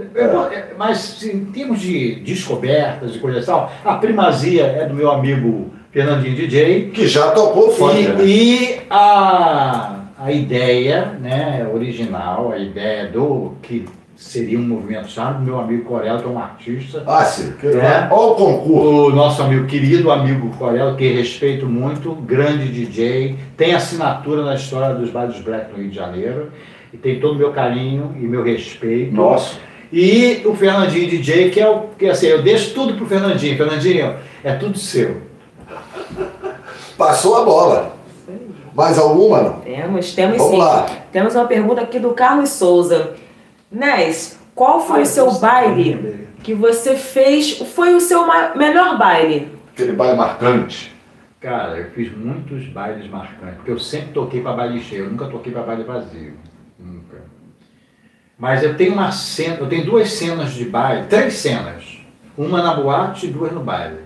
Mas em termos de descobertas e coisa e tal, a primazia é do meu amigo Fernandinho DJ. Que já tocou funk, né? E a ideia, né, original, a ideia do que seria um movimento Charme, do meu amigo Corella, que é um artista. Sim. Olha o concurso. O nosso amigo, querido amigo Corella, que respeito muito, grande DJ, tem assinatura na história dos bailes black no Rio de Janeiro, e tem todo o meu carinho e meu respeito. Nossa. E o Fernandinho DJ, que assim, eu deixo tudo pro Fernandinho. Fernandinho, é tudo seu. Passou a bola. Mais alguma? Não? Temos Vamos sim. lá. Temos uma pergunta aqui do Carlos Souza. Nés, qual foi o seu baile que você fez? Foi o seu melhor baile? Aquele baile marcante. Cara, eu fiz muitos bailes marcantes, porque eu sempre toquei para baile cheio, eu nunca toquei para baile vazio. Nunca. Mas eu tenho duas cenas de baile, 3 cenas. Uma na boate e 2 no baile.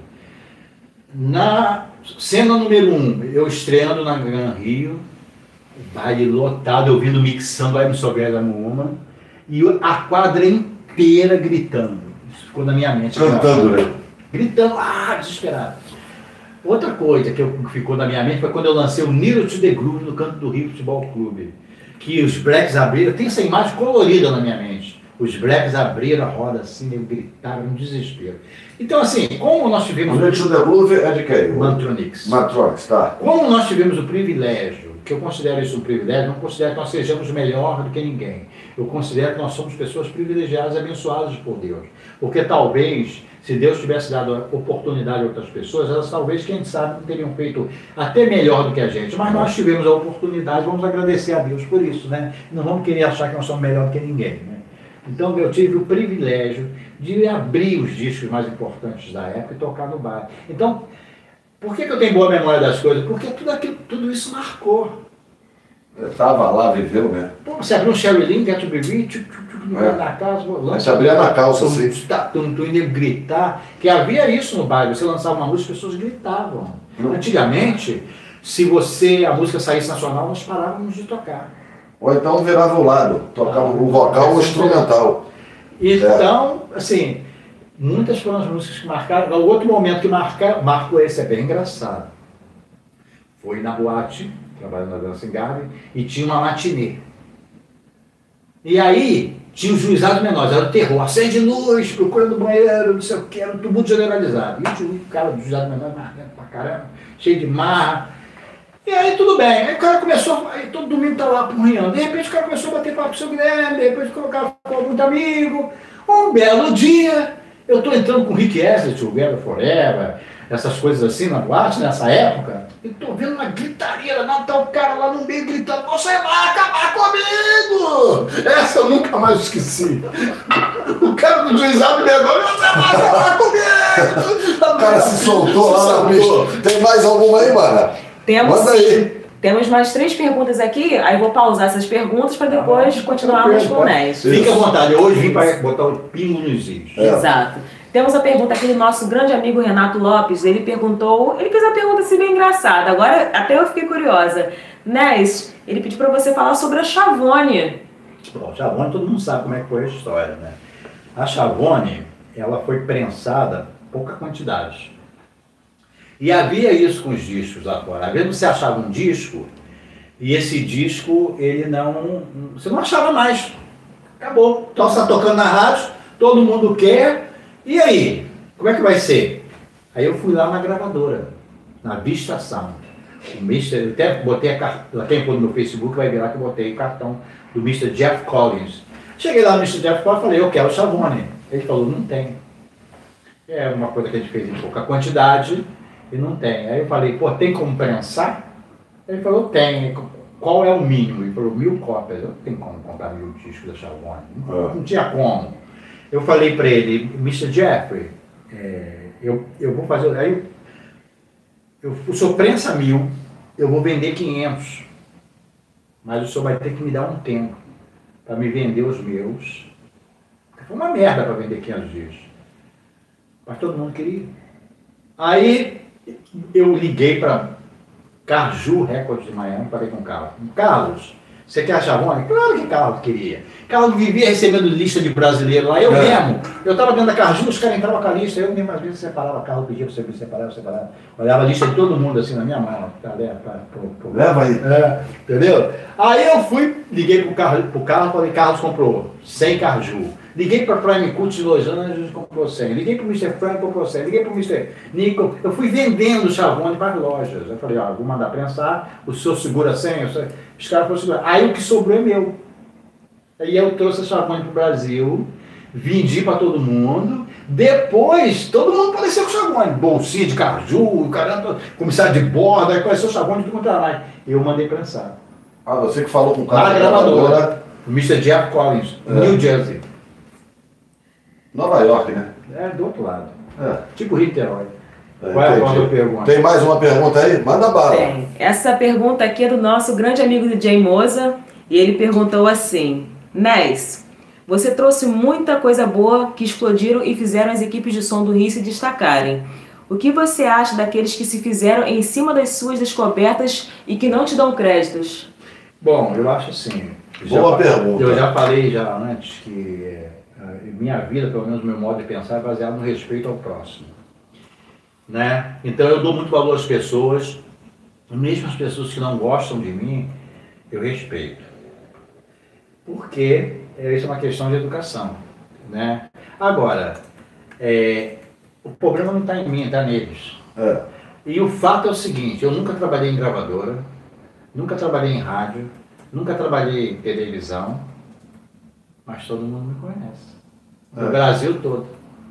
Na cena número 1, eu estreando na Gran Rio, baile lotado, eu vindo mixando aí no Sobrega Numa, e a quadra inteira gritando. Isso ficou na minha mente. Cantando, né? Gritando, desesperado. Outra coisa que ficou na minha mente foi quando eu lancei o Needle to the Groove no Canto do Rio Futebol Clube. Que os blacks abriram, tem essa imagem colorida na minha mente. Os blacks abriram a roda assim, gritaram um desespero. Então, assim, como nós tivemos... O Ritmo The Groove é de quem? Mantronix. Mantronix, tá. Como nós tivemos o privilégio, que eu considero isso um privilégio, não considero que nós sejamos melhor do que ninguém. Eu considero que nós somos pessoas privilegiadas e abençoadas por Deus. Porque talvez, se Deus tivesse dado a oportunidade a outras pessoas, elas talvez, quem sabe, não teriam feito até melhor do que a gente. Mas nós tivemos a oportunidade, vamos agradecer a Deus por isso, né? Não vamos querer achar que nós somos melhor do que ninguém, né? Então eu tive o privilégio de abrir os discos mais importantes da época e tocar no bar. Então, por que eu tenho boa memória das coisas? Porque tudo isso marcou. Eu estava lá, viveu mesmo. Pô, você abriu um Sherry Lynn, Get to Be Rich, na casa, Você abria na calça, assim. Tu ia gritar, que havia isso no baile, você lançava uma música, as pessoas gritavam. Antigamente, se a música saísse nacional, nós parávamos de tocar. Ou então virava o lado, tocava o vocal ou o instrumental. Então, assim, muitas foram as músicas que marcaram. O outro momento que marcou esse é bem engraçado. Foi na boate, trabalhando na Dancing Garden, e tinha uma matinê. E aí, tinha os juizados menores, era o terror, acende luz, procura no banheiro, não sei o que, era um tumulto generalizado. E tinha um cara do juizado menor marcando pra caramba, cheio de marra. E aí tudo bem, aí o cara começou, aí todo domingo tá lá porrinhando, de repente o cara começou a bater papo com o seu Guilherme, de repente o cara ficou muito amigo. Um belo dia, eu tô entrando com o Rick Astley, Together Forever, essas coisas assim na boate, nessa época, e tô vendo uma gritaria, tá o cara lá no meio gritando, você vai acabar comigo! Essa eu nunca mais esqueci. O cara do juizado menor, você vai acabar comigo! O cara se soltou lá no bicho. Tem mais alguma aí, mano? Temos Manda aí. Temos mais 3 perguntas aqui, aí vou pausar essas perguntas para depois continuarmos com o Nés. Fique à vontade, hoje vim para botar o pingo nos is. Exato. Temos a pergunta aqui do nosso grande amigo Renato Lopes. Ele fez a pergunta assim bem engraçada, agora até eu fiquei curiosa. Nés, ele pediu para você falar sobre a Schiavone. Bom, Schiavone, todo mundo sabe como é que foi a história, né? A Schiavone, ela foi prensada, pouca quantidade. E havia isso com os discos lá fora. Às vezes você achava um disco e esse disco, você não achava mais. Acabou. Então você está tocando na rádio, todo mundo quer. E aí? Como é que vai ser? Aí eu fui lá na gravadora, na Vista Sound. Eu até botei quem for no meu Facebook vai ver lá que eu botei o cartão do Mr. Jeff Collins. Cheguei lá no Mr. Jeff Collins e falei, eu quero o Schiavone. Ele falou, não tem. É uma coisa que a gente fez em pouca quantidade. E não tem. Aí eu falei, pô, tem como prensar? Ele falou, tem. Qual é o mínimo? Ele falou, 1000 cópias. Eu não tenho como comprar 1000 discos da Schiavone. Não tinha como. Eu falei para ele, Mr. Jeffrey, eu vou fazer... Aí o senhor prensa 1000, eu vou vender 500. Mas o senhor vai ter que me dar um tempo para me vender os meus. Foi uma merda para vender 500 discos. Mas todo mundo queria. Aí eu liguei para Carju Records de Miami, falei com o Carlos. Carlos, você quer a Schiavone? Claro que Carlos queria. Carlos vivia recebendo lista de brasileiro lá, eu mesmo. Eu estava dentro da Carju, os caras entravam com a lista, eu mesmo às vezes separava, Carlos pedia para você me separar, eu separava. Olhava a lista de todo mundo assim na minha mão. Leva aí. Entendeu? Aí eu liguei pro Carlos, falei, Carlos comprou 100 Carju. Liguei para Prime Cut de Los Angeles, comprou 100. Liguei para o Mr. Frank, comprou 100. Liguei para o Mr. Nico. Eu fui vendendo Schiavone para as lojas. Eu falei, vou mandar prensar, o senhor segura 100? Os caras foram segurar. Aí o que sobrou é meu. Aí eu trouxe a Schiavone para o Brasil, vendi para todo mundo. Depois, todo mundo apareceu com Schiavone. Bolsinha de Carju, caramba, comissário de borda, aí conheceu o Schiavone de tudo quanto era mais. Eu mandei prensar. Você que falou com o cara da gravadora. O Mr. Jeff Collins, New Jersey. Nova York, né? Do outro lado. Tipo Niterói. Qual é a próxima pergunta? Tem mais uma pergunta aí? Manda bala. Tem. Essa pergunta aqui é do nosso grande amigo DJ Moza. E ele perguntou assim, Nés, você trouxe muita coisa boa que explodiram e fizeram as equipes de som do Rio se destacarem. O que você acha daqueles que se fizeram em cima das suas descobertas e que não te dão créditos? Bom, eu acho assim... Boa pergunta. Eu já falei antes que minha vida, pelo menos o meu modo de pensar, é baseado no respeito ao próximo. Né? Então eu dou muito valor às pessoas, mesmo as pessoas que não gostam de mim, eu respeito. Porque isso é uma questão de educação, né? Agora, o problema não está em mim, está neles. E o fato é o seguinte, eu nunca trabalhei em gravadora, nunca trabalhei em rádio, nunca trabalhei em televisão, mas todo mundo me conhece. No Brasil todo.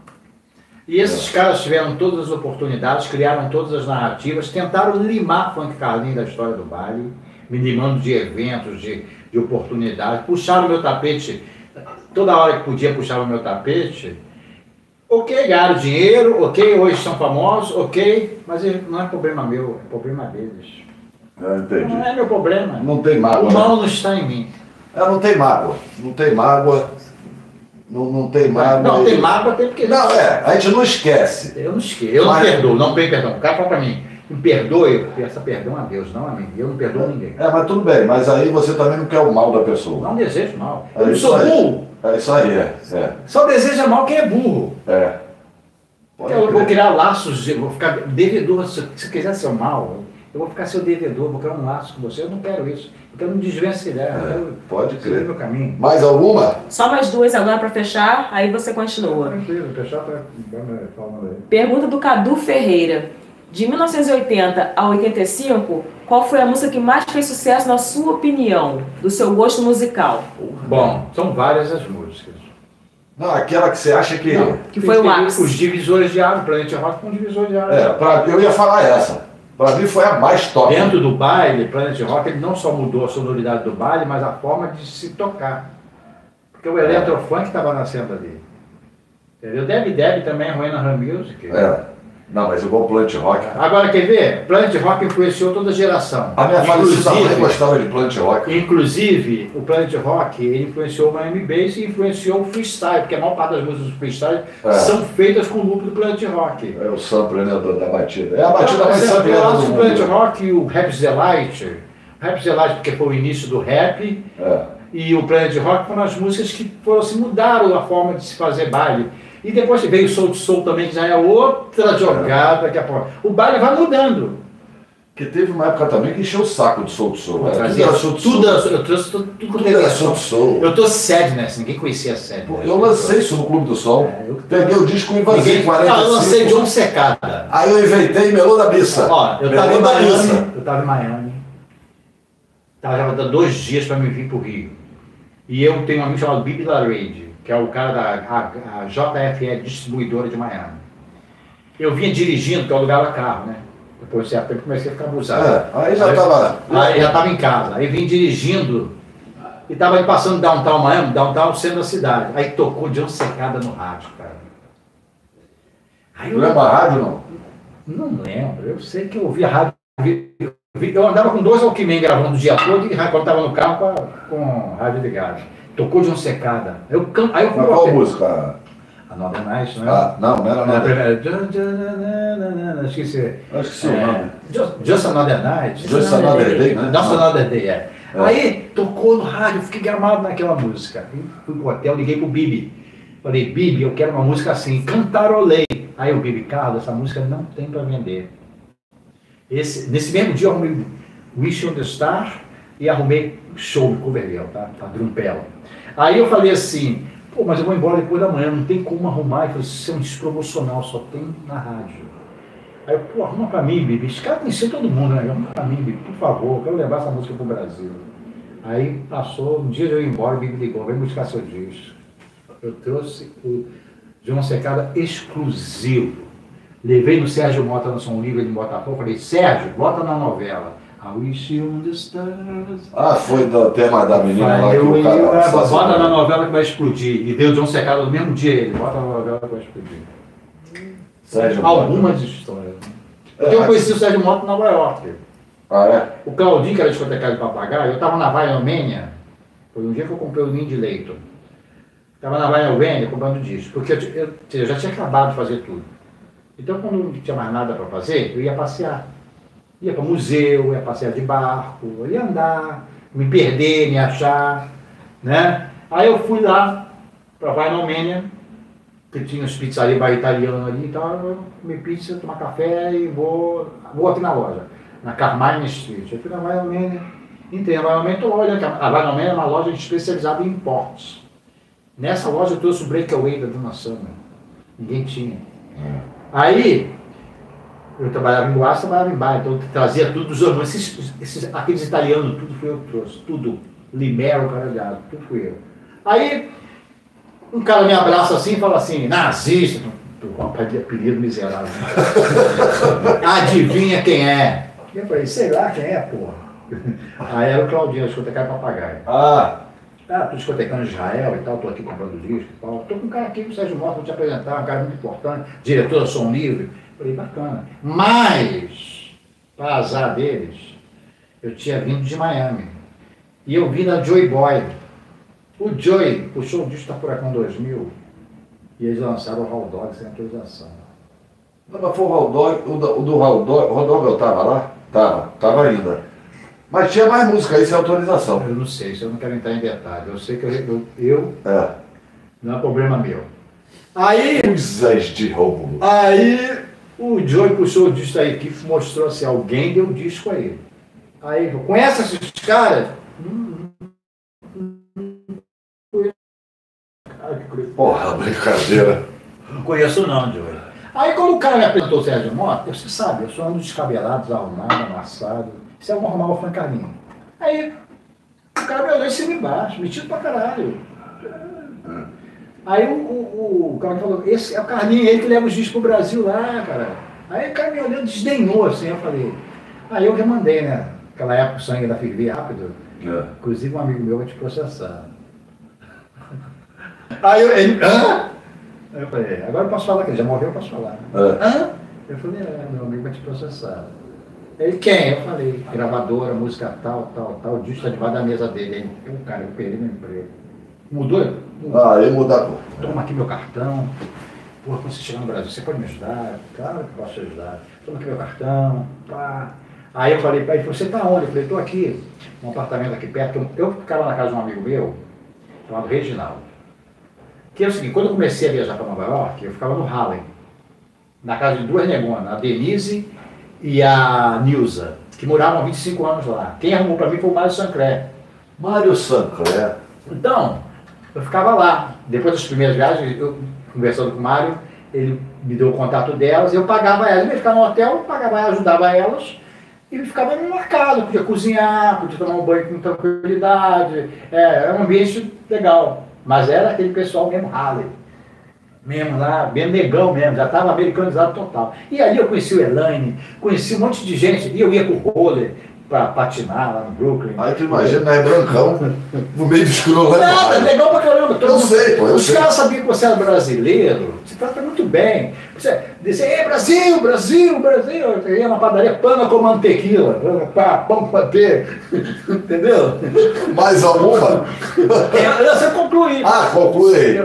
E esses caras tiveram todas as oportunidades, criaram todas as narrativas, tentaram limar Funk Carlinhos da história do baile, me limando de eventos, de oportunidades, puxaram o meu tapete, toda hora que podia puxar o meu tapete. Ok, ganharam dinheiro, ok, hoje são famosos, ok, mas não é problema meu, é problema deles. Entendi. Não é meu problema. Não tem mágoa. O mal não está em mim. Não tem mágoa. Não tem mágoa. Não tem mágoa. Não, tem mágoa até porque... Não, a gente não esquece. Eu não esqueço, eu não perdoo, não tenho perdão. O cara fala pra mim, me perdoe, eu peço perdão a Deus, não a mim. Eu não perdoo ninguém. Mas tudo bem, mas aí você também não quer o mal da pessoa. Não desejo mal. Eu não sou burro. É isso aí, Só deseja mal quem é burro. Eu vou criar laços, eu vou ficar devedor. Se quiser ser mal, eu vou ficar seu devedor, vou criar um laço com você. Eu não quero isso. Eu quero me desvencilhar. Pode crer. Meu caminho. Mais alguma? Só mais duas agora para fechar, aí você continua. Tranquilo, fechar para falando aí. Pergunta do Cadu Ferreira. De 1980 a 85, qual foi a música que mais fez sucesso na sua opinião, do seu gosto musical? Bom, são várias as músicas. Não, aquela que você acha que... Não, que foi o ápice. Os divisores de água, o Planet Rock foi um divisor de água. Eu ia falar essa. Para mim foi a mais top. Dentro do baile, Planet Rock, ele não só mudou a sonoridade do baile, mas a forma de se tocar. Porque o Electrofunk estava nascendo ali. Entendeu? Deb também, Ruena Ram Music. Não, mas eu vou Planet Rock. Agora, quer ver? Planet Rock influenciou toda a geração. A minha falecida mãe gostava de Planet Rock. Inclusive, o Planet Rock, ele influenciou o Miami Bass e influenciou o freestyle, porque a maior parte das músicas do freestyle são feitas com o loop do Planet Rock. É o sample, né, da batida. É a batida mais sampleada do mundo. O Planet Rock e o Rap The Light. O Rap The Light porque foi o início do rap. E o Planet Rock foram as músicas que foram, assim, mudaram a forma de se fazer baile. E depois veio o Soul to Soul também, que já é outra jogada. Que o baile vai mudando. Porque teve uma época também que encheu o saco de Soul to Soul. Eu trouxe tudo que era Soul to Soul. Eu tô Sadness, ninguém conhecia Sadness. Eu lancei isso no Clube do Sol. Peguei o disco e invasei 45. Eu lancei John Secada. Aí eu inventei Melô da Missa. Ó, eu tava em Miami. Tava dando 2 dias para me vir pro Rio. E eu tenho um amigo chamado Bibi Larade, que é o cara da JFE, distribuidora de Miami. Eu vinha dirigindo, porque eu alugava carro, né? Depois de certo tempo comecei a ficar abusado. Aí já estava em casa. Aí vim dirigindo e estava passando downtown Miami, downtown centro da cidade. Aí tocou John Secada no rádio, cara. Aí não lembra a rádio, não? Não lembro. Eu sei que eu ouvi a rádio. Eu andava com 2 Walkman gravando o dia todo e quando estava no carro com rádio ligado. Tocou John Secada. Aí eu qual música? Another Night, não é? Não era Another. Esqueci. Acho que sim, o nome. Just Another Night. Just Another Day, né? Just Another Day, Aí tocou no rádio, fiquei gramado naquela música. Fui pro hotel, liguei pro Bibi. Falei, Bibi, eu quero uma música assim, cantarolei. Aí o Bibi, Carlos, essa música não tem para vender. Nesse mesmo dia eu arrumei Wish on the Star e arrumei show no Cover Girl, tá? A Drumpella. Aí eu falei assim, pô, mas eu vou embora depois da manhã, não tem como arrumar. E falei, isso é um despromocional, só tem na rádio. Aí eu, pô, arruma pra mim, Bibi. Esse cara conhecia todo mundo, né? Arruma pra mim, Bibi, por favor, eu quero levar essa música pro Brasil. Aí passou, um dia eu ia embora, o Bibi ligou, vem buscar seu disco. Eu trouxe o John Secada exclusivo. Levei no Sérgio Mota no Som Livre de Botafogo, falei, Sérgio, bota na novela. I wish you on the stars. Foi do tema da menina lá que o cara... Bota na novela que vai explodir. E deu o John Secada no mesmo dia ele, bota na novela que vai explodir. Sérgio Algumas histórias. Eu conheci o Sérgio Mota em Nova York. O Claudinho, que era discotecário de papagaio, eu estava na Vai-Romênia, foi um dia que eu comprei o Ninho de Leito. Estava na Vai-Romênia comprando disco, porque eu já tinha acabado de fazer tudo. Então, quando não tinha mais nada para fazer, eu ia passear. Ia para museu, ia passear de barco, eu ia andar, me perder, me achar, né? Aí eu fui lá para Vai-Romênia, que tinha uns pizzarias italianos ali e tal, eu comi pizza, tomar café e vou aqui na loja, na Carmine Street. Eu fui na Vai-Romênia Entrei na Vai no Man, estou olhando, a Vai no Man é uma loja especializada em importes. Nessa loja eu trouxe o Breakaway da Donna Summer. Ninguém tinha. Aí, eu trabalhava em boate, trabalhava em bar, então eu trazia tudo dos outros. Aqueles italianos, tudo foi eu que trouxe. Tudo. Limero, caralhado, tudo fui eu. Aí, um cara me abraça assim e fala assim, nazista, apelido miserável. Adivinha quem é? Eu falei, sei lá quem é, porra. Aí era o Claudinho, discotecário papagaio. Tô discotecando em Israel e tal, tô aqui comprando disco e tal. Tô com um cara aqui, o Sérgio Mota, vou te apresentar, um cara muito importante, diretor da Som Livre. Falei, bacana. Mas, para azar deles, eu tinha vindo de Miami. E eu vim da Joy Boy. O Joy puxou o disco da Furacão 2000 e eles lançaram o Raw Dog sem autorização. Não, mas foi o Raw Dog, o do Raw Dog, o Raw Dog eu tava lá? Tava ainda. Mas tinha mais música aí sem autorização. Eu não sei, isso eu não quero entrar em detalhe. Eu sei que eu não é problema meu. Aí... Coisas de roubo. Aí o Joey puxou o disco da equipe, mostrou assim, alguém deu o disco a ele. Aí ele falou, conhece esses caras? Porra, brincadeira. Não conheço não, Joey. Aí quando o cara me apresentou o Sérgio Mota, você sabe, eu sou um dos descabelados, desarrumado, amassado. Isso é normal, o Francarinho. Aí o cara me olhou em cima e embaixo, metido pra caralho. Aí o cara falou, esse é o Carlinho, ele que leva os discos pro Brasil lá, cara. Aí o cara me olhou, desdenhou assim, eu falei. Aí eu remandei, né? Naquela época o sangue ainda fervia rápido. Inclusive um amigo meu vai te processar. Aí ele, hã? Aí eu falei, agora eu posso falar, que ele já morreu, eu posso falar. Hã? Eu falei, meu amigo vai te processar. Ele, quem? Eu falei, gravadora, música tal, o disco está debaixo da mesa dele. Ele, cara, eu perdi meu emprego. Mudou? Aí muda. Toma aqui meu cartão. Porra, quando você chegar no Brasil, você pode me ajudar? Claro que posso te ajudar. Toma aqui meu cartão. Pá. Aí eu falei, pai, você tá onde? Eu falei, tô aqui, num apartamento aqui perto. Eu ficava na casa de um amigo meu, chamado Reginaldo. Que é o seguinte, quando eu comecei a viajar para Nova York, eu ficava no Harlem, na casa de duas negonas, a Denise e a Nilza, que moravam há 25 anos lá. Quem arrumou para mim foi o Mário Sancler. Mário Sancler. Então, eu ficava lá. Depois das primeiras viagens, eu conversando com o Mário, ele me deu o contato delas, eu pagava elas. Eu ficava no hotel, pagava elas, ajudava elas, e ficava numa casa, podia cozinhar, podia tomar um banho com tranquilidade. Era um ambiente legal. Mas era aquele pessoal mesmo Harley, mesmo lá, bem negão mesmo, já estava americanizado total. E ali eu conheci o Elaine, conheci um monte de gente, e eu ia com o roller para patinar lá no Brooklyn. Aí tu imagina, né, brancão, no meio do escuro lá. Nada, legal pra caramba. Eu sei, pô, Os caras sabiam que você era brasileiro, você trata muito bem. Você dizia, Brasil, Brasil, Brasil. Eu ia na padaria, pana com mantequilla, pão com manteiga, entendeu? Mais alguma? Você conclui. Conclui.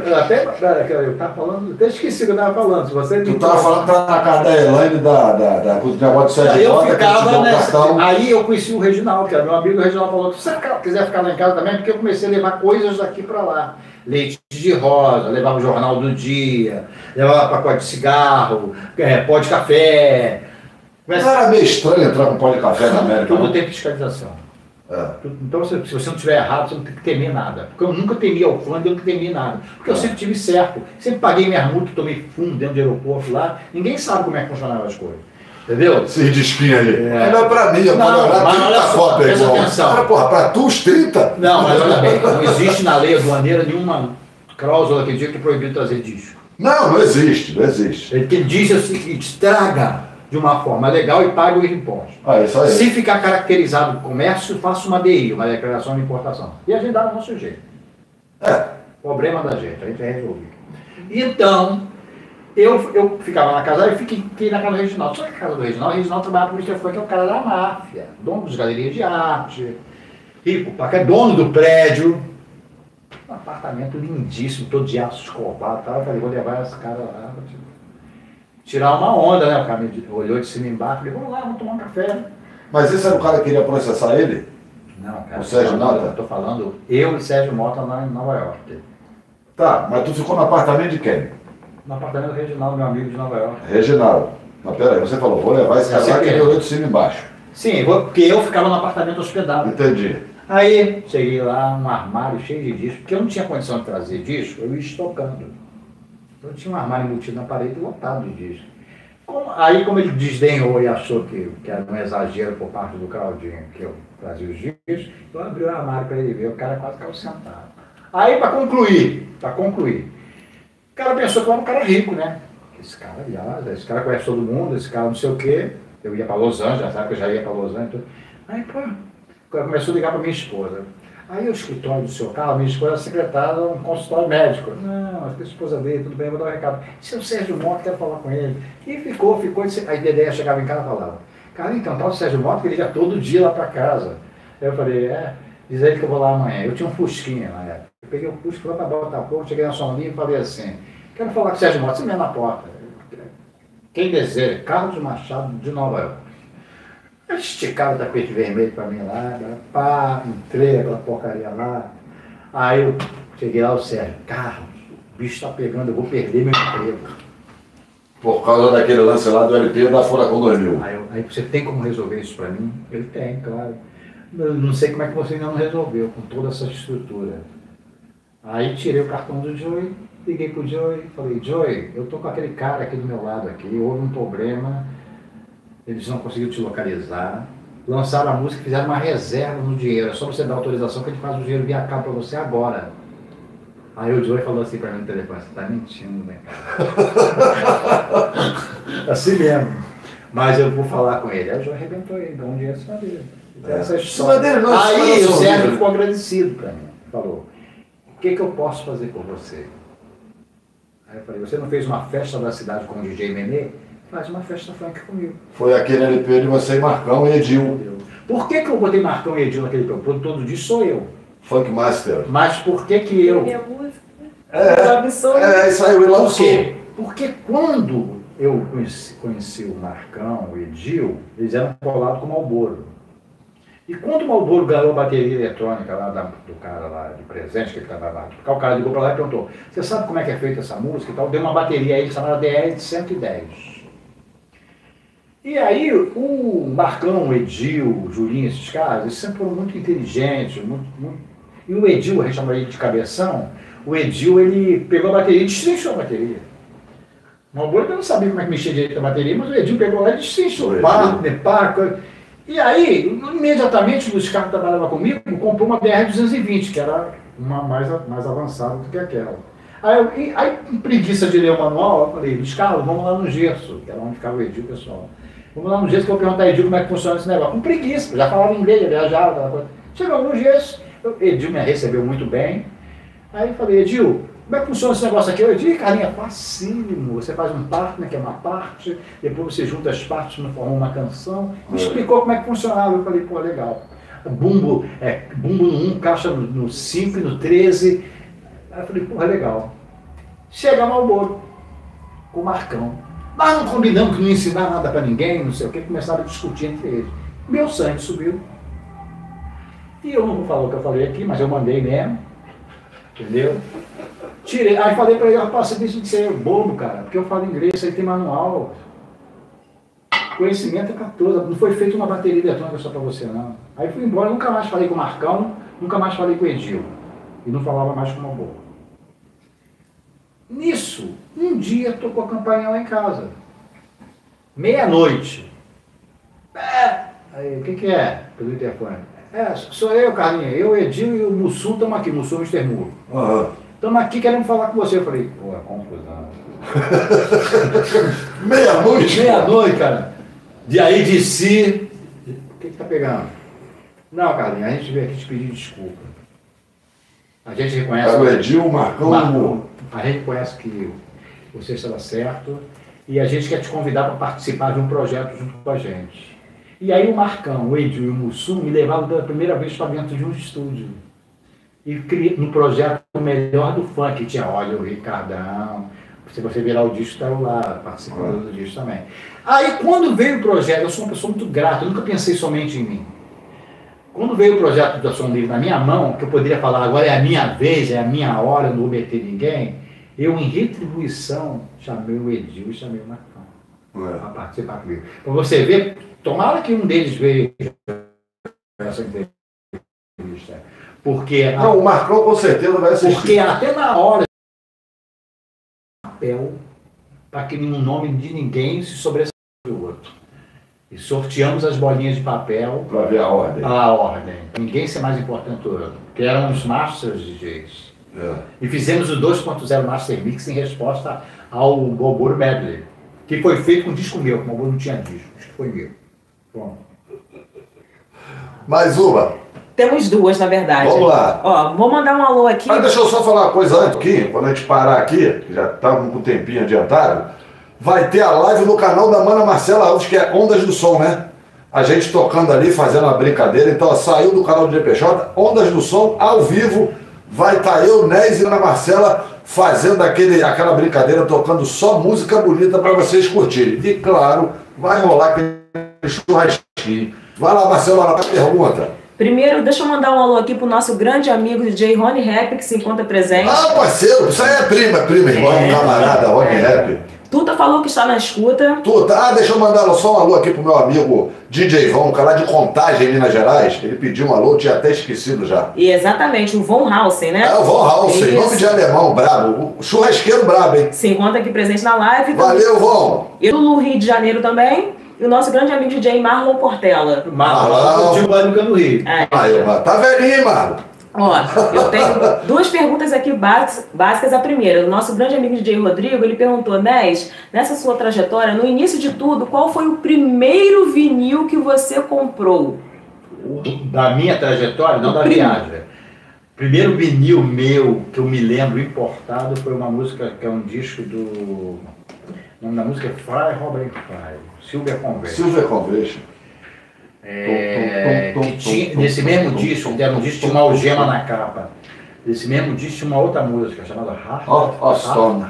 Eu tava falando, até esqueci o que eu tava falando. Se você Tu tava falando que tava na casa da Elaine, da negócio de Sérgio eu Mota, ficava cartão. Aí eu conheci o Reginaldo, que era meu amigo. O Reginaldo falou, se você quiser ficar lá em casa também, porque eu comecei a levar coisas daqui para lá. Leite de rosa, levava o jornal do dia, levava pacote de cigarro, pó de café. Não era meio estranho entrar com pó de café na América? Tudo não? tem fiscalização. Então, se você não estiver errado, você não tem que temer nada. Porque eu nunca temi Alfândega, eu nunca temi nada. Porque eu sempre tive certo. Sempre paguei minha multa, tomei fundo dentro do aeroporto lá. Ninguém sabe como é que funcionava as coisas. Entendeu? Esses disquinhos aí. Não é pra mim, eu Não, mas olha só, presta atenção. Cara, porra, pra tu os 30? Não, mas olha bem, não existe na lei aduaneira nenhuma cláusula que diga que é proibido trazer disco. Não existe, não existe. Ele diz o seguinte, traga de uma forma legal e pague os impostos. Isso aí. Se ficar caracterizado comércio, faça uma DI, uma declaração de importação. E a gente dá no nosso jeito. Problema da gente, a gente resolve. Então, eu ficava na casa, eu fiquei na casa do Reginaldo. Só que a casa do Reginaldo, trabalhava com o Mr. Funk, que é o cara da máfia, dono das galerias de arte, rico, que é dono do prédio. Um apartamento lindíssimo, todo de aço escovado e tal. Eu falei, vou levar esse cara lá pra tirar uma onda, né? O cara me olhou de cima e embaixo, falei, vamos lá, vamos tomar um café. Mas esse era o cara que queria processar ele? Não, cara. O Sérgio Mota? Eu tô falando, eu e Sérgio Mota lá em Nova York. Tá, mas tu ficou no apartamento de quem? No apartamento do Reginaldo, meu amigo de Nova York. Reginaldo. Mas peraí, você falou, vou levar esse cara lá que ele olhou de cima e embaixo. Sim, porque eu ficava no apartamento hospedado. Entendi. Aí cheguei lá, um armário cheio de discos, porque eu não tinha condição de trazer disco, eu ia estocando. Eu tinha um armário embutido na parede lotado de discos. Aí, como ele desdenhou e achou que era um exagero por parte do Claudinho, que eu trazia os discos, eu abri o armário para ele ver, o cara quase caiu sentado. Aí, para concluir, o cara pensou que eu era um cara rico, né? Esse cara, aliás, esse cara conhece todo mundo, esse cara não sei o quê. Eu ia para Los Angeles, sabe que eu já ia para Los Angeles. Aí, pô, começou a ligar para minha esposa. Aí o escritório do seu Carlos, minha esposa é secretária de um consultório médico. Não, a esposa dele, tudo bem, eu vou dar um recado. Seu Sérgio Mota, quero falar com ele. E ficou. Aí Dedé chegava em casa e falava, cara, então, tal o Sérgio Mota que ele liga todo dia lá para casa. Aí eu falei, diz aí que eu vou lá amanhã. Eu tinha um Fusquinha na época. Eu peguei o Fusca lá para Botafogo, cheguei na Sombrinha e falei assim, quero falar com o Sérgio Mota, você me na porta. Quem deseja, Carlos Machado de Nova York. Eu esticava o tapete vermelho para mim lá, pá, entrei aquela porcaria lá. Aí eu cheguei lá, o Sérgio, Carlos, o bicho está pegando, eu vou perder meu emprego. Por causa daquele lance lá do LP da Furacão 2000. Aí você tem como resolver isso para mim? Ele tem, claro. Eu não sei como é que você ainda não resolveu com toda essa estrutura. Aí tirei o cartão do Joey, liguei pro Joey, falei, Joey, eu tô com aquele cara aqui do meu lado aqui, houve um problema, eles não conseguiram te localizar, lançaram a música, fizeram uma reserva no dinheiro, é só você dar autorização que a gente faz o dinheiro via cá para você agora. Aí o Joey falou assim para mim no telefone, você tá mentindo, né, cara? Assim mesmo. Mas eu vou falar com ele. Aí o Joey arrebentou ele, dá um dinheiro só dele. Essa história. Aí o Sérgio ficou agradecido para mim, falou, o que eu posso fazer por você? Aí eu falei, você não fez uma festa da cidade com o DJ Menê? Faz uma festa funk comigo. Foi aquele LP de você e Marcão e Edil. Por que eu botei Marcão e Edil naquele produtor? Todo dia sou eu. Funk Master. Mas por que eu? Minha música. Isso aí, eu lançou. Por quê? Porque quando eu conheci o Marcão, o Edil, eles eram colados com o Marlboro. E quando o Marlboro ganhou a bateria eletrônica lá do cara lá de presente, que ele estava lá, o cara ligou para lá e perguntou, você sabe como é que é feita essa música e tal? Deu uma bateria aí chamada DR de 110. E aí o Marcão, o Edil, o Julinho, esses caras, eles sempre foram muito inteligentes, e o Edil, a gente chama ele de cabeção, o Edil, ele pegou a bateria e destrinchou a bateria. O Marlboro não sabia como é que mexia direito a bateria, mas o Edil pegou lá e destrinchou. E aí, imediatamente, os caras que trabalhavam comigo, comprou uma BR-220, que era uma mais avançada do que aquela. Aí, com preguiça de ler o manual, eu falei, Luiz Carlos, vamos lá no Gesso, que era onde ficava o Edil, pessoal. Vamos lá no Gesso que eu vou perguntar a Edil como é que funciona esse negócio. Com preguiça, já falava inglês, já viajava, aquela coisa. Chegamos no Gesso, Edil me recebeu muito bem. Aí eu falei, Edil, como é que funciona esse negócio aqui? Eu disse, Carlinha, facílimo. Você faz um partner, que é uma parte, depois você junta as partes e forma uma canção. Me explicou como é que funcionava. Eu falei, pô, legal. Bumbo no 1, caixa no 5 e no 13. Aí eu falei, pô, legal. Chega Marlboro com o Marcão. Nós não combinamos que não ia ensinar nada para ninguém, não sei o que, começaram a discutir entre eles. Meu sangue subiu. E eu não vou falar o que eu falei aqui, mas eu mandei mesmo. Entendeu? Tirei, aí falei para ele, rapaz, você deixa de ser bobo, cara, porque eu falo inglês, isso aí tem manual. Conhecimento é 14, não foi feita uma bateria eletrônica só para você, não. Aí fui embora, nunca mais falei com o Marcão, nunca mais falei com o Edil. E não falava mais com o Marlboro. Nisso, um dia tocou a campainha lá em casa. Meia-noite. Aí, o que é? Pelo telefone. Sou eu, Carlinha. Eu, Edil e o Mussum estamos aqui, Mussum Mr. Moore. Estamos aqui querendo falar com você. Eu falei, pô, é confusão. Meia-noite? Meia-noite, cara. De aí de si. O que tá pegando? Não, Carlinha, a gente veio aqui te pedir desculpa. A gente reconhece. O Edil, o Marcão. A gente reconhece que você estava certo. E a gente quer te convidar para participar de um projeto junto com a gente. E aí o Marcão, o Edil e o Mussum me levaram pela primeira vez para dentro de um estúdio. E no projeto O Melhor do Funk, tinha, olha, o Ricardão, se você virar o disco, está lá, participando do disco também. Aí quando veio o projeto, eu sou uma pessoa muito grata, eu nunca pensei somente em mim. Quando veio o projeto do Som Livre na minha mão, que eu poderia falar, agora é a minha vez, é a minha hora, eu não vou meter ninguém, eu em retribuição chamei o Edil e chamei o Marcão. Para participar comigo. Para você ver tomara que um deles veja essa entrevista. Porque, Não, o Marcão com certeza vai assistir. porque até na hora papel para que nenhum nome de ninguém se sobressaia do outro. E sorteamos as bolinhas de papel Para ver a ordem. a ordem. Ninguém ser mais importante do outro. Que eram os Masters DJs. É. E fizemos o 2.0 Master Mix em resposta ao Goboro Medley, que foi feito com um disco meu, que o Goboro não tinha disco, o disco foi meu. Bom. Mais uma. Temos duas, na verdade. Vamos lá. Ó, vou mandar um alô aqui. Mas deixa eu só falar uma coisa antes aqui, quando a gente parar aqui, que já estamos com o tempinho adiantado, vai ter a live no canal da Mana Marcela Alves, que é Ondas do Som, né? A gente tocando ali, fazendo uma brincadeira. Então, ó, saiu do canal do GPJ, Ondas do Som, ao vivo, vai estar eu, Nés e Ana Marcela fazendo aquela brincadeira, tocando só música bonita para vocês curtirem. E claro, vai rolar aquele churrasquinho. Vai lá, Marcela, na pergunta. Primeiro, deixa eu mandar um alô aqui pro nosso grande amigo DJ Rony Rap, que se encontra presente. Ah, parceiro, isso aí é prima, irmão, camarada, Rony Rap. Tuta falou que está na escuta. Deixa eu mandar só um alô aqui pro meu amigo DJ Von, lá de Contagem, Minas Gerais. Ele pediu um alô, tinha até esquecido já. E exatamente, o Von Hausen, né? É o Von Hausen, nome de alemão, brabo. O churrasqueiro brabo, hein? Se encontra aqui presente na live. Valeu, Von. Eu no Rio de Janeiro também. E o nosso grande amigo DJ Marlon Portela. Marlon, curtiu o Bânico no Rio. Tá velhinho, Marlon. Ó, eu tenho duas perguntas aqui básicas. A primeira, o nosso grande amigo DJ Rodrigo, ele perguntou, Nés, nessa sua trajetória, no início de tudo, qual foi o primeiro vinil que você comprou? Da minha trajetória, não da viagem. Primeiro vinil meu, que eu me lembro, importado, foi uma música, que é um disco do... O nome da música é Fry, Robin Fry, Silver Convention. Silver Convention. Que tinha, nesse mesmo disco, que era um disco, tinha uma algema na capa. Nesse mesmo disco tinha uma outra música chamada Heart of Stone.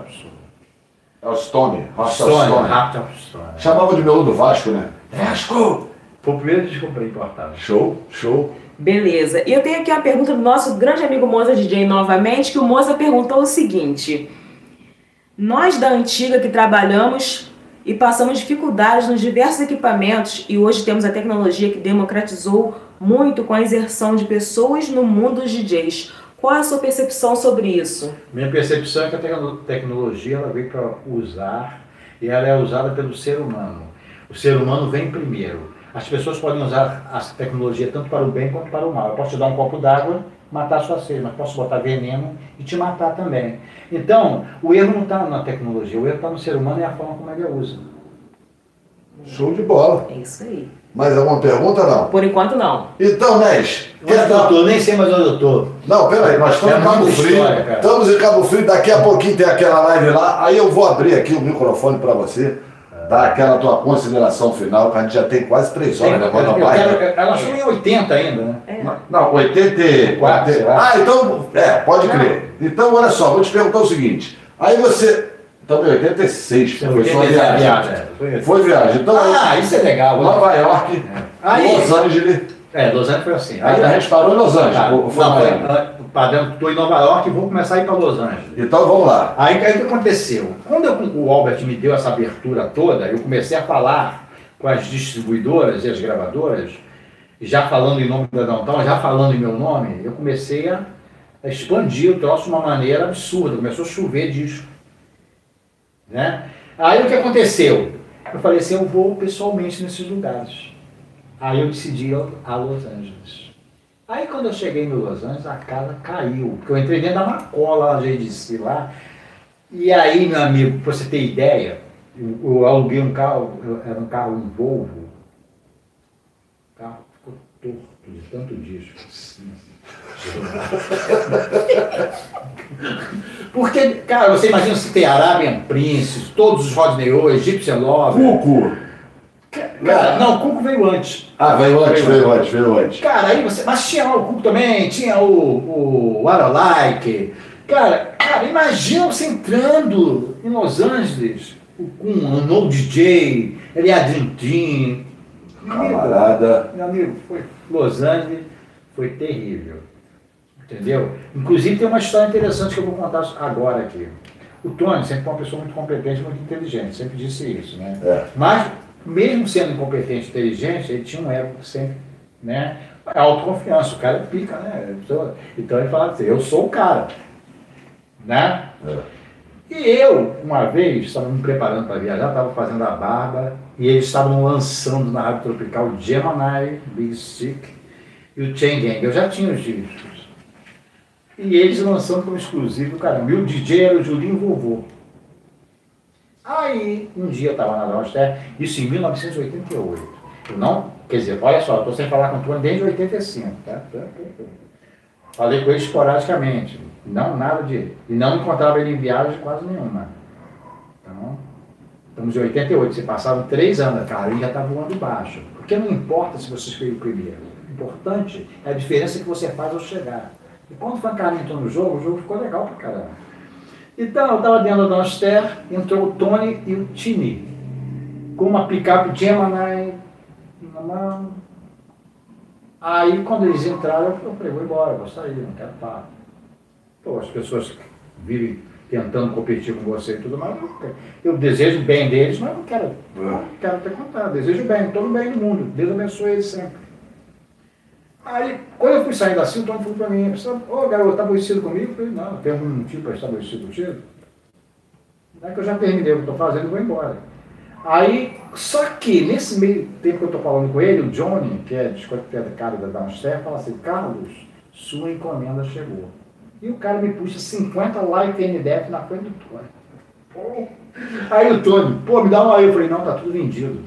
Heart of Stone. Chamava de meu do Vasco, né? Vasco! Foi o primeiro disco que eu comprei importado. Show. Beleza. E eu tenho aqui a pergunta do nosso grande amigo Moza DJ novamente, que o Moza perguntou o seguinte: nós da antiga que trabalhamos e passamos dificuldades nos diversos equipamentos e hoje temos a tecnologia que democratizou muito com a inserção de pessoas no mundo dos DJs. Qual é a sua percepção sobre isso? Minha percepção é que a tecnologia ela veio para usar e ela é usada pelo ser humano. O ser humano vem primeiro. As pessoas podem usar a tecnologia tanto para o bem quanto para o mal. Eu posso te dar um copo d'água, matar sua sede, mas posso botar veneno e te matar também. Então, o erro não está na tecnologia, o erro está no ser humano e a forma como ele a usa. Show de bola. É isso aí. Mais alguma pergunta, não? Por enquanto, não. Então, Nés... Eu nem sei mais onde eu estou. Não, peraí, nós estamos em Cabo Frio. Estamos em Cabo Frio, daqui a pouquinho tem aquela live lá, aí eu vou abrir aqui o microfone para você, dar aquela tua consideração final, que a gente já tem quase 3 horas levando a live. Ela achou em 80 ainda, né? Não, 84. Então, pode crer. Então, olha só, vou te perguntar o seguinte. Aí você... Então, em 86, foi sua viagem. Foi viagem. Então, isso é legal. Nova York, Los Angeles. Los Angeles foi assim. Aí a gente parou em Los Angeles. Estou em Nova York e vou começar a ir para Los Angeles. Então, vamos lá. Aí o que aconteceu? Quando o Albert me deu essa abertura toda, eu comecei a falar com as distribuidoras e as gravadoras, já falando em nome da Downtown, já falando em meu nome, eu comecei a expandir o troço de uma maneira absurda. Começou a chover disco. Né? Aí o que aconteceu? Eu falei assim, eu vou pessoalmente nesses lugares. Aí eu decidi ir a Los Angeles. Aí quando eu cheguei no Los Angeles, a casa caiu, porque eu entrei dentro da Macola, lá, GDC lá. E aí, meu amigo, pra você ter ideia, eu aluguei um carro, era um carro, um Volvo. O carro ficou torto de tanto disco. Porque, cara, você imagina se tem Arabian Prince, todos os Rodney O, Egyptian Love. Cuco. Cara, não, o Cuco veio antes. Veio antes. Cara, aí você. Mas tinha o Cuco também, tinha o What I Like. Cara, imagina você entrando em Los Angeles com um novo DJ, ele é Adrentin. Camarada. Meu amigo, foi Los Angeles, foi terrível. Entendeu? Inclusive tem uma história interessante que eu vou contar agora aqui. O Tony sempre foi uma pessoa muito competente, muito inteligente, sempre disse isso, né? Mas mesmo sendo incompetente e inteligente, ele tinha um ego sempre, né? Autoconfiança, o cara pica, né? Então ele falava assim, eu sou o cara, né? E eu, uma vez, estava me preparando para viajar, estava fazendo a barba, e eles estavam lançando na Rádio Tropical o Gemini, Big Stick e o Chain Gang. Eu já tinha os discos. E eles lançando como exclusivo, caramba. E o DJ era o Julinho Vovô. Aí, um dia eu estava na Downstairs, isso em 1988. Eu não, quer dizer, olha só, eu estou sem falar com o Tony desde 85, tá? Falei com ele esporadicamente, não nada de... E não encontrava ele em viagem quase nenhuma. Então, estamos em 88, se passaram 3 anos, cara, ele já está voando baixo. Porque não importa se você escreveu primeiro. O importante é a diferença que você faz ao chegar. E quando o Fancarinho entrou no jogo, o jogo ficou legal pra caramba. Então, eu estava dentro da Downstairs, entrou o Tony e o Tini, com uma picape Gemini na mão. Aí, quando eles entraram, eu falei, vou embora, vou sair, não quero estar. Pô, as pessoas vivem tentando competir com você e tudo mais, eu desejo o bem deles, mas não quero ter contato, desejo o bem, todo o bem do mundo, Deus abençoe eles sempre. Aí, quando eu fui saindo assim, o Tony falou pra mim, ô garoto, tá aborrecido comigo? Eu falei, não, tem algum motivo para estar aborrecido contigo? Não é que eu já terminei o que estou fazendo e vou embora. Aí, só que nesse meio tempo que eu estou falando com ele, o Johnny, que é de cara da Downstairs, fala assim, Carlos, sua encomenda chegou. E o cara me puxa 50 Light NDF na frente do Tony. Pô. Aí o Tony, pô, me dá uma aí. Eu falei, não, tá tudo vendido.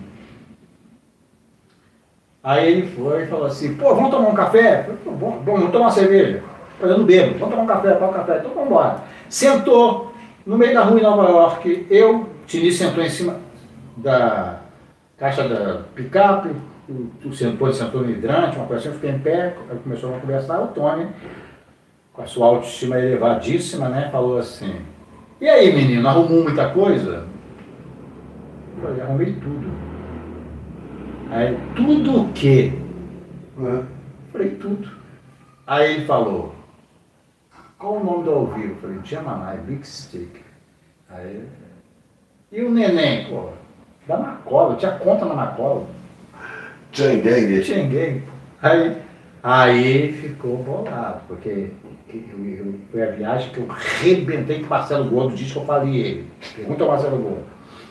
Aí ele foi e falou assim, pô, vamos tomar um café? Eu falei, vamos tomar uma cerveja. Eu não bebo, vamos tomar um café, então vamos embora. Sentou no meio da rua em Nova York, Tini sentou em cima da caixa da picape, o sentou no hidrante, uma coisa assim, eu fiquei em pé, aí começou a conversar, o Tony, com a sua autoestima elevadíssima, né, falou assim, e aí menino, arrumou muita coisa? Eu falei, arrumei tudo. Aí, tudo o quê? Eu falei, tudo. Aí ele falou, qual o nome do ao vivo? Eu falei, Gemini, Big Stick. Aí, e o neném, pô, da Macola, eu tinha conta na Macola. Chain Gang. Aí ficou bolado, porque foi a viagem que eu rebentei com o Marcelo Gordo, disse que eu falei ele. Pergunta ao Marcelo Gordo.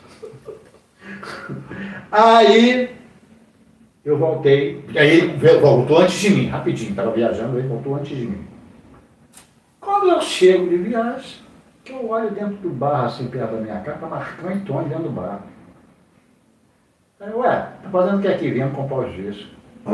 Aí eu voltei, aí ele voltou antes de mim, rapidinho, estava viajando, ele voltou antes de mim. Quando eu chego de viagem, que eu olho dentro do bar, assim, perto da minha casa, tá Marcão e Tony dentro do bar. Aí, ué, tá fazendo o que aqui? Viemos comprar os discos.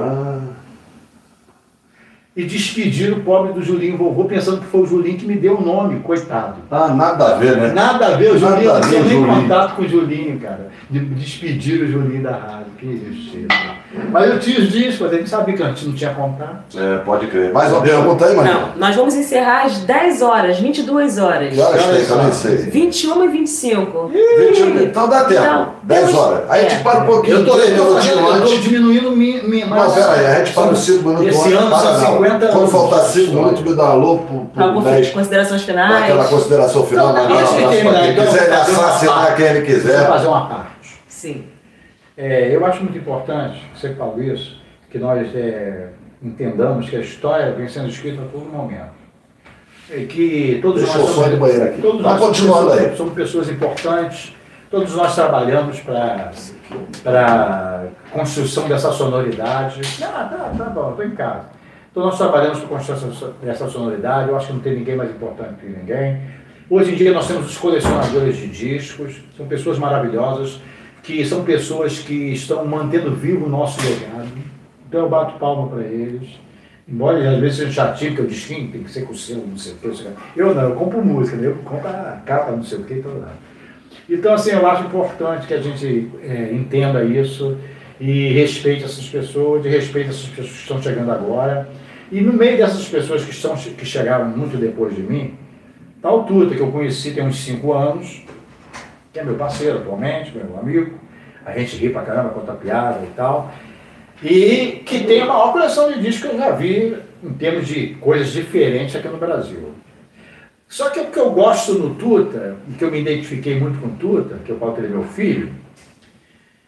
E despediram o pobre do Julinho Vovô, pensando que foi o Julinho que me deu o nome, coitado. Nada a ver, né? Nada a ver, o Julinho, não tinha nem contato com o Julinho, cara. Despediram o Julinho da rádio, que justiça. Mas eu tinha os discos, a gente sabia que a gente não tinha contato. Pode crer. Mais uma pergunta aí, Maria? Não, nós vamos encerrar às 10 horas, 22 horas. Que horas tem? Eu nem sei. 21 e 25. 21, então dá tempo. Então, 10 horas. Aí a gente para um pouquinho, Eu tô 3 minutinhos antes. diminuindo minha... Não, pera aí, a gente para os 5 minutos antes. Esse ano são 50 anos. Quando faltar 5 minutos, me dá um alô pro 10. Considerações finais. Aquela consideração final, Então, mandar um abraço para quem quiser, ele assassinar quem ele quiser. Vou fazer uma parte. Sim. Eu acho muito importante, você falou isso, que nós entendamos que a história vem sendo escrita a todo momento. E que todos Deixa nós eu só ir no banheiro aqui. todos Vai nós continuando aí. somos pessoas importantes, todos nós trabalhamos para construção dessa sonoridade. Tá bom, estou em casa. Todos nós trabalhamos para construção dessa sonoridade, eu acho que não tem ninguém mais importante que ninguém. Hoje em dia nós temos os colecionadores de discos, são pessoas maravilhosas, que são pessoas que estão mantendo vivo o nosso legado. Então eu bato palma para eles. Embora às vezes seja chatinho, porque o disquinho tem que ser com o selo, não sei o que. Eu não, eu compro música, né? Eu compro a capa, não sei o que e tudo. Então, assim, eu acho importante que a gente entenda isso e respeite essas pessoas, e respeite essas pessoas que estão chegando agora. E no meio dessas pessoas que chegaram muito depois de mim, está o Tuta, que eu conheci tem uns 5 anos, que é meu parceiro atualmente, meu amigo. A gente ri pra caramba, conta piada e tal. E que tem a maior coleção de discos que eu já vi em termos de coisas diferentes aqui no Brasil. Só que o que eu gosto no Tuta, e que eu me identifiquei muito com o Tuta, que é o Walter, meu filho,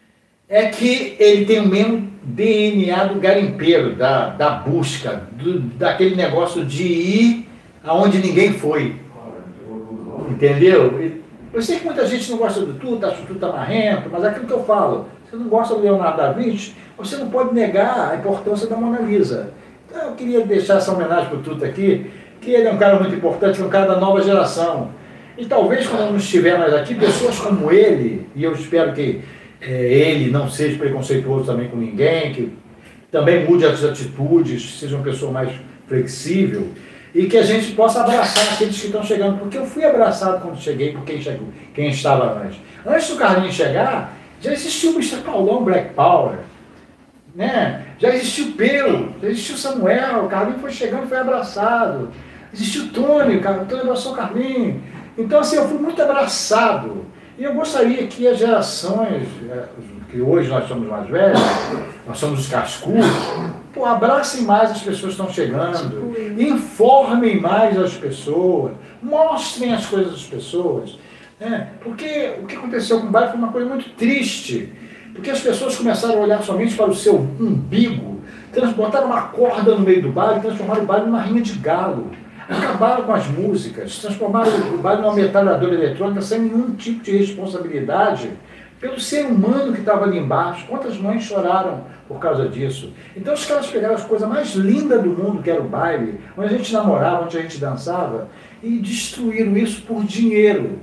é que ele tem o mesmo DNA do garimpeiro, da busca, daquele negócio de ir aonde ninguém foi. Entendeu? Eu sei que muita gente não gosta do tudo, acha que tudo está marrento, mas é aquilo que eu falo, você não gosta do Leonardo da Vinci, você não pode negar a importância da Mona Lisa. Então eu queria deixar essa homenagem para o Tuta aqui, que ele é um cara muito importante, é um cara da nova geração. E talvez quando não estiver mais aqui, pessoas como ele, e eu espero que ele não seja preconceituoso também com ninguém, que também mude as atitudes, seja uma pessoa mais flexível, e que a gente possa abraçar aqueles que estão chegando, porque eu fui abraçado quando cheguei por quem estava antes. Antes do Carlinhos chegar, já existiu o Mr. Paulão, Black Power, né? Já existiu o Peu, já existiu o Samuel, o Carlinhos foi chegando e foi abraçado. Existiu o Tony, o Tony abraçou o Carlinhos. Então, assim, eu fui muito abraçado. E eu gostaria que as gerações, que hoje nós somos mais velhos, nós somos os cascudos, pô, abracem mais as pessoas que estão chegando, informem mais as pessoas, mostrem as coisas às pessoas. Né? Porque o que aconteceu com o baile foi uma coisa muito triste, porque as pessoas começaram a olhar somente para o seu umbigo, botaram uma corda no meio do baile, transformaram o baile numa rinha de galo. Acabaram com as músicas, transformaram o baile numa metralhadora eletrônica sem nenhum tipo de responsabilidade pelo ser humano que estava ali embaixo. Quantas mães choraram por causa disso? Então os caras pegaram as coisas mais lindas do mundo, que era o baile, onde a gente namorava, onde a gente dançava, e destruíram isso por dinheiro.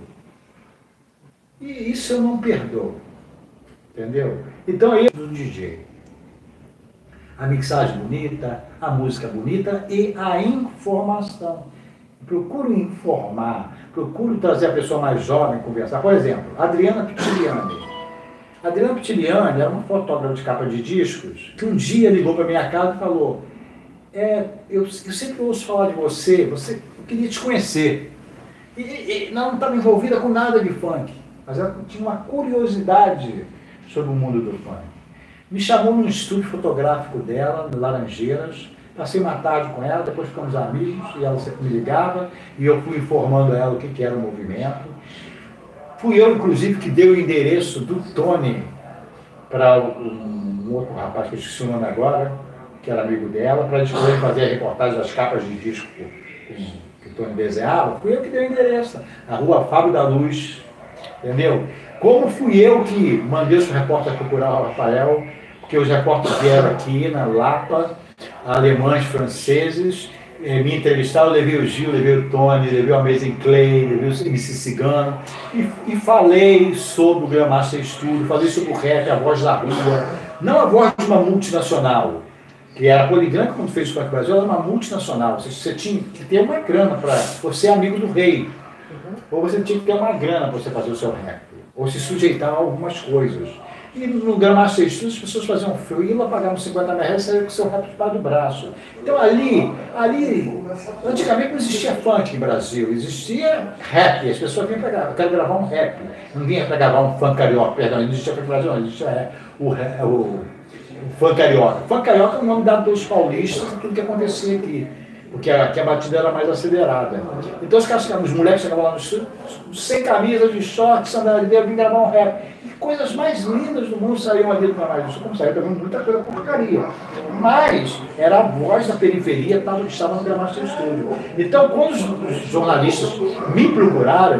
E isso eu não perdoo. Entendeu? Então é isso do DJ. A mixagem bonita, a música bonita e a informação. Procuro informar, procuro trazer a pessoa mais jovem conversar. Por exemplo, Adriana Pitiliani. Adriana Pitiliani era uma fotógrafa de capa de discos que um dia ligou para minha casa e falou: eu sempre ouço falar de você, eu queria te conhecer. E não estava envolvida com nada de funk, mas ela tinha uma curiosidade sobre o mundo do funk. Me chamou num estúdio fotográfico dela, no Laranjeiras, passei uma tarde com ela, depois ficamos amigos, e ela sempre me ligava, e eu fui informando ela o que era o movimento. Fui eu, inclusive, que dei o endereço do Tony para um outro rapaz, que eu esqueci o nome agora, que era amigo dela, para eles poderem fazer a reportagem das capas de disco que o Tony desenhava. Fui eu que dei o endereço, na rua Fábio da Luz, entendeu? Como fui eu que mandei os repórteres procurar o Rafael, porque os repórteres vieram aqui na Lapa, alemães, franceses, me entrevistaram, eu levei o Gil, levei o Tony, levei o Amazing Clay, levei o MC Cigano, e falei sobre o Grandmaster Studio, falei sobre o rap, a voz da rua, não a voz de uma multinacional, que era a Poligram, quando fez o Funk Brasil, era uma multinacional, você tinha que ter uma grana para você amigo do rei, ou você tinha que ter uma grana para você fazer o seu rap, ou se sujeitar a algumas coisas. E no Grandmaster Studio as pessoas faziam freela, pagavam 50 mil reais e saíam com o seu rap debaixo do braço. Então ali, antigamente não existia funk no Brasil, existia rap, as pessoas vinham para gravar, eu quero gravar um rap, não vinha para gravar um funk carioca, perdão, não existia funk no Brasil, não, existia o funk carioca. Funk carioca é o nome dado pelos paulistas e tudo que acontecia aqui. Porque aqui a batida era mais acelerada. Então os moleques chegavam lá no estúdio, sem camisa, de shorts, sandália, vinham gravar um rap. E coisas mais lindas do mundo saíam ali do Canal do Sul, como saiu também muita coisa porcaria. Mas era a voz da periferia que estava no Grandmaster Studio. Então, quando os jornalistas me procuraram,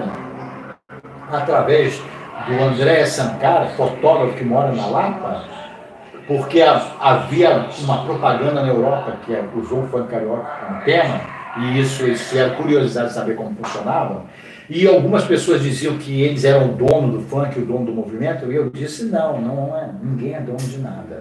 através do André Sankara, fotógrafo que mora na Lapa, porque havia uma propaganda na Europa, que é o Jogo Funk Carioca com tema, e isso eles tiveram curiosidade de saber como funcionava, e algumas pessoas diziam que eles eram o dono do funk, o dono do movimento, e eu disse, não é, ninguém é dono de nada.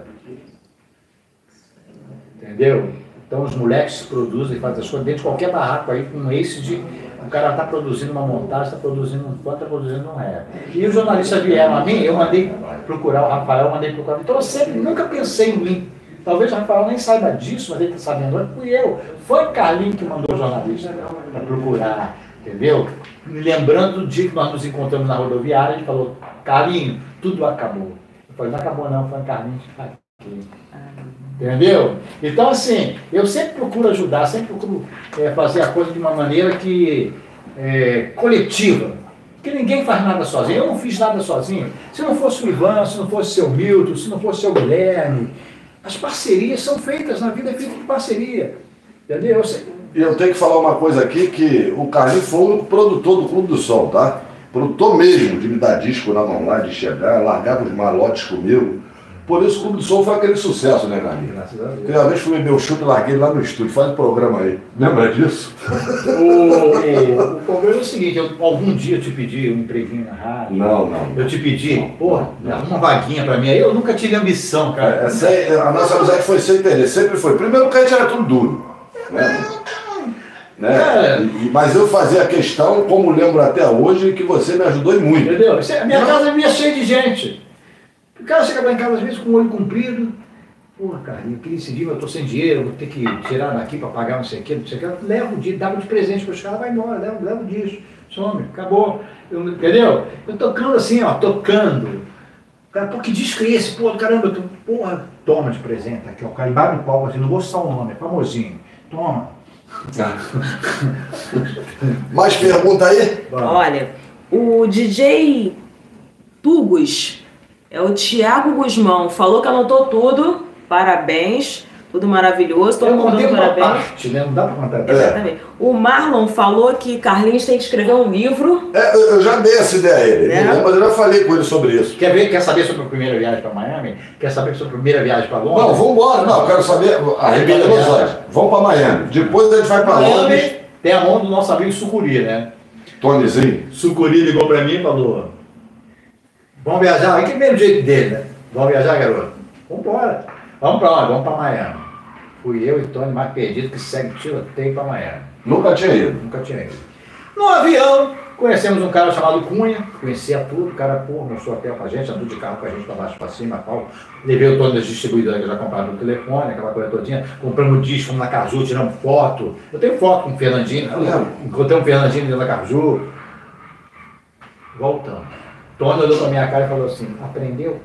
Entendeu? Então os moleques produzem e fazem as coisas dentro de qualquer barraco aí, com esse de... O cara está produzindo uma montagem, está produzindo um funk, está produzindo um rap. E os jornalistas vieram a mim, eu mandei procurar o Rafael, mandei procurar. Então eu sempre, nunca pensei em mim. Talvez o Rafael nem saiba disso, mas ele está sabendo. Fui eu. Foi o Carlinhos que mandou o jornalista para procurar, entendeu? Me lembrando do dia que nós nos encontramos na rodoviária, ele falou, Carlinhos, tudo acabou. Eu falei, não acabou não, foi o Carlinhos que está aqui. Entendeu? Então, assim, eu sempre procuro ajudar, sempre procuro fazer a coisa de uma maneira que coletiva. Porque ninguém faz nada sozinho. Eu não fiz nada sozinho. Se não fosse o Ivan, se não fosse o seu Milton, se não fosse o seu Guilherme, as parcerias são feitas, na vida é feita de parceria. Entendeu? E eu tenho que falar uma coisa aqui, que o Carlinhos foi o produtor do Clube do Som, tá? Produtor mesmo, de me dar disco na mão lá, de chegar, largava os malotes comigo. Por isso o Clube do Som foi aquele sucesso, né, Carlinhos? Graças a Deus. Porque uma vez fui beber o chute e larguei lá no estúdio, faz o programa aí. Lembra disso? O problema é o seguinte, algum dia eu te pedi um empreguinho na rádio. Não. Eu te pedi, porra, uma vaguinha pra mim aí, eu nunca tive ambição, cara. A nossa amizade foi sem interesse, sempre foi. Primeiro que a gente era tudo duro, né? Mas eu fazia a questão, como lembro até hoje, que você me ajudou muito. Entendeu? A minha casa vinha cheia de gente. O cara chega lá em casa às vezes com o olho comprido. Porra, cara, eu queria esse dia, eu tô sem dinheiro, vou ter que tirar daqui para pagar não sei o que, não sei o que. Leva o dia, dava de presente para os caras, vai embora, leva o disco, some, acabou. Entendeu? Eu tocando assim, ó, tocando. Cara, pô, que disco é esse? Pô, caramba, porra, toma de presente aqui, ó, carimbado no palco, assim, não vou citar o nome, é famosinho. Toma. Mais pergunta aí? Olha, o DJ Tugos, é o Thiago Guzmão, falou que anotou tudo, parabéns, tudo maravilhoso, todo mundo dando parabéns. Parte, né? Não dá pra contar. Exatamente. O Marlon falou que Carlinhos tem que escrever um livro. Eu já dei essa ideia a ele, mas eu já falei com ele sobre isso. Quer saber sobre a primeira viagem para Miami? Quer saber sobre a primeira viagem para Londres? Não, vamos embora. Não, eu quero saber a primeira viagem. Vamos para Miami. Depois a gente vai para Londres. Tem a mão do nosso amigo Sucuri, né? Tonyzinho. Sucuri ligou para mim e falou: vamos viajar? Aí que é o jeito dele, né? Vamos viajar, garoto? Vamos embora. Vamos para onde? Vamos para Miami. Fui eu e Tony mais perdido que segue tiroteio para Miami. Nunca tinha ido. Nunca tinha ido. No avião, conhecemos um cara chamado Cunha, conhecia tudo, o cara, pô, mostrou hotel pra gente, andou de carro com a gente pra baixo pra cima, tal. Levei o Tony das distribuidoras que já compraram no telefone, aquela coisa todinha, compramos disco, fomos na Caju, tiramos foto. Eu tenho foto com o Fernandinho, encontrei um Fernandinho dentro da Caju. Voltando. Tony olhou pra minha cara e falou assim: aprendeu?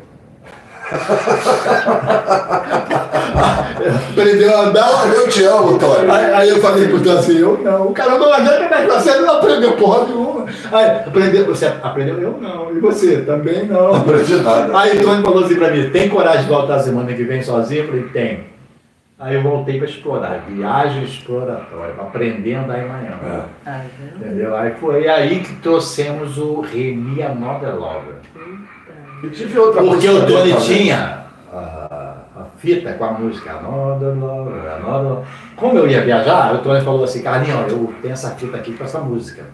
Aprendeu a andar? Eu te amo, Tony. Aí eu falei pro Tony assim: eu não. O cara não adianta, mas você não aprendeu porra nenhuma. Aí, aprendeu, você aprendeu? Eu não. E você? Também não. Não aprendi nada. Aí o Tony falou assim pra mim: tem coragem de voltar semana que vem sozinho? Eu falei: tenho. Aí eu voltei para explorar, viagem exploratória, para aprender a andar em Miami. Entendeu? Aí foi aí que trouxemos o Remy Another Lover. Porque o Tony tinha a fita com a música Another Lover, Another Lover. Como eu ia viajar, o Tony falou assim: Carlinhos, eu tenho essa fita aqui com essa música.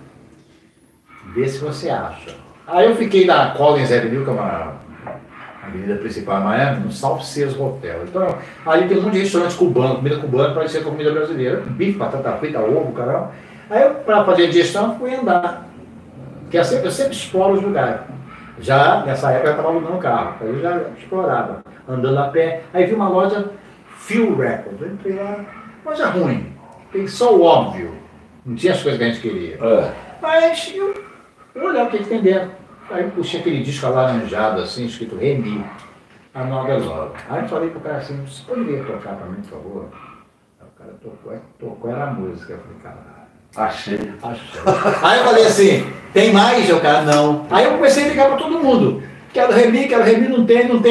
Vê se você acha. Aí eu fiquei na Collins Avenue, que é uma avenida principal em Miami, no South Seas Hotel. Então, ali tem um monte de restaurante cubano, comida cubana, parecia com comida brasileira. Bife, batata frita, ovo, caramba. Aí eu, para fazer a digestão, fui andar. Porque eu sempre exploro os lugares. Já, nessa época, eu estava alugando carro. Aí eu já explorava, andando a pé. Aí vi uma loja Fuel Records. Eu entrei lá, loja ruim. Tem só o óbvio. Não tinha as coisas que a gente queria. Mas eu olhava o que tem dentro. Aí eu puxei aquele disco alaranjado, assim, escrito Remy Another Love. Aí eu falei pro cara assim: você poderia tocar pra mim, por favor? Aí o cara tocou, era a música. Eu falei: caralho. Achei. Aí eu falei assim: tem mais? Eu, cara, não. Aí eu comecei a ligar pra todo mundo: quero Remy, não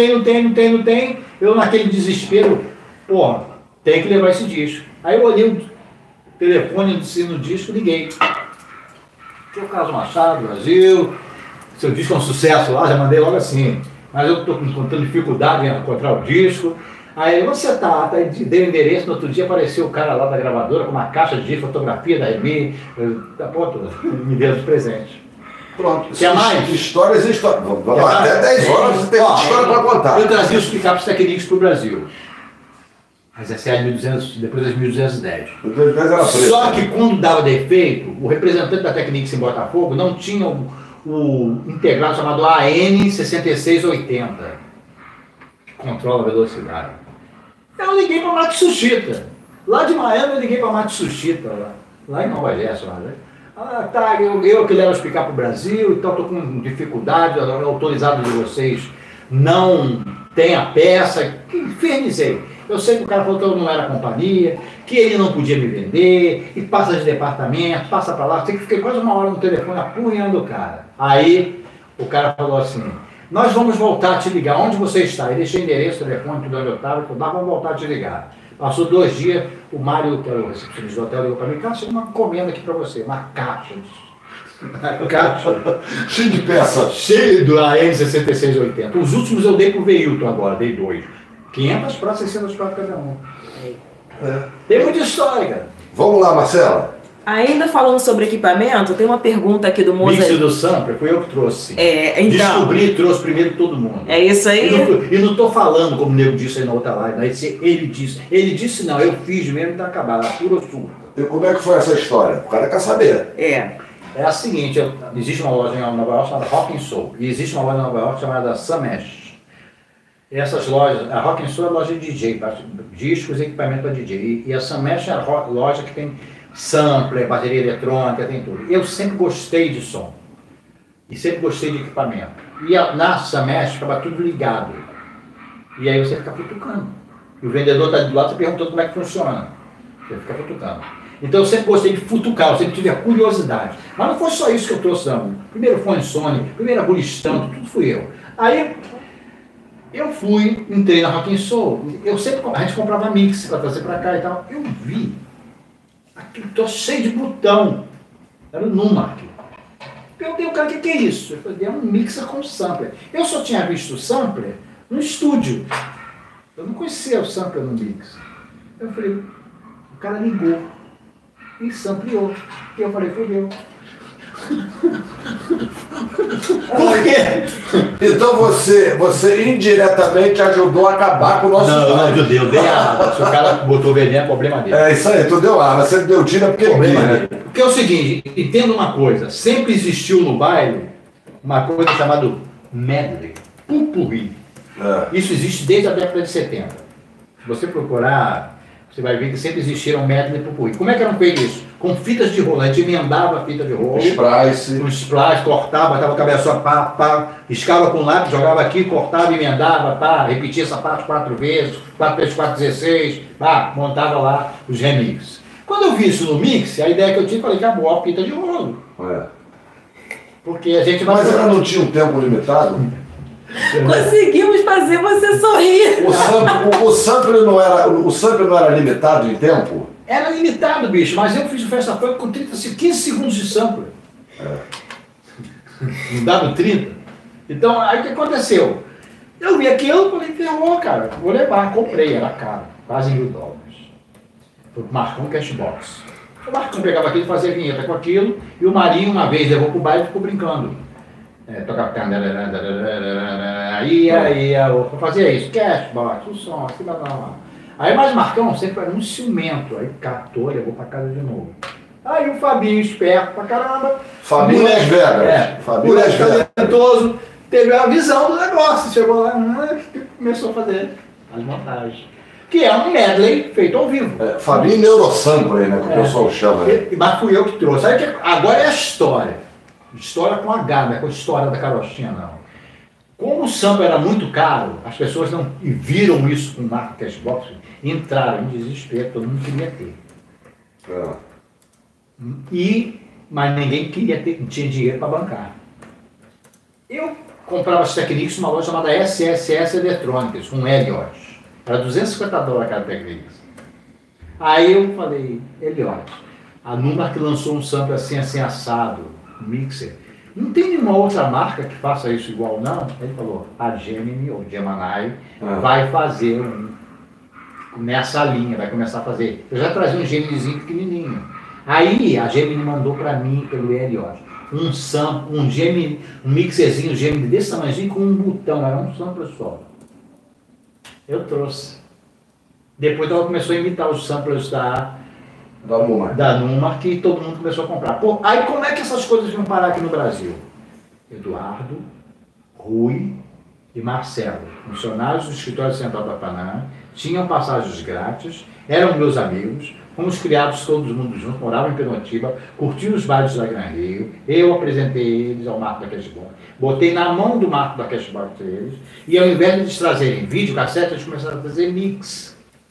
tem. Eu naquele desespero: pô, tem que levar esse disco. Aí eu olhei o telefone no disco, liguei. Tinha o Carlos Machado, Brasil. Seu disco é um sucesso lá, já mandei logo assim. Mas eu estou encontrando dificuldade em encontrar o disco. Aí, onde você tá? Dei o endereço, no outro dia apareceu o cara lá da gravadora com uma caixa de fotografia da Remy, da ponta, me deu de presente. Pronto. Quer mais? Histórias e histórias. Até 10 horas você tem história para contar. Eu trazia os pick-ups Technics para o Brasil. Mas essa é a 1200, depois das 1210. Só que quando dava defeito, o representante da Technics em Botafogo não tinha o integrado chamado AN6680, que controla a velocidade. Eu liguei para Matsushita. Lá de Miami eu liguei para Matsushita, lá em Nova Jersey. Né? Ah, tá, eu que levo os picar para o Brasil, então estou com dificuldade, autorizado de vocês não tem a peça. Infernizei. Eu sei que o cara falou que eu não era companhia, que ele não podia me vender, e passa de departamento, passa pra lá. Fiquei quase uma hora no telefone apunhando o cara. Aí o cara falou assim, nós vamos voltar a te ligar, onde você está? Eu deixei endereço, telefone, tudo onde eu estava, ele falou, nós vamos voltar a te ligar. Passou 2 dias, o Mário, que era o recepcionista do hotel, ligou para mim, cara, chegou uma encomenda aqui para você, uma caixa. Cheio de peças. Cheio do AM6680. Os últimos eu dei pro Veilton agora, dei 2. 500 para 600 para cada um. Tem muita história, cara. Vamos lá, Marcela. Ainda falando sobre equipamento, tem uma pergunta aqui do Moza. Mixer do Sampler, foi eu que trouxe. Então, descobri e trouxe primeiro todo mundo. É isso aí. E não estou falando, como o nego disse aí na outra live, né? Ele disse. Ele disse não, eu fiz mesmo e tá acabado, a pura surta. E como é que foi essa história? O cara quer saber. É a seguinte, existe uma loja em Nova York chamada Rock and Soul, e existe uma loja em Nova York chamada Samesh. Essas lojas, a Rock and Soul é a loja de DJ, discos e equipamento para DJ, e a Samesh é a loja que tem sampler, bateria eletrônica, tem tudo. Eu sempre gostei de som, e sempre gostei de equipamento. E na Samesh ficava tudo ligado, e aí você fica futucando. E o vendedor está do lado, você perguntando como é que funciona, você fica futucando. Então eu sempre gostei de futucar, eu sempre tive a curiosidade. Mas não foi só isso que eu trouxe, não. Primeiro fone Sony, primeiro agulhistão, tudo fui eu. Aí eu fui, entrei na Rock and Soul, a gente comprava mix para trazer para cá e tal. Eu vi, aquilo tô cheio de botão, era o Numark. Perguntei ao cara, o que é isso? Eu falei, é um mixer com sampler. Eu só tinha visto o sampler no estúdio. Eu não conhecia o sampler no mix. Eu falei, o cara ligou e sampleou. E eu falei, fudeu. Por quê? Então você indiretamente ajudou a acabar com o nosso Não, ajudei, eu dei a. Se o cara botou veneno, é problema dele. É isso aí, tu deu arma, você deu tiro porque ele quis, né? Porque é o seguinte, entenda uma coisa, sempre existiu no baile uma coisa chamada medley, pupurri. Isso existe desde a década de 70. Se você procurar, você vai ver que sempre existiram medley e pupurri. Como é que eram feitos isso? Com fitas de rolo, a gente emendava a fita de rolo, um splice, cortava, botava a cabeça, pá, riscava com lápis, jogava aqui, cortava, emendava, pá, repetia essa parte 4 vezes, 4 vezes 4, 16, pá, montava lá os remixes. Quando eu vi isso no mix, a ideia que eu tive, falei, acabou a fita de rolo. Porque a gente vai... Mas ela não tinha um tempo limitado? Conseguimos fazer você sorrir. O sample não era limitado em tempo? Era limitado, bicho, mas eu fiz o Festa Funk com 15 segundos de sampler. Não dava 30. Então, aí o que aconteceu? Eu vi aquilo e falei, ferrou, cara, vou levar. Comprei, era caro, quase $1.000. Foi pro Marcão Cashbox. O Marcão pegava aquilo e fazia vinheta com aquilo, e o Marinho uma vez levou pro baile e ficou brincando. Tocava... Aí, eu fazia isso, Cashbox, o som, assim, lá. Aí, mas Marcão sempre era um ciumento. Aí catou, levou pra casa de novo. Aí o Fabinho, esperto pra caramba. Fabinho Las Vegas. Fabinho Las Vegas. Talentoso, teve a visão do negócio. Chegou lá, começou a fazer as montagens. Que é um medley feito ao vivo. Fabinho Neurosampler, né? Que o pessoal chama. Mas fui eu que trouxe. Aí, agora é a história. História com H, não é com a história da carochinha, não. Como o sample era muito caro, as pessoas não viram isso com o Marco Cashbox, entraram em desespero, todo mundo queria ter. Mas ninguém queria ter, não tinha dinheiro para bancar. Eu comprava as Technics numa loja chamada SSS Eletrônicas, com Helios. Era $250 cada Technics. Aí eu falei, Helios, a Numark lançou um sample assim assado, mixer. Não tem nenhuma outra marca que faça isso igual, não? Ele falou, a Gemini, ou Gemini, vai fazer nessa linha, vai começar a fazer. Eu já trazia um Geminizinho pequenininho. Aí a Gemini mandou para mim, pelo Helios, um sample, um mixerzinho Gemini desse tamanhozinho com um botão, era um sample só. Eu trouxe. Depois ela começou a imitar os samplers da Numark e todo mundo começou a comprar. Pô, aí como é que essas coisas vão parar aqui no Brasil? Eduardo, Rui e Marcelo, funcionários do escritório central da Panam, tinham passagens grátis, eram meus amigos, fomos criados todo mundo junto, moravam em Penotiba, curtiam os bailes da Gran Rio, eu apresentei eles ao Marco da Cashbox, botei na mão do Marco da Cashbox eles, e ao invés de eles trazerem vídeo, cassete, eles começaram a fazer mix.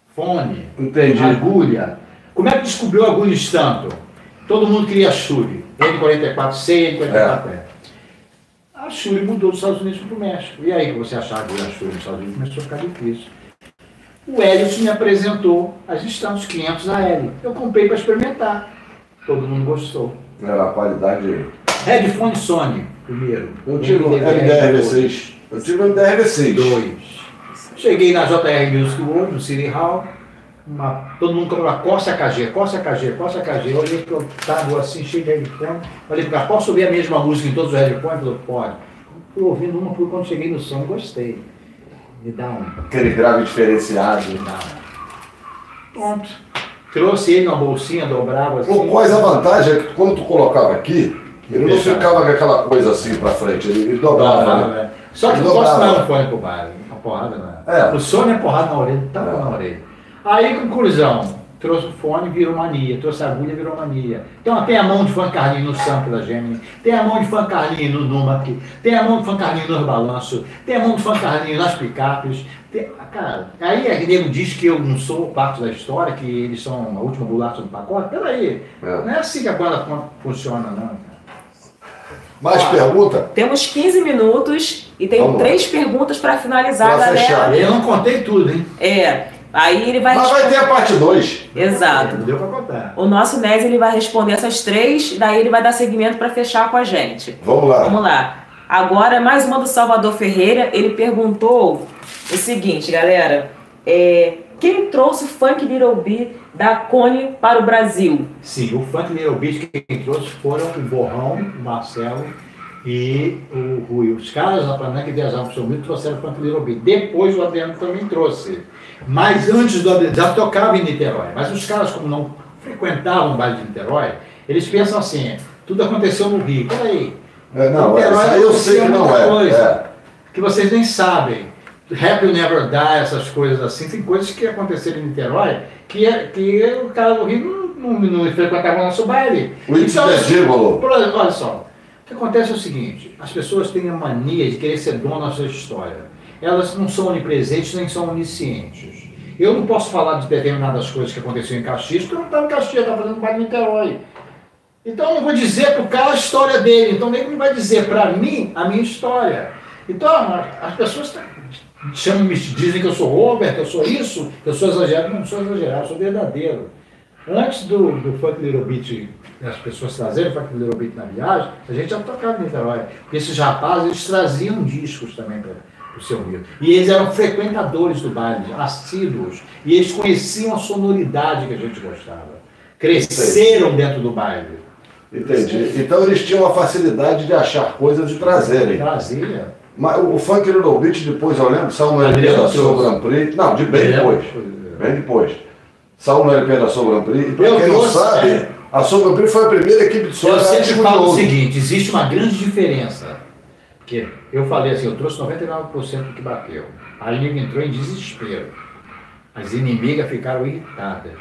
fone, Entendi. agulha. Como é que descobriu a agulha Stanton? Todo mundo queria a Shure, N44C, N44E. A Shure mudou dos Estados Unidos para o México. E aí que você achar a agulha Shure nos Estados Unidos começou a ficar difícil. O Elliot me apresentou as Stanton 500 AL. Eu comprei para experimentar. Todo mundo gostou. Era a qualidade. Headphone Sony, primeiro. Eu tive um MDR-V6. Eu tive um MDR-V6. 2. Cheguei na JR Music World, no City Hall. Todo mundo falou, Corsa KG, Corsa KG, Corsa KG. Eu olhei para o tábua assim, cheio de headphone. Falei para posso ouvir a mesma música em todos os headphones? Ele falou, pode. Fui ouvindo uma por quando cheguei no som, gostei. Me dá um. Aquele grave diferenciado. Me dá um. Pronto. Trouxe ele numa bolsinha, dobrava assim. Qual a vantagem é que quando tu colocava aqui, ele não ficava com aquela coisa assim pra frente, ele dobrava. Né? Só que não posso dar um fone pro baile, uma porrada, né? O Sony é porrada na orelha, tava na orelha. Aí, conclusão, trouxe o fone, virou mania, trouxe a agulha, virou mania. Então tem a mão de Fan Carlin no sample da Gemini, tem a mão de Fan Carlin no Numac, tem a mão de Fan Carlin no balanço, tem a mão de Fan Carlin nas picapes. Cara, aí o nego diz que eu não sou parte da história, que eles são a última bolacha do pacote. Peraí, não é assim que a banda funciona, não. Mais pergunta? Temos 15 minutos e tem 3 perguntas para finalizar, pra galera. Fechar. Eu não contei tudo, hein? Aí ele vai... Mas vai ter a parte 2. Exato. Não deu pra contar. O nosso Nézio, ele vai responder essas 3, daí ele vai dar seguimento para fechar com a gente. Vamos lá. Vamos lá. Agora, mais uma do Salvador Ferreira. Ele perguntou o seguinte, galera. Quem trouxe o Funk Little Beat da Cone para o Brasil? Sim, o Funk Little Beat quem trouxe foram o Borrão, o Marcelo e o Rui. Os caras da Panamá que viajaram para o São Mito trouxeram o Funk Little Beat. Depois o Adriano também trouxe. Mas antes do Adriano, já tocava em Niterói. Mas os caras, como não frequentavam o baile de Niterói, eles pensam assim, tudo aconteceu no Rio. Peraí. Não, isso aí eu sei que não é. Que vocês nem sabem. Happy Will Never Die, essas coisas assim, tem coisas que aconteceram em Niterói que o cara do Rio não frequentava o nosso baile. Então, olha só, o que acontece é o seguinte, as pessoas têm a mania de querer ser dono da sua história. Elas não são onipresentes nem são oniscientes. Eu não posso falar de determinadas coisas que aconteceram em Caxias, porque eu não estava em Caxias, eu estava fazendo baile em Niterói. Então eu não vou dizer para o cara a história dele, então nem vai dizer para mim a minha história. Então as pessoas dizem que eu sou Robert, que eu sou isso, que eu sou exagerado. Não sou exagerado, eu sou verdadeiro. Antes do Funk Little Beat, as pessoas trazerem o Funk Little Beat na viagem, a gente já tocava em Niterói. Porque esses rapazes, eles traziam discos também para o seu Rio. E eles eram frequentadores do baile, assíduos. E eles conheciam a sonoridade que a gente gostava. Cresceram dentro do baile. Entendi. Então eles tinham a facilidade de achar coisas e trazerem. Trazia. Mas o Funk Little Beat depois, eu lembro, saiu no LP da Soul Grand Prix. Não, bem depois. Bem depois. Saiu no LP da Soul Grand Prix. E pra quem não sabe, a Soul Grand Prix foi a primeira equipe de som. Eu sempre falo o seguinte, existe uma grande diferença. Porque eu falei assim, eu trouxe 99% do que bateu. A inimiga entrou em desespero. As inimigas ficaram irritadas.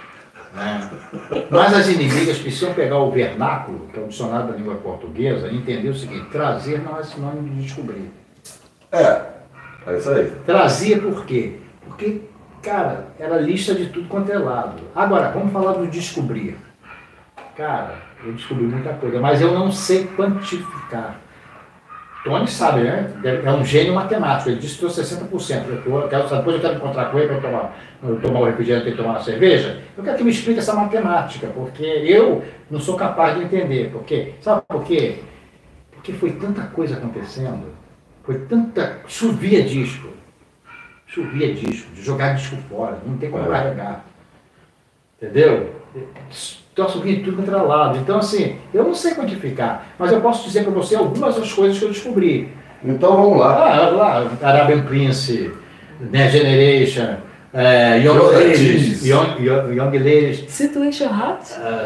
Né? Mas as inimigas precisam pegar o vernáculo, que é o dicionário da língua portuguesa, e entender o seguinte, trazer não é sinônimo de descobrir. É isso aí. Trazia por quê? Porque, cara, era lista de tudo quanto é lado. Agora, vamos falar do descobrir. Cara, eu descobri muita coisa, mas eu não sei quantificar. Tony sabe, né? É um gênio matemático, ele disse que trouxe 60%. Depois eu quero encontrar com ele para tomar o refrigerante e tomar uma cerveja. Eu quero que me explique essa matemática, porque eu não sou capaz de entender. Sabe por quê? Porque foi tanta coisa acontecendo, chovia disco, de jogar disco fora, não tem como carregar. Entendeu? Então subindo tudo contra lado. Então assim, eu não sei quantificar, mas eu posso dizer para você algumas das coisas que eu descobri. Então vamos lá. Arabian Prince, Next Generation, Young Ladies. Situation Hot?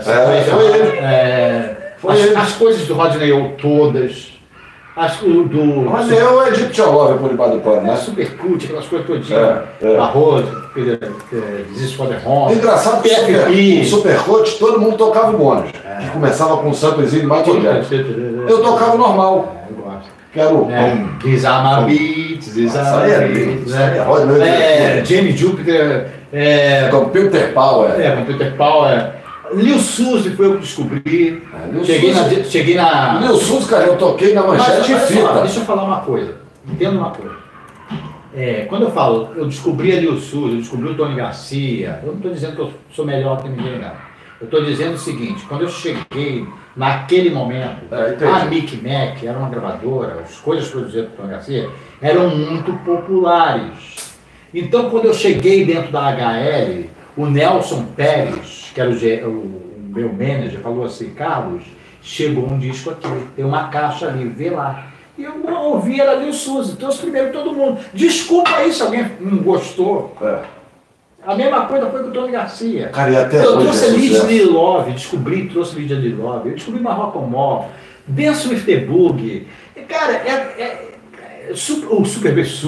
As coisas do Rodney O todas. Mas é o Egyptian Love por debaixo do pano, né? Super cult, aquelas coisas todinhas. Barroso, This for the Home. Engraçado que o Super Cult, todo mundo tocava o bônus. Que começava com um samplezinho de Michael Jackson. Eu tocava o normal. Eu gosto. Que era o These are my beats, these are my beats. Jamie Jupiter, Computer Power. Computer Power. Lil Suzy foi eu que descobri. Cheguei na... Lil Suzy, cara, eu toquei na manchete e fita. Deixa eu falar uma coisa. Entenda uma coisa. Quando eu falo, eu descobri a Lil Suzy, eu descobri o Tony Garcia, eu não estou dizendo que eu sou melhor que ninguém, não. Eu estou dizendo o seguinte, quando eu cheguei naquele momento, a Mic Mac era uma gravadora, as coisas produzidas por Tony Garcia eram muito populares. Então, quando eu cheguei dentro da HL, o Nelson Pérez, que era o meu manager, falou assim, Carlos, chegou um disco aqui, tem uma caixa ali, vê lá. E eu ouvi ela Lil Suzy, trouxe primeiro todo mundo. Desculpa aí se alguém não gostou. A mesma coisa foi com o Tony Garcia. Cara, e até eu trouxe Lydia Love, trouxe Lydia Love, eu descobri Marroco Mall, Dance with the Boogie. Cara, o Super Bass,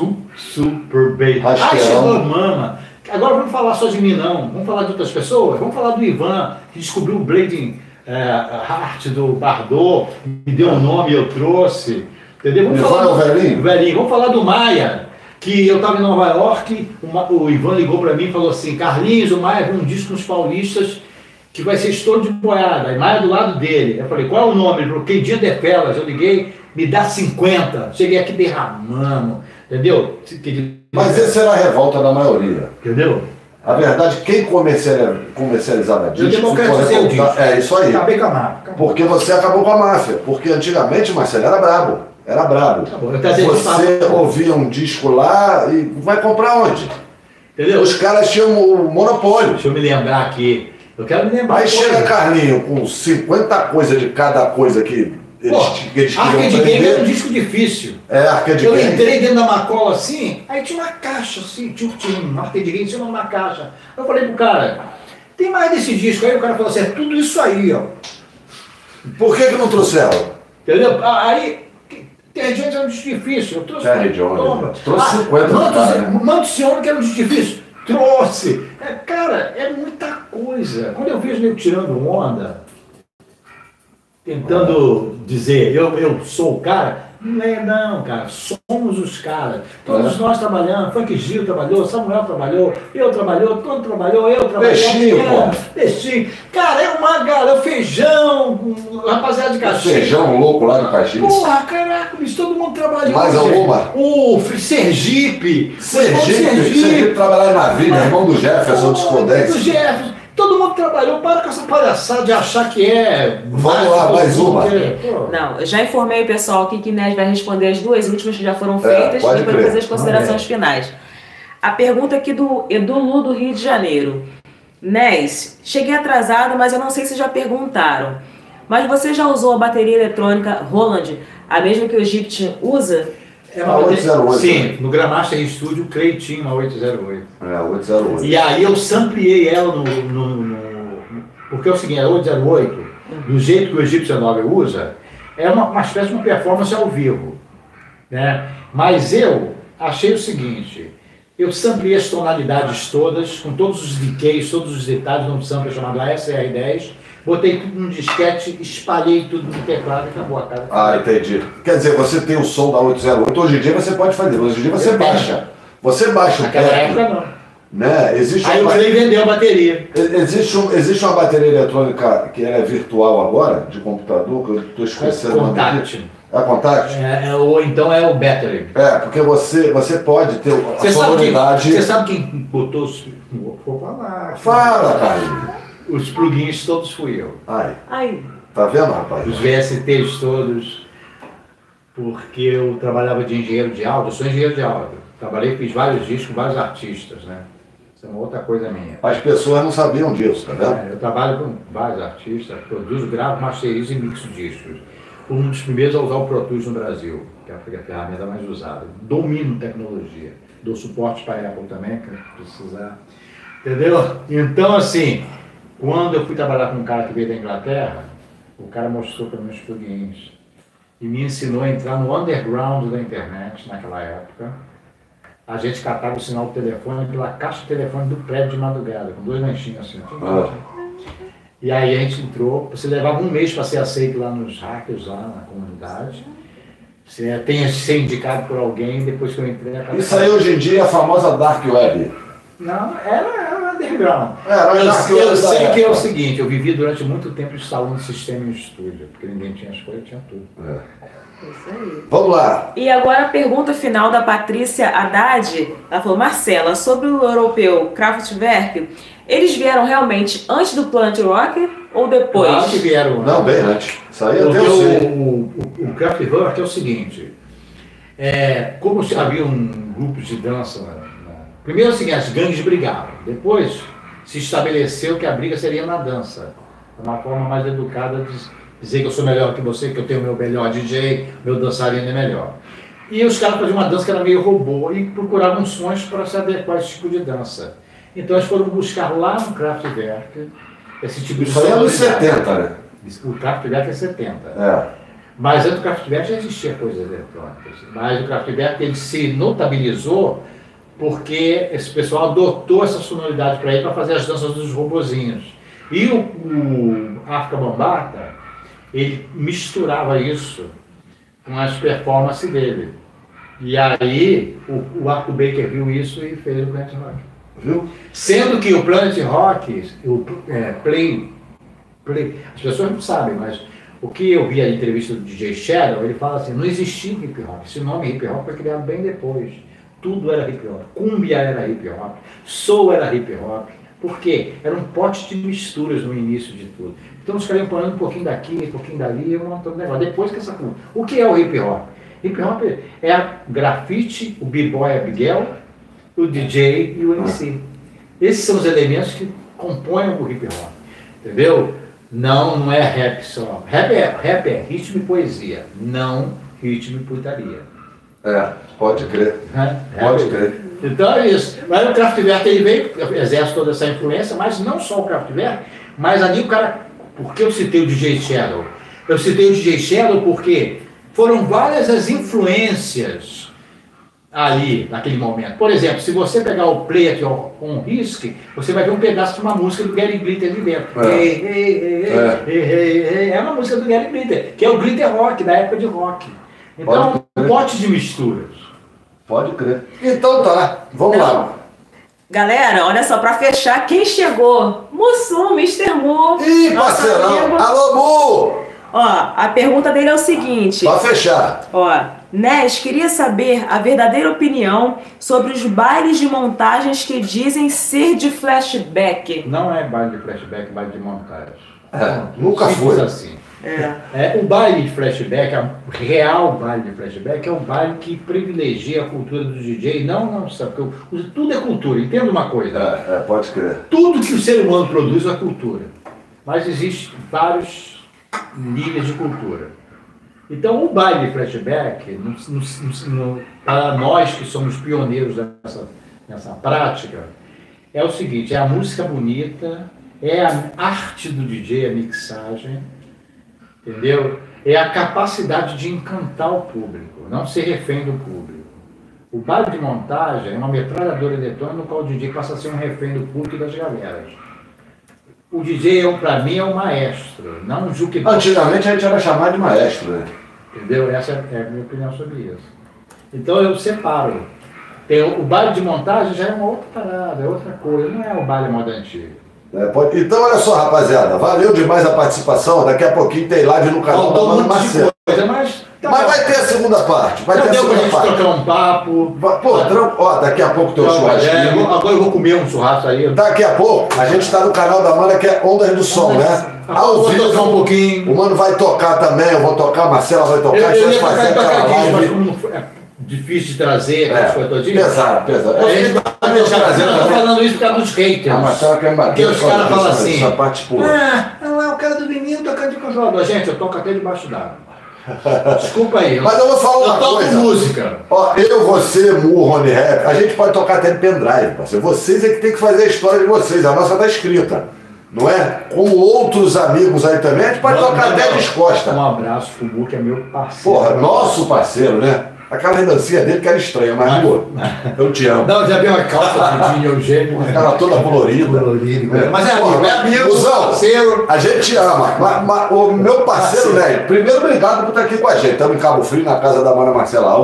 Mama. Agora vamos falar só de mim, não. Vamos falar de outras pessoas. Vamos falar do Ivan, que descobriu o Bleeding Heart do Bardot, me deu um nome e eu trouxe. Entendeu? Vamos falar do velhinho. Vamos falar do Maia, que eu estava em Nova York, o Ivan ligou para mim e falou assim, Carlinhos, o Maia viu um disco nos paulistas que vai ser estouro de boiada. E Maia do lado dele. Eu falei, qual é o nome? Ele falou, Queidinha de Pelas. Eu liguei, me dá 50. Cheguei aqui derramando, entendeu? Mas essa era a revolta da maioria. Entendeu? A verdade, quem comercializava disco... Eu democratizei o disco. É isso aí. Acabei com a máfia. Porque você acabou com a máfia. Porque antigamente, Marcelo, era brabo. Era brabo. Você ouvia um disco lá e vai comprar onde? Entendeu? Os caras tinham o monopólio. Deixa eu me lembrar aqui. Eu quero me lembrar. Aí chega Carlinho com 50 coisas de cada coisa que eles queriam Arcade Game era um disco difícil. Arcade Game. Eu entrei dentro da Macola assim, aí tinha uma caixa assim, tinha um Arcade Game, tinha uma caixa. Eu falei pro cara, tem mais desse disco? Aí o cara falou assim, é tudo isso aí, ó. Por que não trouxeram? Entendeu? Aí... Terry Jones era um disco difícil, eu trouxe. Terry Jones. Trouxe 50 Manto Cione, que era um disco difícil, trouxe. Cara, é muita coisa. Quando eu vejo ele tirando onda, tentando dizer, eu sou o cara, não é não, cara, somos os caras. Todos nós trabalhamos, Funk Gil trabalhou, Samuel trabalhou, eu trabalhou, Tony trabalhou, eu trabalhei. Peixinho, pô. Peixinho. Cara, é uma galera, feijão, rapaziada de Caxias. Feijão louco lá no Caxias. Porra, caraca, bicho, todo mundo trabalhou. Mais alguma? O Sergipe. Sergipe trabalhava na vida, irmão do Jefferson, dos Codex. Do Jefferson. Todo mundo trabalhou, para com essa palhaçada de achar que é... Vamos lá, mais uma. Não, eu já informei o pessoal aqui que Inés vai responder as duas últimas que já foram feitas e depois fazer as considerações finais. A pergunta aqui do Edu Lu, do Rio de Janeiro. Nés, cheguei atrasada, mas eu não sei se já perguntaram. Mas você já usou a bateria eletrônica Roland, a mesma que o Egyptian usa? É uma 808. Sim, no Grandmaster Studio, o Clay tinha uma 808. 808. E aí eu sampliei ela porque é o seguinte, a 808, do jeito que o Egyptian 9 usa, é uma espécie de uma performance ao vivo. Né? Mas eu achei o seguinte, eu sampliei as tonalidades todas, com todos os decays, todos os detalhes, num sample chamado SR10, botei tudo num disquete, espalhei tudo no teclado e acabou a cara. Entendi. Quer dizer, você tem o som da 808, hoje em dia você pode fazer, hoje em dia você baixa. Você baixa o naquela época não. Né? Aí o Clay vendeu a bateria. Existe uma bateria eletrônica que é virtual agora, de computador, que eu estou esquecendo. Contact. É Contact? Ou então é o Battery. Porque você pode ter a sonoridade... Você sabe quem botou os... Vou falar. Fala, Carlinhos. Os plugins todos fui eu. Ai. Tá vendo, rapaz? Os VSTs todos, porque eu trabalhava de engenheiro de áudio, eu sou engenheiro de áudio. Trabalhei, fiz vários discos com vários artistas, né? Isso é uma outra coisa minha. As pessoas não sabiam disso, tá vendo? Eu trabalho com vários artistas, produzo, gravo, masterizo e mixo discos. Fui um dos primeiros a usar o Pro Tools no Brasil, que é a ferramenta mais usada. Domino tecnologia. Dou suporte para a Apple também, que precisar. Entendeu? Então, assim, quando eu fui trabalhar com um cara que veio da Inglaterra, o cara mostrou para mim os plugins e me ensinou a entrar no underground da internet naquela época. A gente catava o sinal do telefone pela caixa de telefone do prédio de madrugada, com 2 lanchinhos assim. E aí a gente entrou, você levava um mês para ser aceito lá nos hackers, lá na comunidade. Você tem que ser indicado por alguém, depois que eu entrei... Isso aí hoje em dia é a famosa Dark Web. Não, era underground. Eu sei que é o seguinte, eu vivi durante muito tempo instalando sistema em estúdio, porque ninguém tinha as coisas, tinha tudo. Isso aí. Vamos lá. E agora a pergunta final da Patrícia Haddad. Ela falou, Marcela, sobre o europeu Kraftwerk, eles vieram realmente antes do Planet Rock ou depois? Claro que vieram. Não, bem antes. Isso aí eu o Kraftwerk é o seguinte, como havia grupos de dança, primeiro assim, as gangues brigavam, depois se estabeleceu que a briga seria na dança, uma forma mais educada de dizer que eu sou melhor que você, que eu tenho o meu melhor DJ, meu dançarino é melhor. E os caras faziam uma dança que era meio robô e procuravam sons para se adequar a esse tipo de dança. Então eles foram buscar lá no Kraftwerk esse tipo de Isso aí é nos 70, né? O Kraftwerk é 70. Mas antes do Kraftwerk já existia coisas eletrônicas. Mas o Kraftwerk ele se notabilizou porque esse pessoal adotou essa sonoridade para ele para fazer as danças dos robozinhos. E o África Bambata, ele misturava isso com as performances dele. E aí o Arthur Baker viu isso e fez o Planet Rock. Viu? Sendo que o Planet Rock, as pessoas não sabem, mas o que eu vi na entrevista do DJ Shadow, ele fala assim, não existia hip hop. Esse nome hip hop foi criado bem depois. Tudo era hip hop. Cumbia era hip hop. Soul era hip hop. Por quê? Era um pote de misturas no início de tudo. Então os caras iam pondo um pouquinho daqui, um pouquinho dali, e um montão de negócio. Depois que essa coisa. O que é o hip hop? Hip hop é a grafite, o b-boy é Miguel, o DJ e o MC. Esses são os elementos que compõem o hip hop. Entendeu? Não é rap só. Rap é ritmo e poesia, não ritmo e putaria. Pode crer. Pode crer. Então é isso. Mas o Kraftwerk ele veio, exerce toda essa influência, mas não só o Kraftwerk, mas ali o cara. Por que eu citei o DJ Shadow? Eu citei o DJ Shadow porque foram várias as influências ali, naquele momento. Por exemplo, se você pegar o Play aqui on Risk, você vai ver um pedaço de uma música do Gary Glitter ali dentro. É uma música do Gary Glitter, que é o Glitter Rock, da época de rock. Então, um pote de misturas. Pode crer. Então tá, vamos lá. Galera, olha só, pra fechar, quem chegou? Mussum, Mr. Mu. Ih, parceirão. Alô, Mu! Ó, a pergunta dele é o seguinte. Pra fechar. Ó, Nes, queria saber a verdadeira opinião sobre os bailes de montagens que dizem ser de flashback. Não é baile de flashback, é baile de montagem. Nunca foi. Assim. O baile de flashback, o real baile de flashback, é um baile que privilegia a cultura do DJ. Não, sabe? Porque tudo é cultura, entenda uma coisa. Pode crer. Tudo que o ser humano produz é cultura. Mas existem vários níveis de cultura. Então, o baile de flashback, para nós que somos pioneiros nessa prática, é o seguinte, é a música bonita, é a arte do DJ, a mixagem, entendeu? É a capacidade de encantar o público, não ser refém do público. O baile de montagem é uma metralhadora eletrônica no qual o DJ passa a ser um refém do público e das galeras. O DJ, para mim, é um maestro, não um juque. Antigamente a gente era chamado de maestro, né? Entendeu? Essa é a minha opinião sobre isso. Então eu separo. O baile de montagem já é uma outra parada, é outra coisa, não é o baile moda antiga. Então olha só, rapaziada, valeu demais a participação. Daqui a pouquinho tem live no canal da Mano Marcelo. Mas vai ter a segunda parte. Vai ter a segunda parte. Trocar um papo. Ó, daqui a pouco tem um churrasquinho. Agora eu vou comer um churrasco aí. Daqui a pouco, a gente está no canal da Mana, que é Ondas do Som, né? Ao vivo, tocar um pouquinho. O Mano vai tocar também, eu vou tocar, a Marcela vai tocar. A gente vai fazer aquela live. Difícil de trazer, pesado. Eu tô falando isso por causa dos haters. A Marcela quer bater. Porque os caras falam assim, essa parte pura. Não é o cara do menino tocando de controlador. Gente, eu toco até debaixo d'água. Desculpa aí. Mas eu vou falar uma coisa. Eu toco música. Ó, você, Mu, Rony Rap, a gente pode tocar até de pendrive, parceiro. Vocês é que tem que fazer a história de vocês. A nossa tá escrita. Não é? Como outros amigos aí também, a gente pode tocar até descosta. Um abraço, Fubu, que é meu parceiro. Porra, nosso parceiro, né? Aquela redancinha dele que era estranha, mas, pô, eu te amo. Não, já vi uma calça de Eugênio. Aquela toda colorida. Mas é amigo, parceiro. A gente ama. O meu parceiro, né? Primeiro, obrigado por estar aqui com a gente. Estamos em Cabo Frio, na casa da Mana Marcela Alves.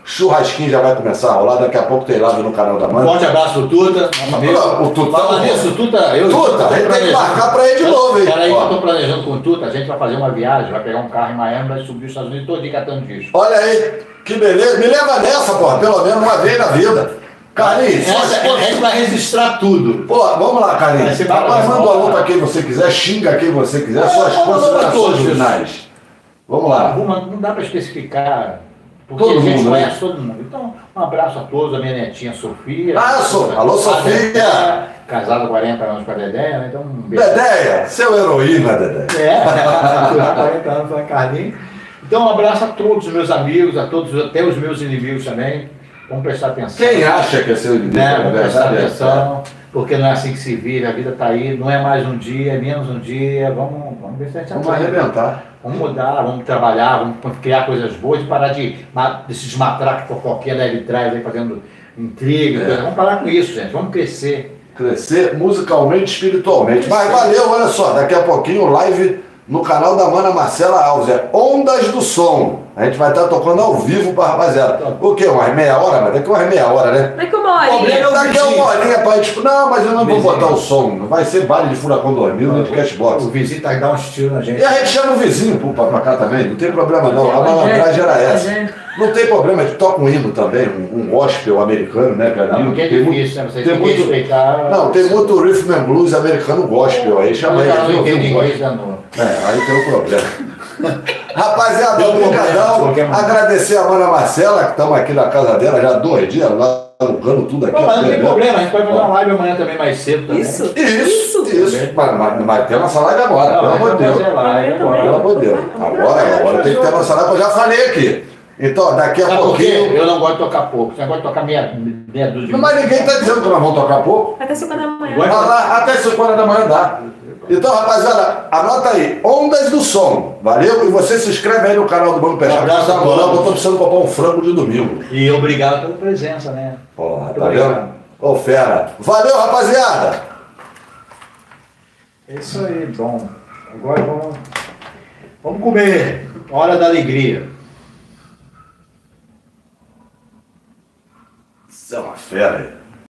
Churrasquinho já vai começar a rolar, daqui a pouco tem live no canal da Um Mãe. forte abraço pro Tuta, nosso amigo. O Tuta, Fala nisso, Tuta, Tuta, a gente tem que marcar pra ir de novo, hein? Peraí, Ó. eu tô planejando com o Tuta, a gente vai fazer uma viagem, vai pegar um carro em Miami, vai subir os Estados Unidos todo dia catando disco. Olha aí, que beleza. Me leva nessa, porra, pelo menos uma vez na vida. Carlinhos, A gente vai registrar tudo. pô, vamos lá, Carlinhos. Vai ser Agora bacana. manda um alô pra quem você quiser, xinga quem você quiser, suas vamos lá pra considerações todos. finais. Vamos lá. Não dá para especificar, porque Todo a gente mundo, conhece né? todo mundo. Então, um abraço a todos, a minha netinha Sofia. Alô, Sofia! Casada há 40 anos com a Dedé, né? Então, um beijo. Dedéia, seu heroína, Dedéia. É, 40 anos com a Carlinhos. Então, um abraço a todos os meus amigos, a todos, até os meus inimigos também. Vamos prestar atenção. Quem acha que é seu inimigo? Né? Vamos prestar Verdade, atenção, porque não é assim que se vive, a vida está aí, não é mais um dia, é menos um dia. Vamos ver se a gente Vamos aprende. arrebentar. Vamos mudar, vamos trabalhar, vamos criar coisas boas e parar desses matracos fofoqueiros aí de trás, aí fazendo intriga. É. Vamos parar com isso, gente. Vamos crescer. Crescer musicalmente, espiritualmente. Mas valeu, olha só, daqui a pouquinho live no canal da Mana Marcela Alves. É Ondas do Som. A gente vai estar tocando ao vivo pra rapaziada. O quê? Umas meia hora? Mas daqui umas meia hora, né? Daqui uma horinha. Daqui a uma horinha pra gente. Não, mas eu não vou botar o som. Vai ser baile de furacão dormindo no Cashbox. O vizinho tá dando um tiro na gente. E a gente chama o vizinho pra cá também, não tem problema não. A malandragem era essa. Não tem problema, a gente toca um hino também, um gospel americano, né, cara? Não, porque é difícil, né? Vocês tem têm que muito, respeitar. não, tem muito rhythm and blues americano gospel, aí chama ele. Não não entende tem inglês, danou. aí tem um problema. Rapaziada, Deu obrigadão. problema. Agradecer a Mana Marcela, que estamos aqui na casa dela já há 2 dias, lá alugando tudo aqui. Não, mas não tem né? problema, a gente pode fazer uma live amanhã também mais cedo também. Isso. Isso. Mas tem nossa live agora, Não, pelo amor de vai Deus. fazer live agora. Pelo amor de Deus. Agora tem que ter nossa live, que eu já falei aqui. Então, daqui a Sabe por quê? pouquinho. Eu não gosto de tocar pouco, você gosta de tocar meia dúzia de Mas ninguém está dizendo que nós vamos tocar pouco. Até 5 da manhã. Vai. Até 5 horas da manhã dá. Então, rapaziada, anota aí, Ondas do Som, valeu? E você se inscreve aí no canal do Banco Peixado. abraço a Eu todos. tô precisando comprar um frango de domingo. E obrigado pela presença, né? Porra, Muito tá obrigado. vendo? Ô, fera. Valeu, rapaziada. É isso aí, bom. Agora vamos comer. Hora da alegria. Isso é uma fera aí.